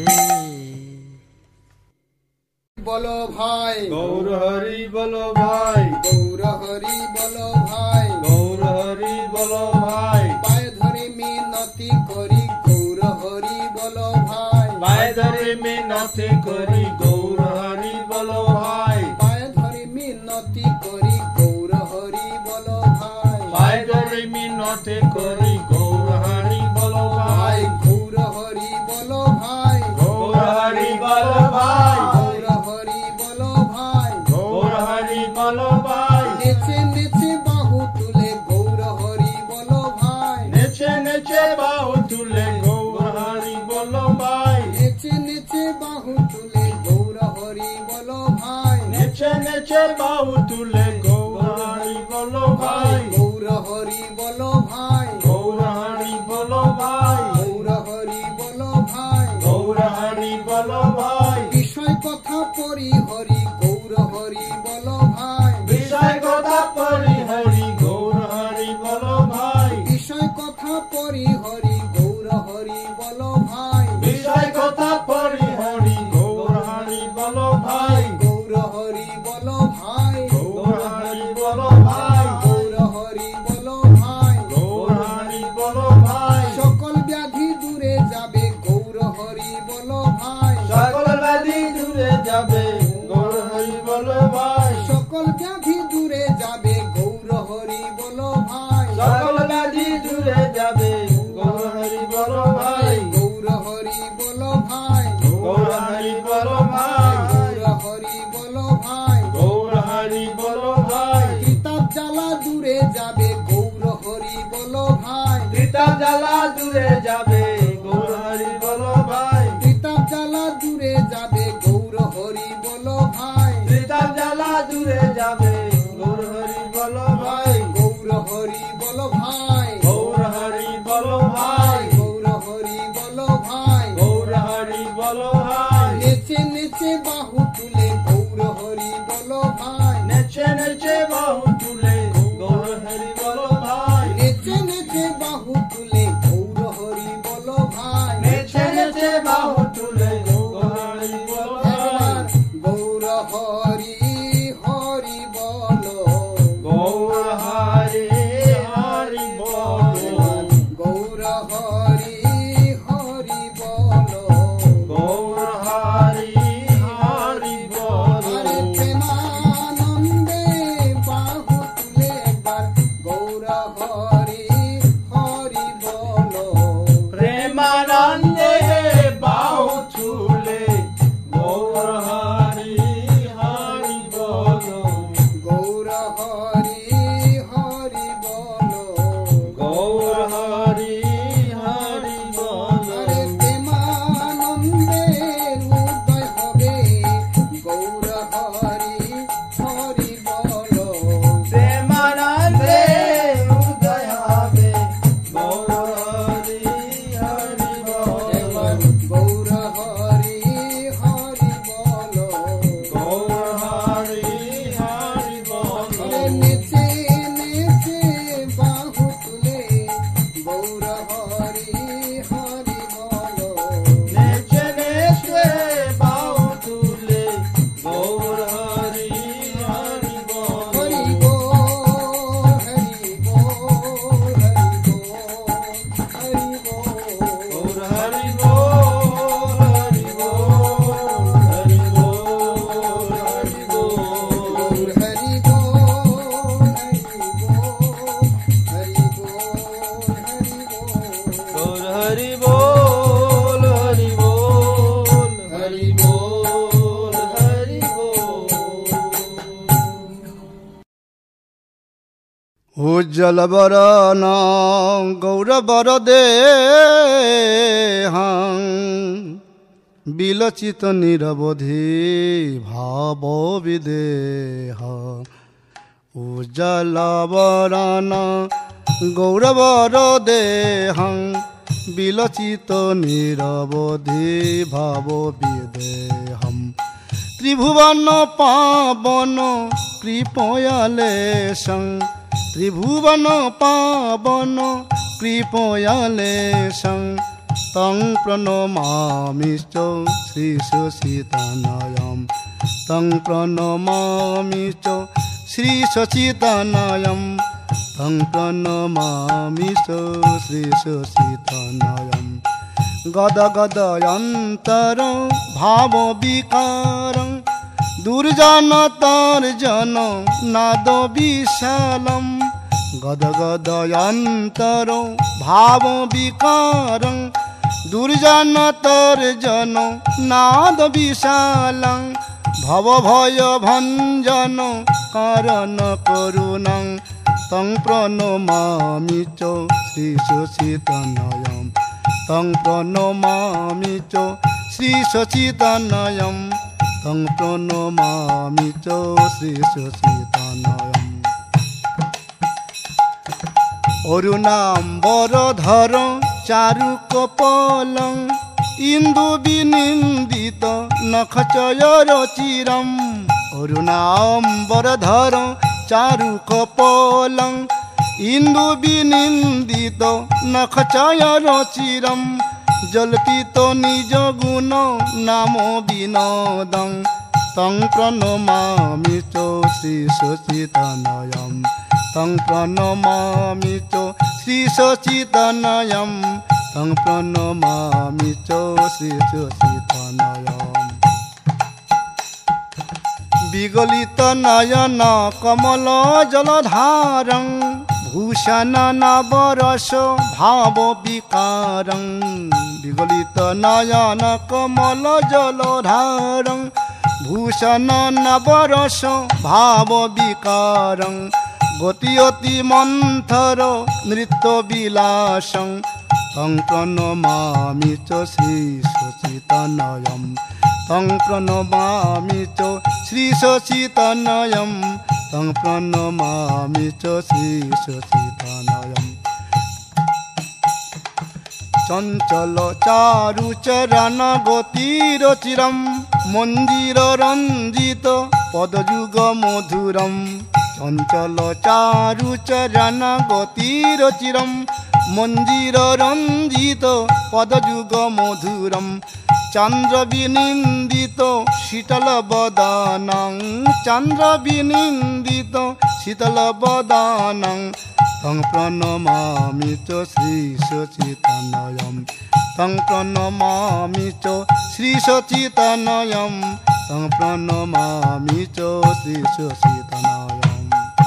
বলো ভাই গৌর হরি বলো ভাই, গৌর হরি বলো ভাই, গৌর হরি বলো ভাই, পায়ে ধরে মিনতি করি গৌর হরি বলো ভাই, পায়ে ধরে মিনতি করি গৌর হরি বলো ভাই, পায়ে ধরে মিনতি করি গৌর হরি বলো ভাই, পায়ে ধরে মিনতি করি গৌর হরি বলো ভাই, গৌর হরি বলো ভাই, গৌর হরি বলো ভাই, গৌর হরি বলো ভাই, গৌর হরি বলো ভাই, নেচে নেচে বাহু তুলে গৌর হরি বলো ভাই, নেচে নেচে বাহু তুলে গৌর হরি বলো ভাই, নেচে নেচে বাহু তুলে গৌর হরি বলো ভাই, নেচে নেচে বাহু তুলে গৌর হরি বলো ভাই, গৌর হরি বলো ভাই, গৌর হরি বলো ভাই, গৌর হরি বলো ভাই, গৌর হরি বলো ভাই, বিষয় কথা পরি হরি গৌর হরি বলো ভাই, বিষয় কথা পরি হরি গৌর হরি বলো ভাই, বিষয় কথা পরি হরি গৌর হরি বলো ভাই, বিষয় কথা পরি হরি গৌর হরি বলো ভাই, গৌর হরি বলো ভাই, গৌর হরি বলো ভাই, গৌর হরি বলো ভাই, গৌর হরি বলো ভাই, সকল ব্যাধি দূরে যাবে গৌর হরি বলো ভাই, সকল ব্যাধি দূরে যাবে গৌর হরি বলো ভাই, সকল ব্যাধি দূরে যাবে গৌর হরি বলো ভাই, সকল ব্যাধি দূরে যাবে গৌর হরি বলো ভাই, গৌর হরি বলো ভাই, গৌর হরি বলো ভাই, গৌর হরি বলো ভাই, গৌর হরি বলো ভাই, কিতাব জ্বালা দূরে যাবে গৌর হরি বলো ভাই, কিতাব জ্বালা দূরে যাবে গৌর হরি বলো ভাই, কিতাব জ্বালা দূরে যাবে গৌর হরি বলো ভাই, কিতাব জ্বালা দূরে যাবে গৌর হরি বলো ভাই, গৌর হরি বলো ভাই, গৌর হরি বলো ভাই, গৌর হরি বলো ভাই, গৌর হরি বলো ভাই, নেচে নেচে বাহু তুলে গৌর হরি বলো ভাই, নেচে নেচে বাহু তুলে গৌর হরি বলো ভাই, নেচে নেচে বাহু তুলে গৌর হরি বলো ভাই, নেচে নেচে বাহু তুলে গৌর হরি বলো ভাই, গৌর হরি হরি বলো, গৌর হরি হরি বলো, গৌর হরি হরি বলো, গৌর হরি হরি বলো, আরে প্রেমানন্দে বাহু তুলে একবার গৌর হরি হরি বলো, প্রেমানন্দে বাহু তুলে গৌর হরি হরি উজ্জ্বল বরণ গৌরবর দেহং বিলচিত নিরবধি ভাব বিদেহ উজ্জ্বল বরণ গৌরবর দেহং বিলচিত নিরবধি ভাব বিদেহম ত্রিভুবন পাবন কৃপয়ালেশং ত্রিভুবন পাবন কৃপয়ালেশং তং প্রণমামিশ্চ শ্রীসচিতানয়ম তং প্রণমামিশ্চ শ্রীসচিতানয়ম তং প্রণমামিশ্চ শ্রীসচিতানয়ম গদগদয়ন্তর ভাব বিকারং দুর্জন তর্জন নাদ বিশালম গদগদয়ন্তর ভাব বিকারং দুর্জন তর্জন নাদ বিশালং ভব ভয় ভঞ্জন কারণ করুণং তং প্রণমামি চ শ্রীসচিতানয়ম তং প্রণমামি চ শ্রীসচিতানয়ম তং প্রণমামি চ শ্রীসচিতানয়ম অরুণাম্বরধর চারু কপলং ইন্দু বিনিন্দিত নখচয়র চিরম অরুণাম্বরধর চারু কপলং ইন্দু বিনিন্দিত নখচয়র চিরম জল্পিত নিজ গুণ নাম বিনোদং তং প্রণমামি চ শ্রীসচিতানয়ম তং প্রণমামি চ শ্রীসচিতানয়ম তং প্রণমামি চ শ্রীসচিতানয়ম বিগলিত নয়ন কমল জলধারং ভূষণ নবরস ভাব বিকারং বিগলিত নয়ন কমল জলধারং ভূষণ নবরস ভাব বিকারং গতি অতি মন্থর নৃত্য বিলাসং তং প্রণমামি চ শ্রীসচিতানয়ম তং প্রণমামি চ শ্রীসচিতানয়ম তং প্রণমামি চ শ্রীসচিতানয়ম চঞ্চল চারু চরণ গতির চিরম মঞ্জির রঞ্জিত পদযুগ মধুরম চঞ্চল চারু চরণ গতির চিরম মঞ্জির রঞ্জিত পদযুগ মধুরম চন্দ্র বিনিন্দিত শীতল বদনং চন্দ্র বিনিন্দিত শীতল বদনং তং প্রণমামি চ শ্রীসচিতানয়ম তং প্রণমামি চ শ্রীসচিতানয়ম তং প্রণমামি চ শ্রীসচিতানয়ম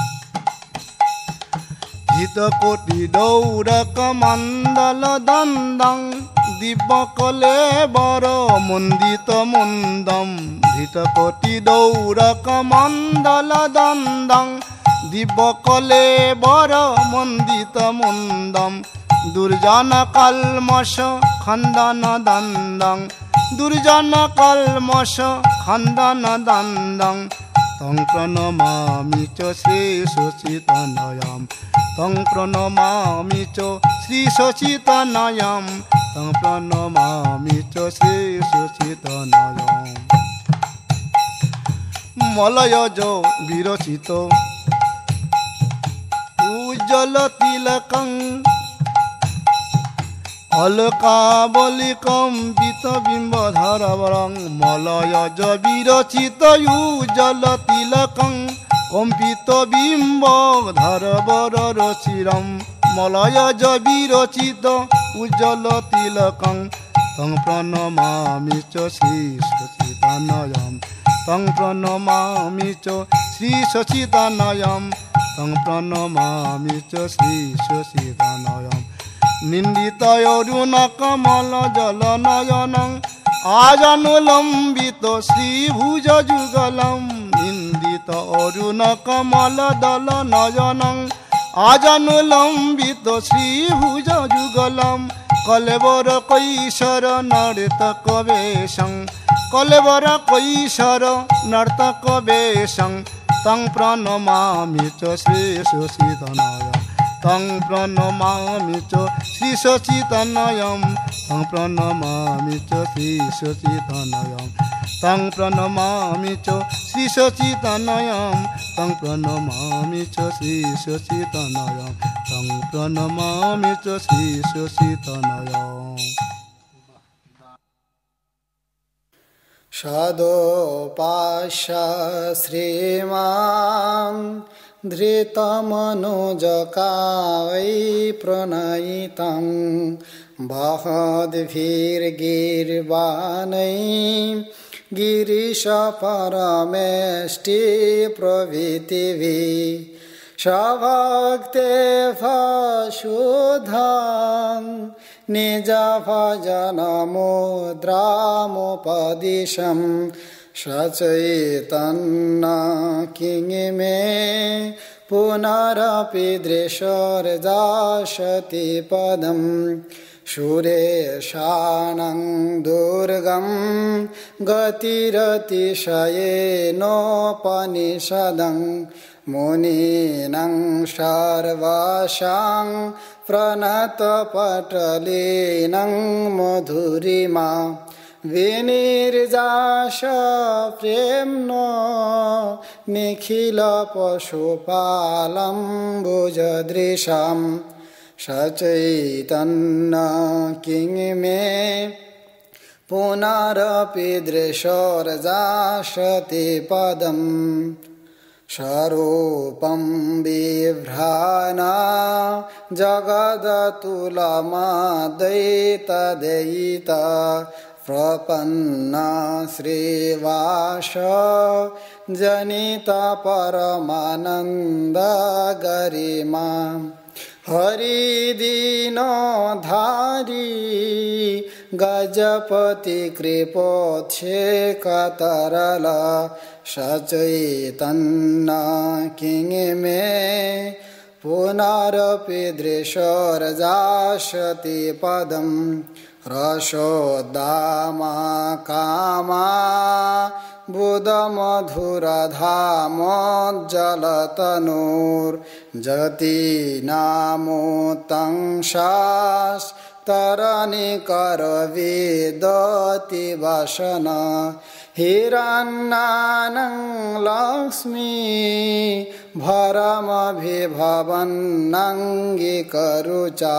হিত কোটি দৌরক মণ্ডল দন্দং দিব্য কলে বর মন্দিত মুন্দম হিত কোটি দৌরক মণ্ডল দন্দং দিব্য কলে বর মন্দিত মুন্দম দুর্জন কলমশ খন্দন দন্দং দুর্জন কলমশ খন্দন দন্দং তং প্রণমামি চ শ্রীসচিতানয়ম তং প্রণমামি চ শ্রীসচিতানয়ম তং প্রণমামি চ শ্রীসচিতানয়ম মলয়জ বিরচিত উজ্জ্বল তিলকং অলকাবলিকম্পিত বিম্বধরবরং মলয়জ বিরচিত উজ্জ্বল তিলকং কম্পিত বিম্বধরবর চিরম মলয়জ বিরচিত উজ্জ্বল তিলকং তং প্রণমামি চ শ্রীসচিতানয়ম তং প্রণমামি চ শ্রীসচিতানয়ম তং প্রণমামি চ শ্রীসচিতানয়ম নিন্দিত অরুণ কমল জল নয়নং আজানুলম্বিত শ্রীভুজ যুগলম নিন্দিত অরুণ কমল দল নয়নং আজানুলম্বিত শ্রীভুজ যুগলম কলেবর কৈশোর নর্তক বেশং কলেবর কৈশোর নর্তক বেশং তং প্রণমামি চ শ্রী সুচিতনয় তং প্রণমামি চ শ্রী সচিতনয়ম তং প্রণমামি চ শ্রী সচিতনয়ম তং প্রণমামি চ শ্রী সচিতনয়ম তং প্রণমামি চ শ্রী সচিতনয়ম তং প্রণমামি চ শ্রী সচিতনয়ম। সদোপাস্য শ্রীমাन् ধৃতমনুজকায় প্রণয়িतं বহদ্भिर्गीर्वाणैः गिरीश परमेष्टि प्रभृतिभिः स्वभक्तेः शुद्धं निजभजनमुद्रामुपदिशं सचैतन्य किङ्मे पुनरपि दृशोर्जासति पदम् सुरेशानं दुर्गं गतिरतिशयेनोपनिषदं मुनीनां सर्वासां प्रणतपटलीनं मधुरिमा विनिर्जास प्रेम्णो निखिलपशुपालं भुजदृशम् सचैतन्य किङ्मे पुनरपि दृशोर्जासति पदम् स्वरूपं बिभ्राना जगदतुलमद्वैतदयिता प्रपन्ना श्रीवास जनिता परमानन्दगरिमा हरिदीनधारी गजपति कृपोच्छेकतरल सचैतन्य किङ्मे पुनरपि दृशोर्जासति पदम् रसोद्दामा कामा बुधमधुरधामोज्जलतनूर्जतीनामोत्तंशास्तरणिकरविदति वसन हिरण्णानं लक्ष्मी भरमभिभवन्नङ्गिकरुचा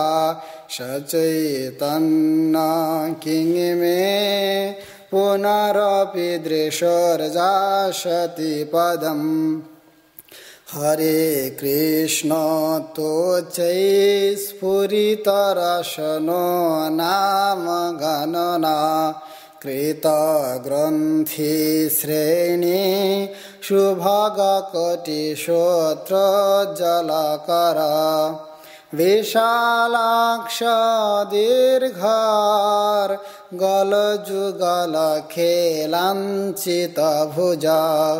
सचैतन्य किङ्मे पुनरपि दृशोर्जासति पदम् हरे कृष्ण तोचै स्फुरितरसनो नाम गणना कृतग्रन्थि श्रेणी सुभगकोटिश्रोत्रजलकर विशालाक्ष दीर्घार गलजुगल खेलाञ्चित भुजा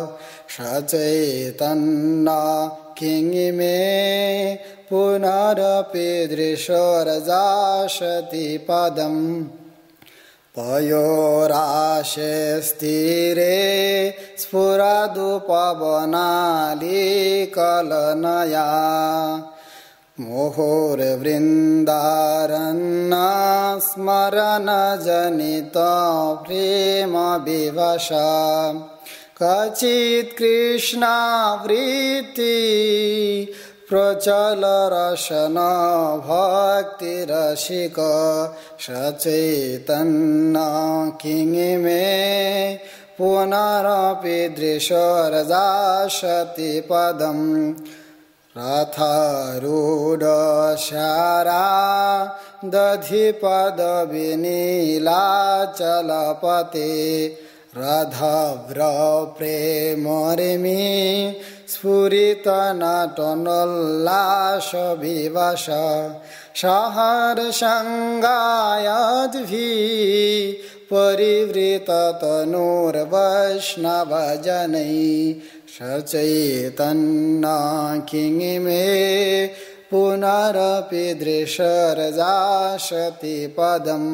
सचैतन्य किङ्मे पुनरपि दृशोर्जासति पदम् पयोराशे स्थिरे स्फुरदुपवनालिकलनया मुहुर्वृन्दारण्य स्मरणजनित प्रेमविवशा कचित् कृष्णावृत्ति प्रचलरसन भक्तिरसिक सचैतन्य किङ्मे पुनरपि दृशोर्जासति पदम् रथारूढशारा दधिपदविनीलाचलपते रथव्रप्रेमरिमि स्फुरितनटनोल्लासविवश सहर्षङ्गायद्भिः परिवृततनुर्वैष्णवजनैः सचैतन्य किङ्मे पुनरपि दृशर्जासति पदम्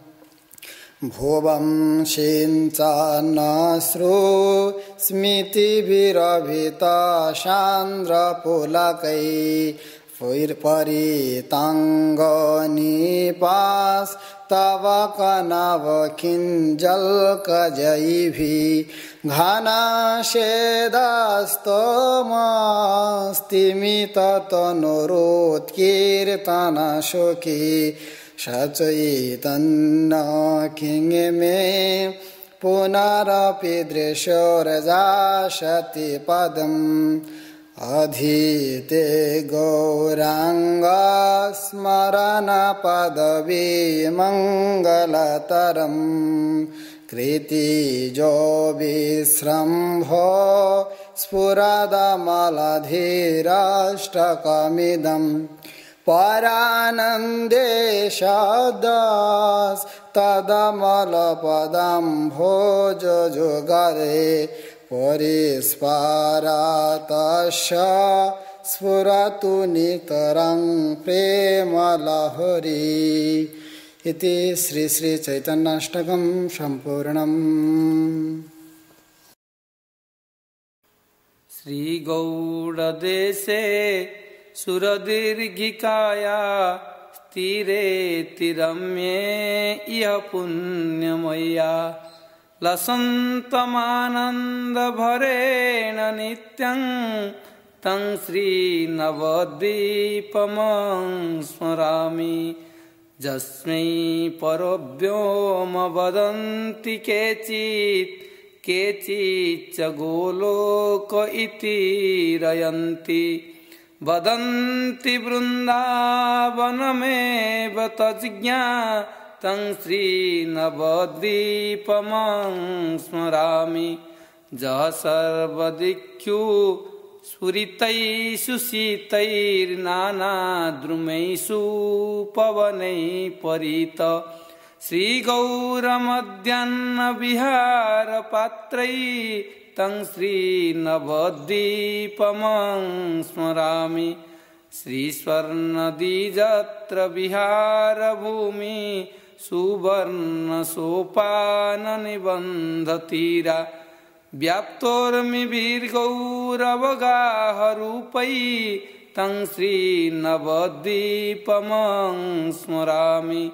भुवं सिञ्चन्नश्रु स्मृतिभिरभितसान्द्रपुलकैः परिताङ्गनिपास्तव कनवकिञ्जल्कजैभिः घनशेदास्तमस्तिमिततनुरोत्कीर्तनशुकी सचैतन्य किङ्मे पुनरपि दृशोर्जासति पदम् अधीते गौराङ्ग स्मरणपदवी मङ्गलतरम् कृतिजो विस्रम्भो स्फुरदमलधीराष्टकमिदम् परानन्देशदास् तदमलपदम्भोजजुगरे परिस्फारतस्य स्फुरतु नितरं प्रेमलहरी इति श्री श्री चैतन्याष्टकं सम्पूर्णम्। श्रीगौडदेशे सुरदीर्घिकाया स्थिरेति रम्ये इह पुण्यमय्या लसन्तमानन्दभरेण नित्यं तं श्रीनवद्वीपमं स्मरामि यस्मै परव्योम वदन्ति केचिच्च गोलोक इति रयन्ति वदन्ति वृन्दावनमेव तज्ज्ञातं श्रीनवद्वीपमं स्मरामि जः सर्वदिक्षु स्फुरितैः सुशीतैर्नानाद्रुमैषु पवनैः परित श्रीगौरमध्याह्नविहारपात्रैः तं श्रीनवद्वीपमं स्मरामि श्रीस्वर्णदीजत्र विहारभूमि सुवर्णसोपाननिबन्धतीरा व्याप्तोर्मिभिर्गौरवगाहरूपैः तं श्रीनवद्वीपमं स्मरामि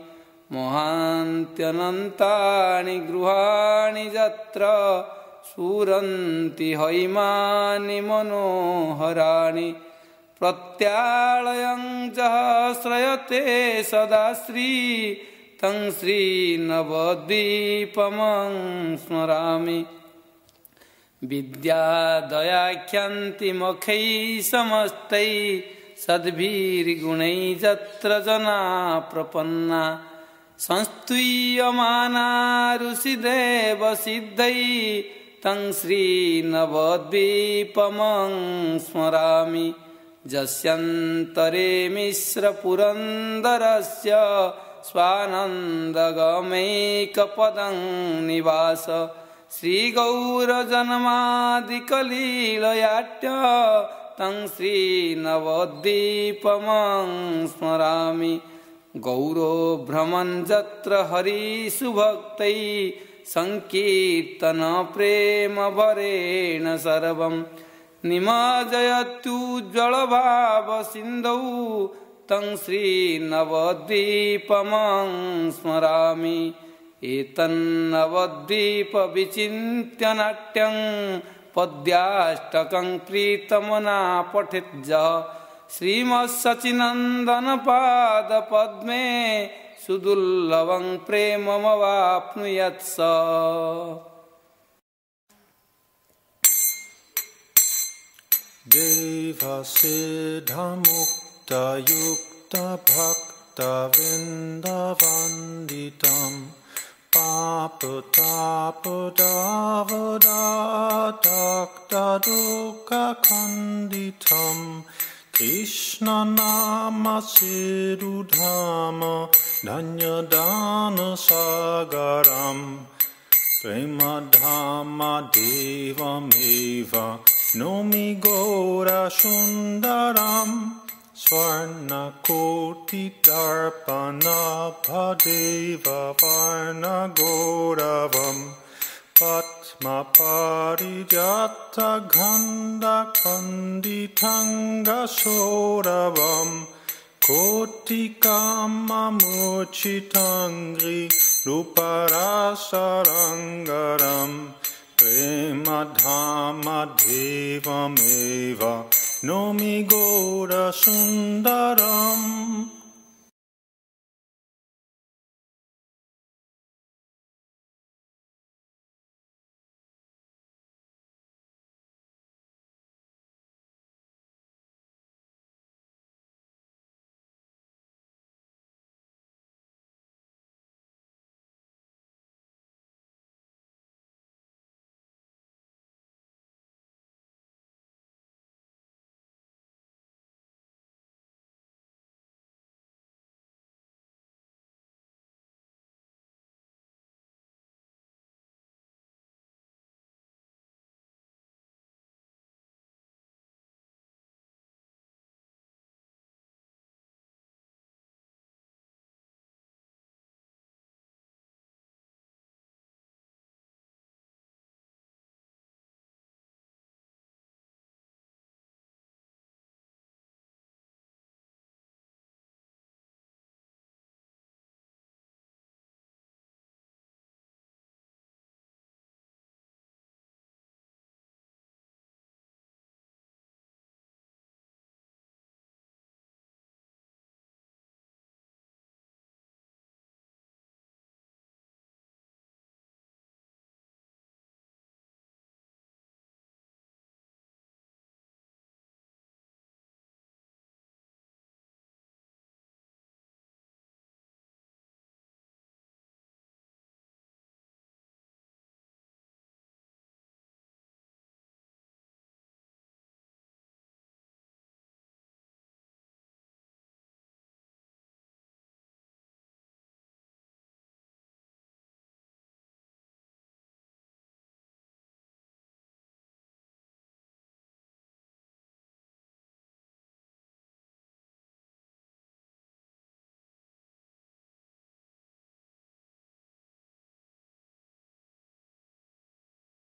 महान्त्यनन्तानि गृहाणि यत्र स्फुरन्ति हैमानि मनोहराणि प्रत्यालयं जः श्रयते सदा तं श्रीनवद्वीपमं स्मरामि विद्यादयाख्यन्तिमखैः समस्तैः सद्भिर्गुणैः यत्र जना प्रपन्ना संस्तूयमाना ऋषिदेवसिद्धैः तं श्रीनवद्वीपमं स्मरामि यस्यन्तरे मिश्रपुरन्दरस्य स्वानन्दगमैकपदं निवास श्रीगौरजन्मादिकलीलयाट्य तं श्रीनवद्वीपमं स्मरामि गौरो भ्रमन् यत्र हरिसुभक्तैः संकीर्तन प्रेम भरेण सर्वं निमज्जयत्युज्ज्वलभाव सिन्धौ तं श्रीनवद्वीपमं स्मरामि एतन्नवद्वीप विचिन्त्य नाट्यं पद्याष्टकं प्रीतमना पठेज्जः श्रीमत्सचिनन्दनपादपद्मे सुदुर्लभं प्रेममवाप्नुयात् स। देवसिद्धमुक्तयुक्तभक्तवृन्दवन्दितं पापतापदावदातक्तदुःखखण्डितं Krishna nama Sirudhama Dhanyadana Sagaram Prema Dhamma Devameva Nomi Gora Sundaram Swarna Koti Darpana Padeva Varna Goravam Patma Parijata Ganda Panditanga Soravam Koti Kama Muchitangri Ruparasarangaram Prema Dhamma Devameva Nomi Gora Sundaram